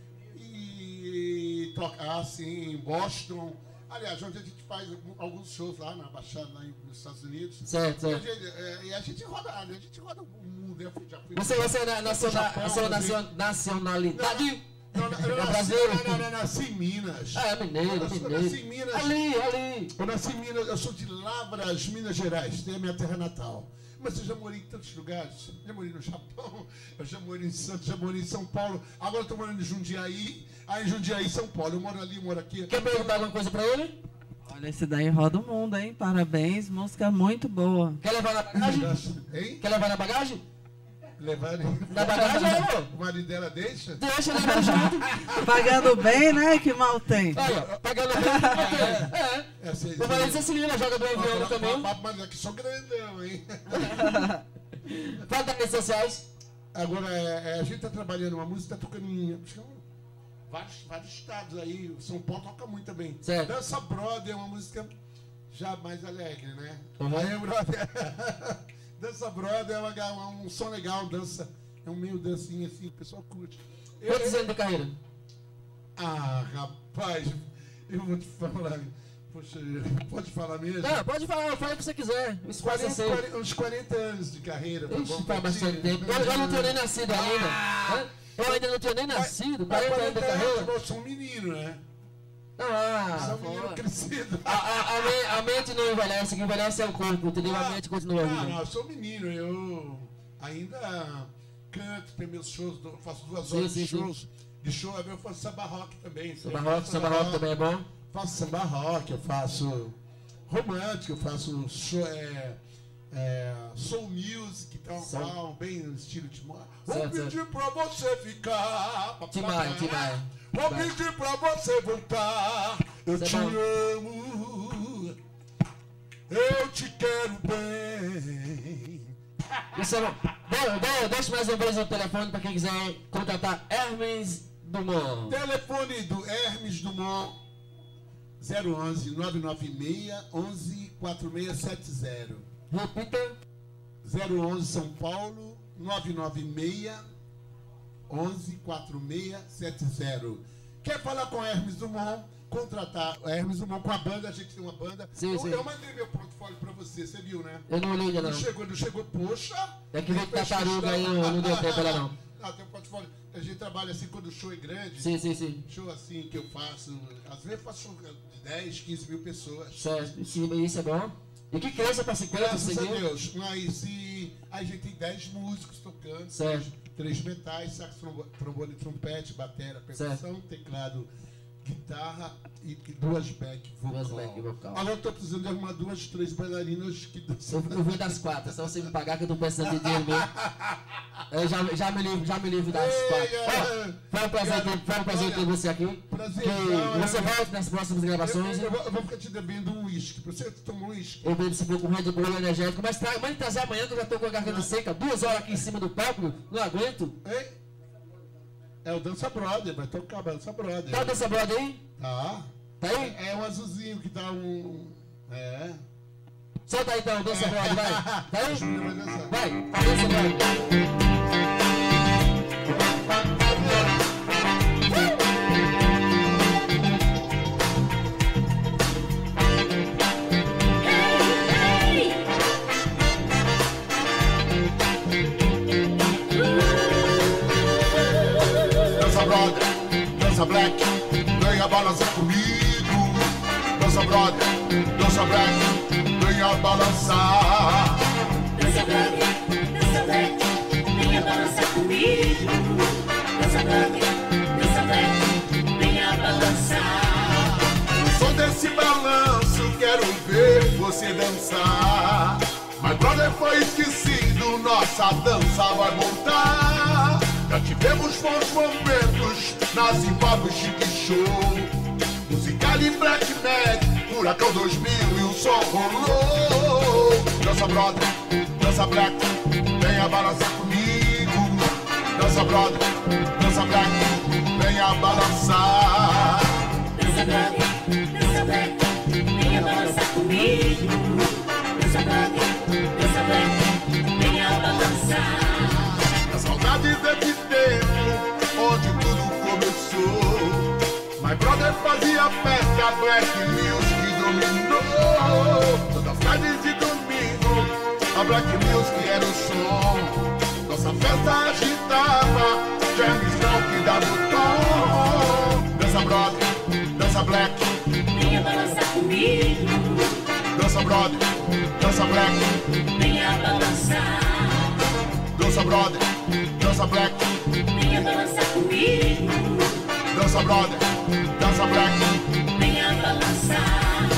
E toca assim em Boston. Aliás, onde a gente faz alguns shows lá na Baixada, lá nos Estados Unidos. Certo, certo. E a gente roda o mundo. Eu já fui você é nacionalidade? Eu nasci em Minas. Mineiro. Eu nasci em Minas. Ali. Eu nasci em Minas, eu sou de Lavras, Minas Gerais, tem a minha terra natal. Mas eu já morei em tantos lugares. Já morei no Japão, eu já morei em Santos, já morei em São Paulo. Agora eu estou morando em Jundiaí. Aí em Jundiaí, São Paulo. Eu moro ali, eu moro aqui. Quer perguntar alguma coisa pra ele? Olha, esse daí roda o mundo, hein? Parabéns, música muito boa. Quer levar na bagagem? Hein? Quer levar na bagagem? Levar na bagagem, o marido dela deixa? Deixa, levar junto. Pagando bem, né? Que mal tem. Aí, ó, pagando bem, o marido se liga, joga do avião também. Mas aqui sou grandão, hein? Fala das redes sociais. Agora, a gente tá trabalhando uma música, tá tocando em vários estados aí. São Paulo toca muito também. Certo. Dança Brother é uma música já mais alegre, né? Uhum. Aí, brother, Dança Brother é um som legal, dança. É um meio dancinha assim, o pessoal curte. Quantos anos de carreira? Ah, rapaz, eu vou te falar. Poxa, pode falar mesmo? Não, pode falar, fala o que você quiser. Uns 40 anos de carreira. Tá bom? Faz bastante tempo. Eu não tenho nem nascido ainda. Eu ainda não tinha nem nascido. 40 anos de carreira. Eu sou um menino, né? Sou um menino crescido. A mente não envelhece, o que envelhece é o corpo, entendeu? A mente continua viva. Não, eu sou um menino, eu ainda canto, tenho meus shows, faço 2 horas de shows. De show, eu faço samba rock também. Samba rock também é bom? Faço samba rock, eu faço romântico, eu faço show, soul music, tal, bem no estilo de moda. Vou pedir pra você ficar. Timai. Vou pedir pra você voltar. Eu te amo. Eu te quero bem. Isso é bom. Deixa mais uma vez o telefone para quem quiser contratar Hermes Dumont. Telefone do Hermes Dumont 011 996 11 4670. Repita. 011 São Paulo 996 11 4670. Quer falar com Hermes Dumont? Contratar Hermes Dumont com a banda, a gente tem uma banda. Eu mandei meu portfólio pra você viu, né? Eu não olhei ainda não. Não chegou, poxa. É que veio que tartaruga aí, não deu tempo ainda não. Tem um portfólio. A gente trabalha assim quando o show é grande. Sim. Show assim que eu faço. Às vezes eu faço show de 10, 15 mil pessoas. Certo, isso é bom. E que cresça pra 50, graças a Deus. Mas aí a gente tem 10 músicos tocando. Certo. 3 metais, sax, trombone, trompete, bateria, percussão, teclado, guitarra e 2 back vocal. Agora eu tô precisando de arrumar 2, 3 bailarinas que dançam. Eu vou das 4, só você me pagar que eu tô precisando de dinheiro mesmo. Eu já me livro das 4. Foi um prazer ter você aqui. Prazer. Você volta nas próximas gravações. Eu vou ficar te devendo um uísque. Você tomou um uísque? Eu bebo se for com Red Bull energético. Mas mande trazer amanhã que eu já tô com a garganta seca. 2 horas aqui em cima do palco. Não aguento. Ei? É o Dança Brother, vai tocar Dança Brother. Tá o Dança Brother aí? Tá. Tá aí? É um azulzinho que dá um... Solta aí então, Dança Brother, vai. Tá aí? Vai, Dança Brother. Dança black, venha balançar comigo. Dança brother, dança black, venha balançar. Dança black, venha balançar comigo. Dança black, venha balançar. No som desse balanço quero ver você dançar. Mas brother foi esquecido, nossa dança vai voltar. Já tivemos bons momentos na Zimbábue Chique Show, Musicali Black Mag, Furacão 2000 e o som rolou. Dança brother, dança black, venha balançar comigo. Dança brother, dança black, venha balançar. Dança black, venha balançar comigo. Dança black, venha balançar. Saudade desse tempo, onde tudo começou. My brother fazia festa, Black Music dominou. Todas as tardes de domingo, a Black Music era o som. Nossa festa agitava, James não que dava o tom. brother, dança black. Venha balançar. Dança brother, dança black. Venha balançar comigo. Dança brother, dança black. Venha balançar.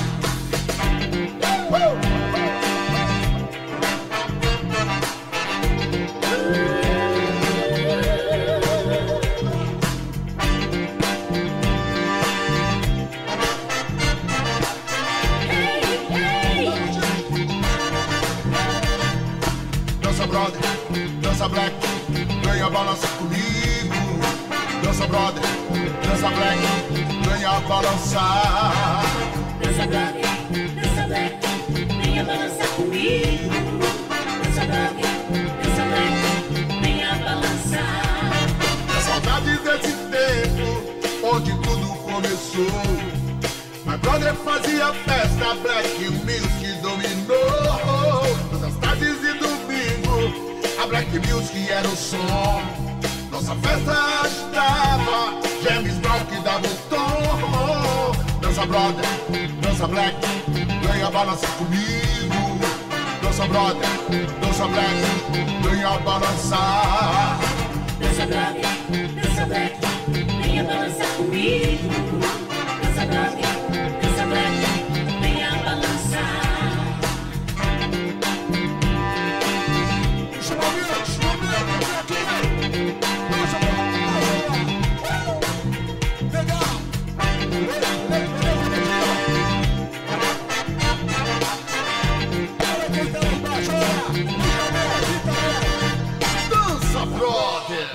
Dança brother, dança black. Venha balançar comigo. Dança brother, dança black. Venha balançar. Dança black, dança black. Venha balançar comigo. Dança black, dança black. Venha balançar. É saudade desse tempo onde tudo começou. My brother fazia festa, Black Music dominou. Todas as tardes e domingo, a Black Music era o som. Nossa festa agitava, James Brown que dava o tom. Dança brother, dança black, venha balançar comigo. Dança brother, dança black, venha balançar. Dança black, dança black. Venha balançar comigo. Dança black, dança black. Venha balançar. Dança brother.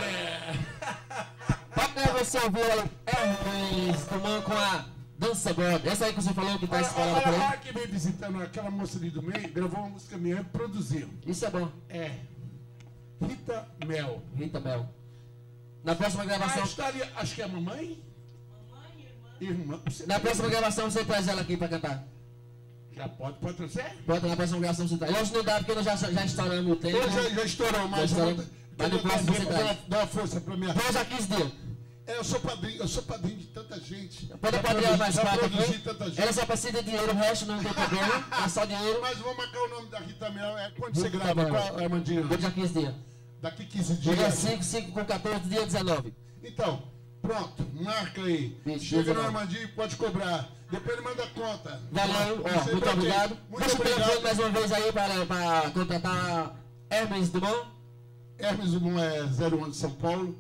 Você ouviu aí Hermes Dumont com a Dança Brother. Essa aí que você falou que tá espalhada por aí? Olha que vem visitando aquela moça ali do meio, gravou uma música minha e produziu. Isso é bom. É. Rita Mel. Rita Mel. Na próxima gravação... Acho que é a mamãe? Irmã. Na próxima gravação você traz ela aqui pra cantar. Já pode trazer? Pode, na próxima gravação você traz. Hoje não dá porque nós já estouramos o tempo. Hoje já estourou, mas no próximo você traz. Dá uma força pra minha... Depois já 15 dias. Eu sou padrinho de tanta gente. Pode apadrinhar mais quatro aqui. Tanta gente. Ela só precisa de dinheiro, o resto não tem problema. É só dinheiro. Mas vamos marcar o nome da Rita Mel. Quando Rita você grava? Mel. Qual, Armandinho? Daqui a 15 dias. Daqui 15 dias. Dia 5, 5 com 14, dia 19. Então, pronto, marca aí. Isso, Chega no 19. Armandinho, pode cobrar. Depois ele manda a conta. Valeu, ó, Sei muito pra quê. obrigado. Muito Deixa o telefone obrigado. mais uma vez aí para contratar Hermes Dumont. Hermes Dumont é 01 de São Paulo.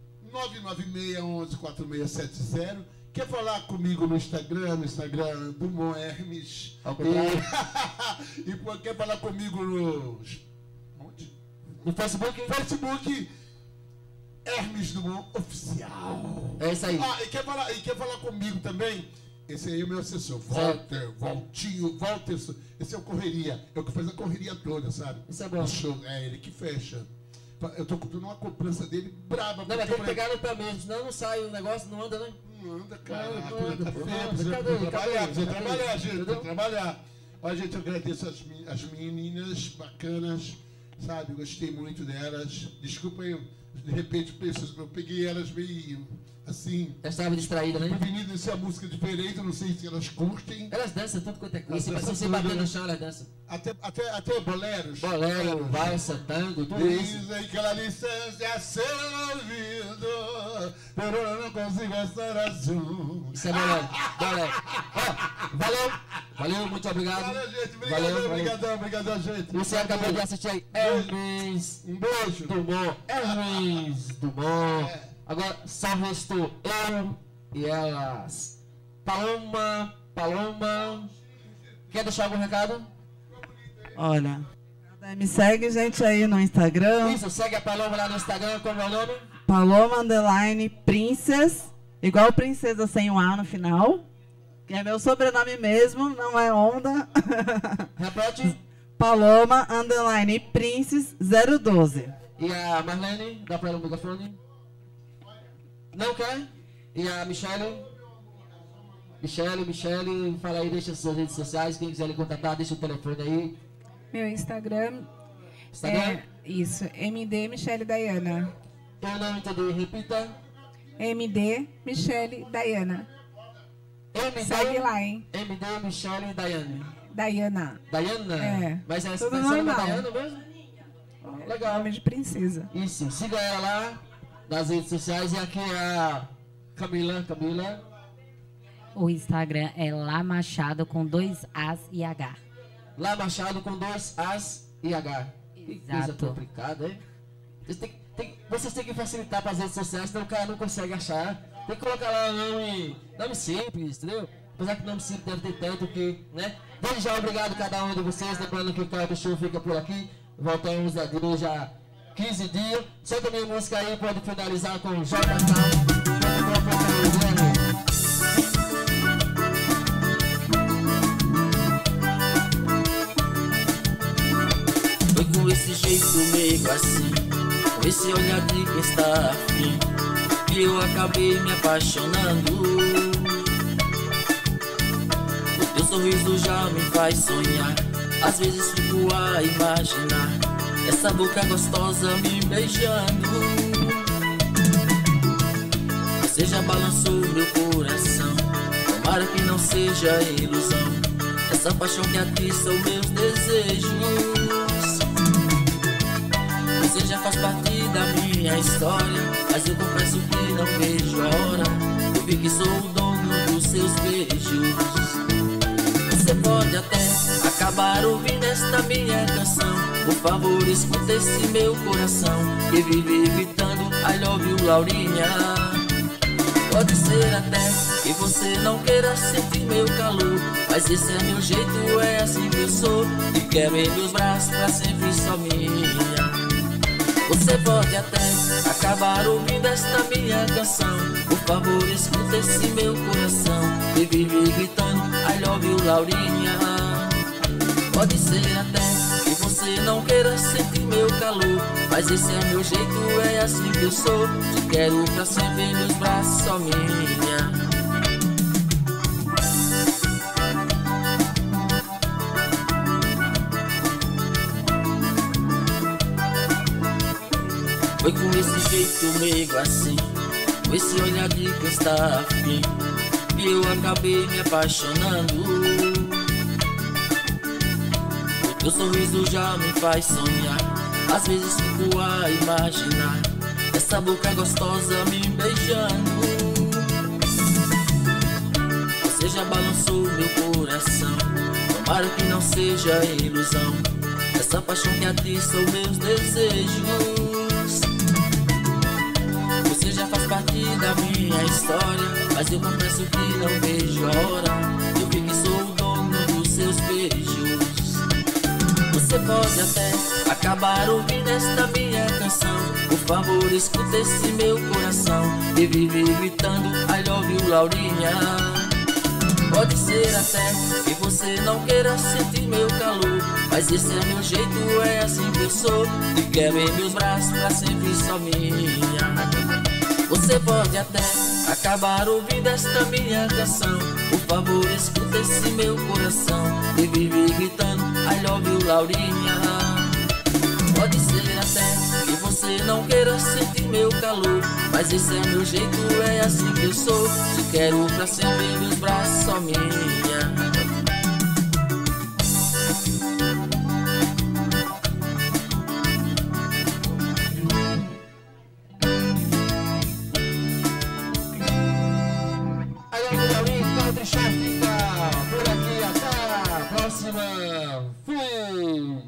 996114670. Quer falar comigo no Instagram Dumont Hermes. Ao contrário. E quer falar comigo no... Onde? No Facebook? Facebook Hermes Dumont Oficial. É isso aí. Ah, e quer falar comigo também? Esse aí é o meu assessor, Valtinho, esse é o Correria, é o que faz a correria toda, sabe? Isso é bom. O show, é ele que fecha. Eu tô numa cobrança dele braba. Não, mas tem que pegar no pé mesmo, senão não sai o negócio, não anda, né? Não anda, cara. Não Tá anda, feio, não, precisa cadê? trabalhar, precisa Cadê? trabalhar, gente, Entendeu? precisa trabalhar. Olha, gente, eu agradeço as meninas bacanas, sabe? Gostei muito delas. Desculpa aí, de repente, eu peguei elas meio assim. Elas estavam distraídas, né? Prevenidas, essa é uma música diferente, eu não sei se elas curtem. Elas dançam tudo quanto é coisa. Elas Se dançam você tudo, bater né? no chão, elas dançam. Até boleros. Bolero, valsa, tango, tudo isso. Dizem que a licença é seu ouvido, pero eu não consigo estar azul. Isso é bolero. Bolero. Ó, valeu, muito obrigado. Valeu, gente. Valeu. Obrigadão, gente. Você acabou de assistir aí Hermes Um beijo. Dumont. Hermes Dumont. Agora só restou eu e elas. Paloma. Quer deixar algum recado? Olha, me segue, gente, aí no Instagram. Isso, segue a Paloma lá no Instagram, como é o nome? Paloma_Princess, igual princesa sem um A no final. Que é meu sobrenome mesmo, não é onda. Repete. Paloma_Princess 012. E a Marlene, dá pra ela o microfone? Não quer? E a Michele, fala aí, deixa suas redes sociais, quem quiser lhe contatar, deixa o telefone aí. Meu Instagram Instagram? é isso, MD Michele Dayana. Eu não entendi, repita. MD Michele Dayana. MD, Segue lá, hein? MD Michele Dayane. Dayana. Dayana? É. Mas é tudo essa normal. Dayana mesmo? Legal. Nome de princesa. Isso, siga ela lá nas redes sociais. E aqui é a Camila. O Instagram é Lá Machado com 2 As e H. Lá Machado com 2 As e H. Que coisa Exato. complicada, hein? Vocês têm que facilitar para as redes sociais, senão o cara não consegue achar. Tem que colocar lá nome simples, entendeu? Apesar que nome simples deve ter tanto que, né? Desde já, obrigado a cada um de vocês. Lembrando que o Carro Show fica por aqui. Voltamos a já 15 dias. Solta minha música aí, pode finalizar com o JK. Foi com esse jeito meio assim, com esse olhar de quem está afim, que eu acabei me apaixonando. O teu sorriso já me faz sonhar, às vezes fico a imaginar essa boca gostosa me beijando. Você já balançou meu coração, tomara que não seja ilusão, essa paixão que atiça os meus desejos. Você já faz parte da minha história, mas eu confesso que não vejo a hora. Eu vi que sou o dono dos seus beijos. Você pode até acabar ouvindo esta minha canção, por favor escuta esse meu coração que vive gritando I love you, Laurinha. Pode ser até que você não queira sentir meu calor, mas esse é meu jeito, é assim que eu sou, e quero em meus braços pra sempre só minha. Você pode até acabar ouvindo esta minha canção, por favor escuta esse meu coração que vive gritando I love you, Laurinha. Pode ser até que você não queira sentir meu calor, mas esse é meu jeito, é assim que eu sou, te quero pra sempre em meus braços só minha. Foi com esse jeito meio assim, com esse olhar de quem está afim, que eu acabei me apaixonando. O teu sorriso já me faz sonhar, às vezes fico a imaginar essa boca gostosa me beijando. Você já balançou meu coração, tomara que não seja ilusão, essa paixão que atiça os meus desejos. Você já faz parte da minha história, mas eu confesso que não vejo a hora. Eu vi que sou o dono dos seus beijos. Você pode até acabar ouvindo esta minha canção, por favor escuta esse meu coração que vive gritando I love you, Laurinha. Pode ser até que você não queira sentir meu calor, mas esse é meu jeito, é assim que eu sou, e quero em meus braços pra sempre só minha. Você pode até acabar ouvindo esta minha canção, por favor escuta esse meu coração que vive gritando I love you, Laurinha. Pode ser até que você não queira sentir meu calor, mas esse é meu jeito, é assim que eu sou, te quero pra sempre em meus braços só minha. Fui!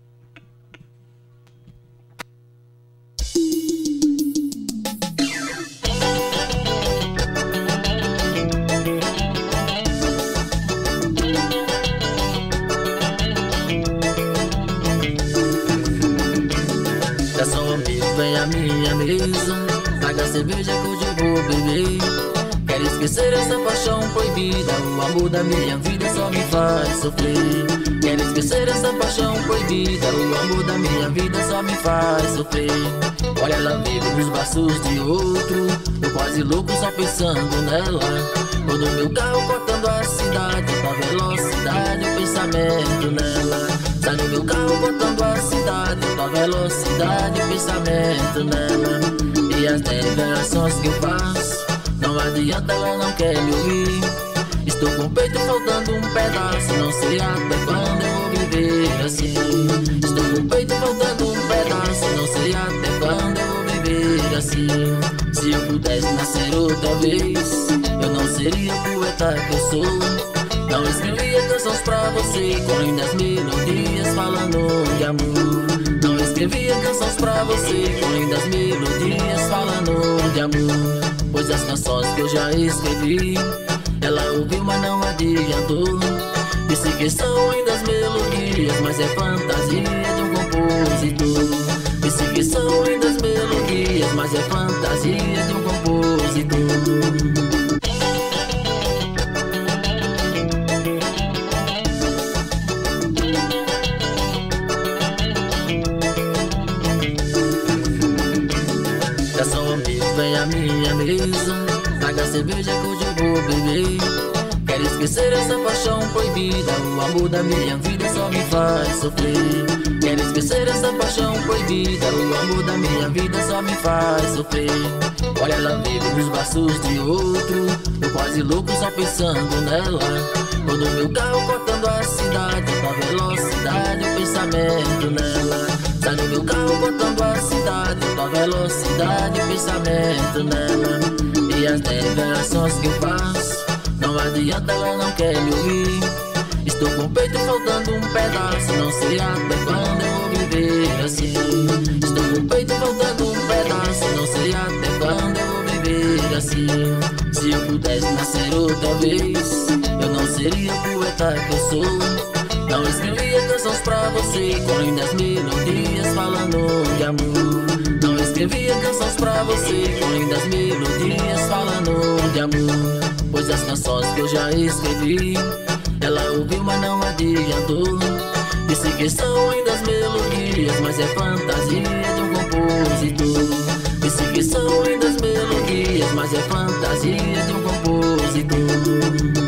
Já sou amigo, vem à minha mesa, traga cerveja que hoje eu vou beber. Quero esquecer essa paixão proibida, o amor da minha vida só me faz sofrer. Quero esquecer essa paixão proibida, o amor da minha vida só me faz sofrer. Olha ela vive nos braços de outro, tô quase louco só pensando nela. Tô no meu carro cortando a cidade, com a velocidade, o pensamento nela. Sai no meu carro cortando a cidade, com a velocidade, o pensamento nela. E as declarações que eu faço, não adianta, ela não quer me ouvir. Estou com o peito faltando um pedaço, não sei até quando eu vou viver assim. Estou com o peito faltando um pedaço, não sei até quando eu vou viver assim. Se eu pudesse nascer outra vez, eu não seria o poeta que eu sou. Não escrevia canções pra você com lindas melodias falando de amor. Não escrevia canções pra você com lindas melodias falando de amor. Pois as canções que eu já escrevi, ela ouviu mas não adiantou. Disse que são lindas melodias, mas é fantasia de um compositor. Disse que são lindas melodias, mas é fantasia de um compositor. Vem à minha mesa, traga cerveja que hoje eu vou beber. Quero esquecer essa paixão proibida, o amor da minha vida só me faz sofrer. Quero esquecer essa paixão proibida, o amor da minha vida só me faz sofrer. Olha, ela vive nos braços de outro, eu quase louco só pensando nela. Tô no meu carro cortando a cidade, com a velocidade, o pensamento nela. Sai no meu carro cortando a cidade, com a velocidade, o pensamento nela. E as revelações que eu faço, não adianta, ela não quer me ouvir. Estou com o peito faltando um pedaço, não sei até quando eu vou viver assim. Estou com o peito faltando um pedaço, não sei até quando eu vou viver assim. Se eu pudesse nascer outra vez, eu não seria o poeta que eu sou. Não escrevia canções pra você com lindas melodias falando de amor. Não escrevia canções pra você com lindas melodias falando de amor. Pois as canções que eu já escrevi, ela ouviu mas não adiantou. Disse que são lindas melodias, mas é fantasia de um compositor. Disse que são lindas melodias, mas é fantasia de um compositor.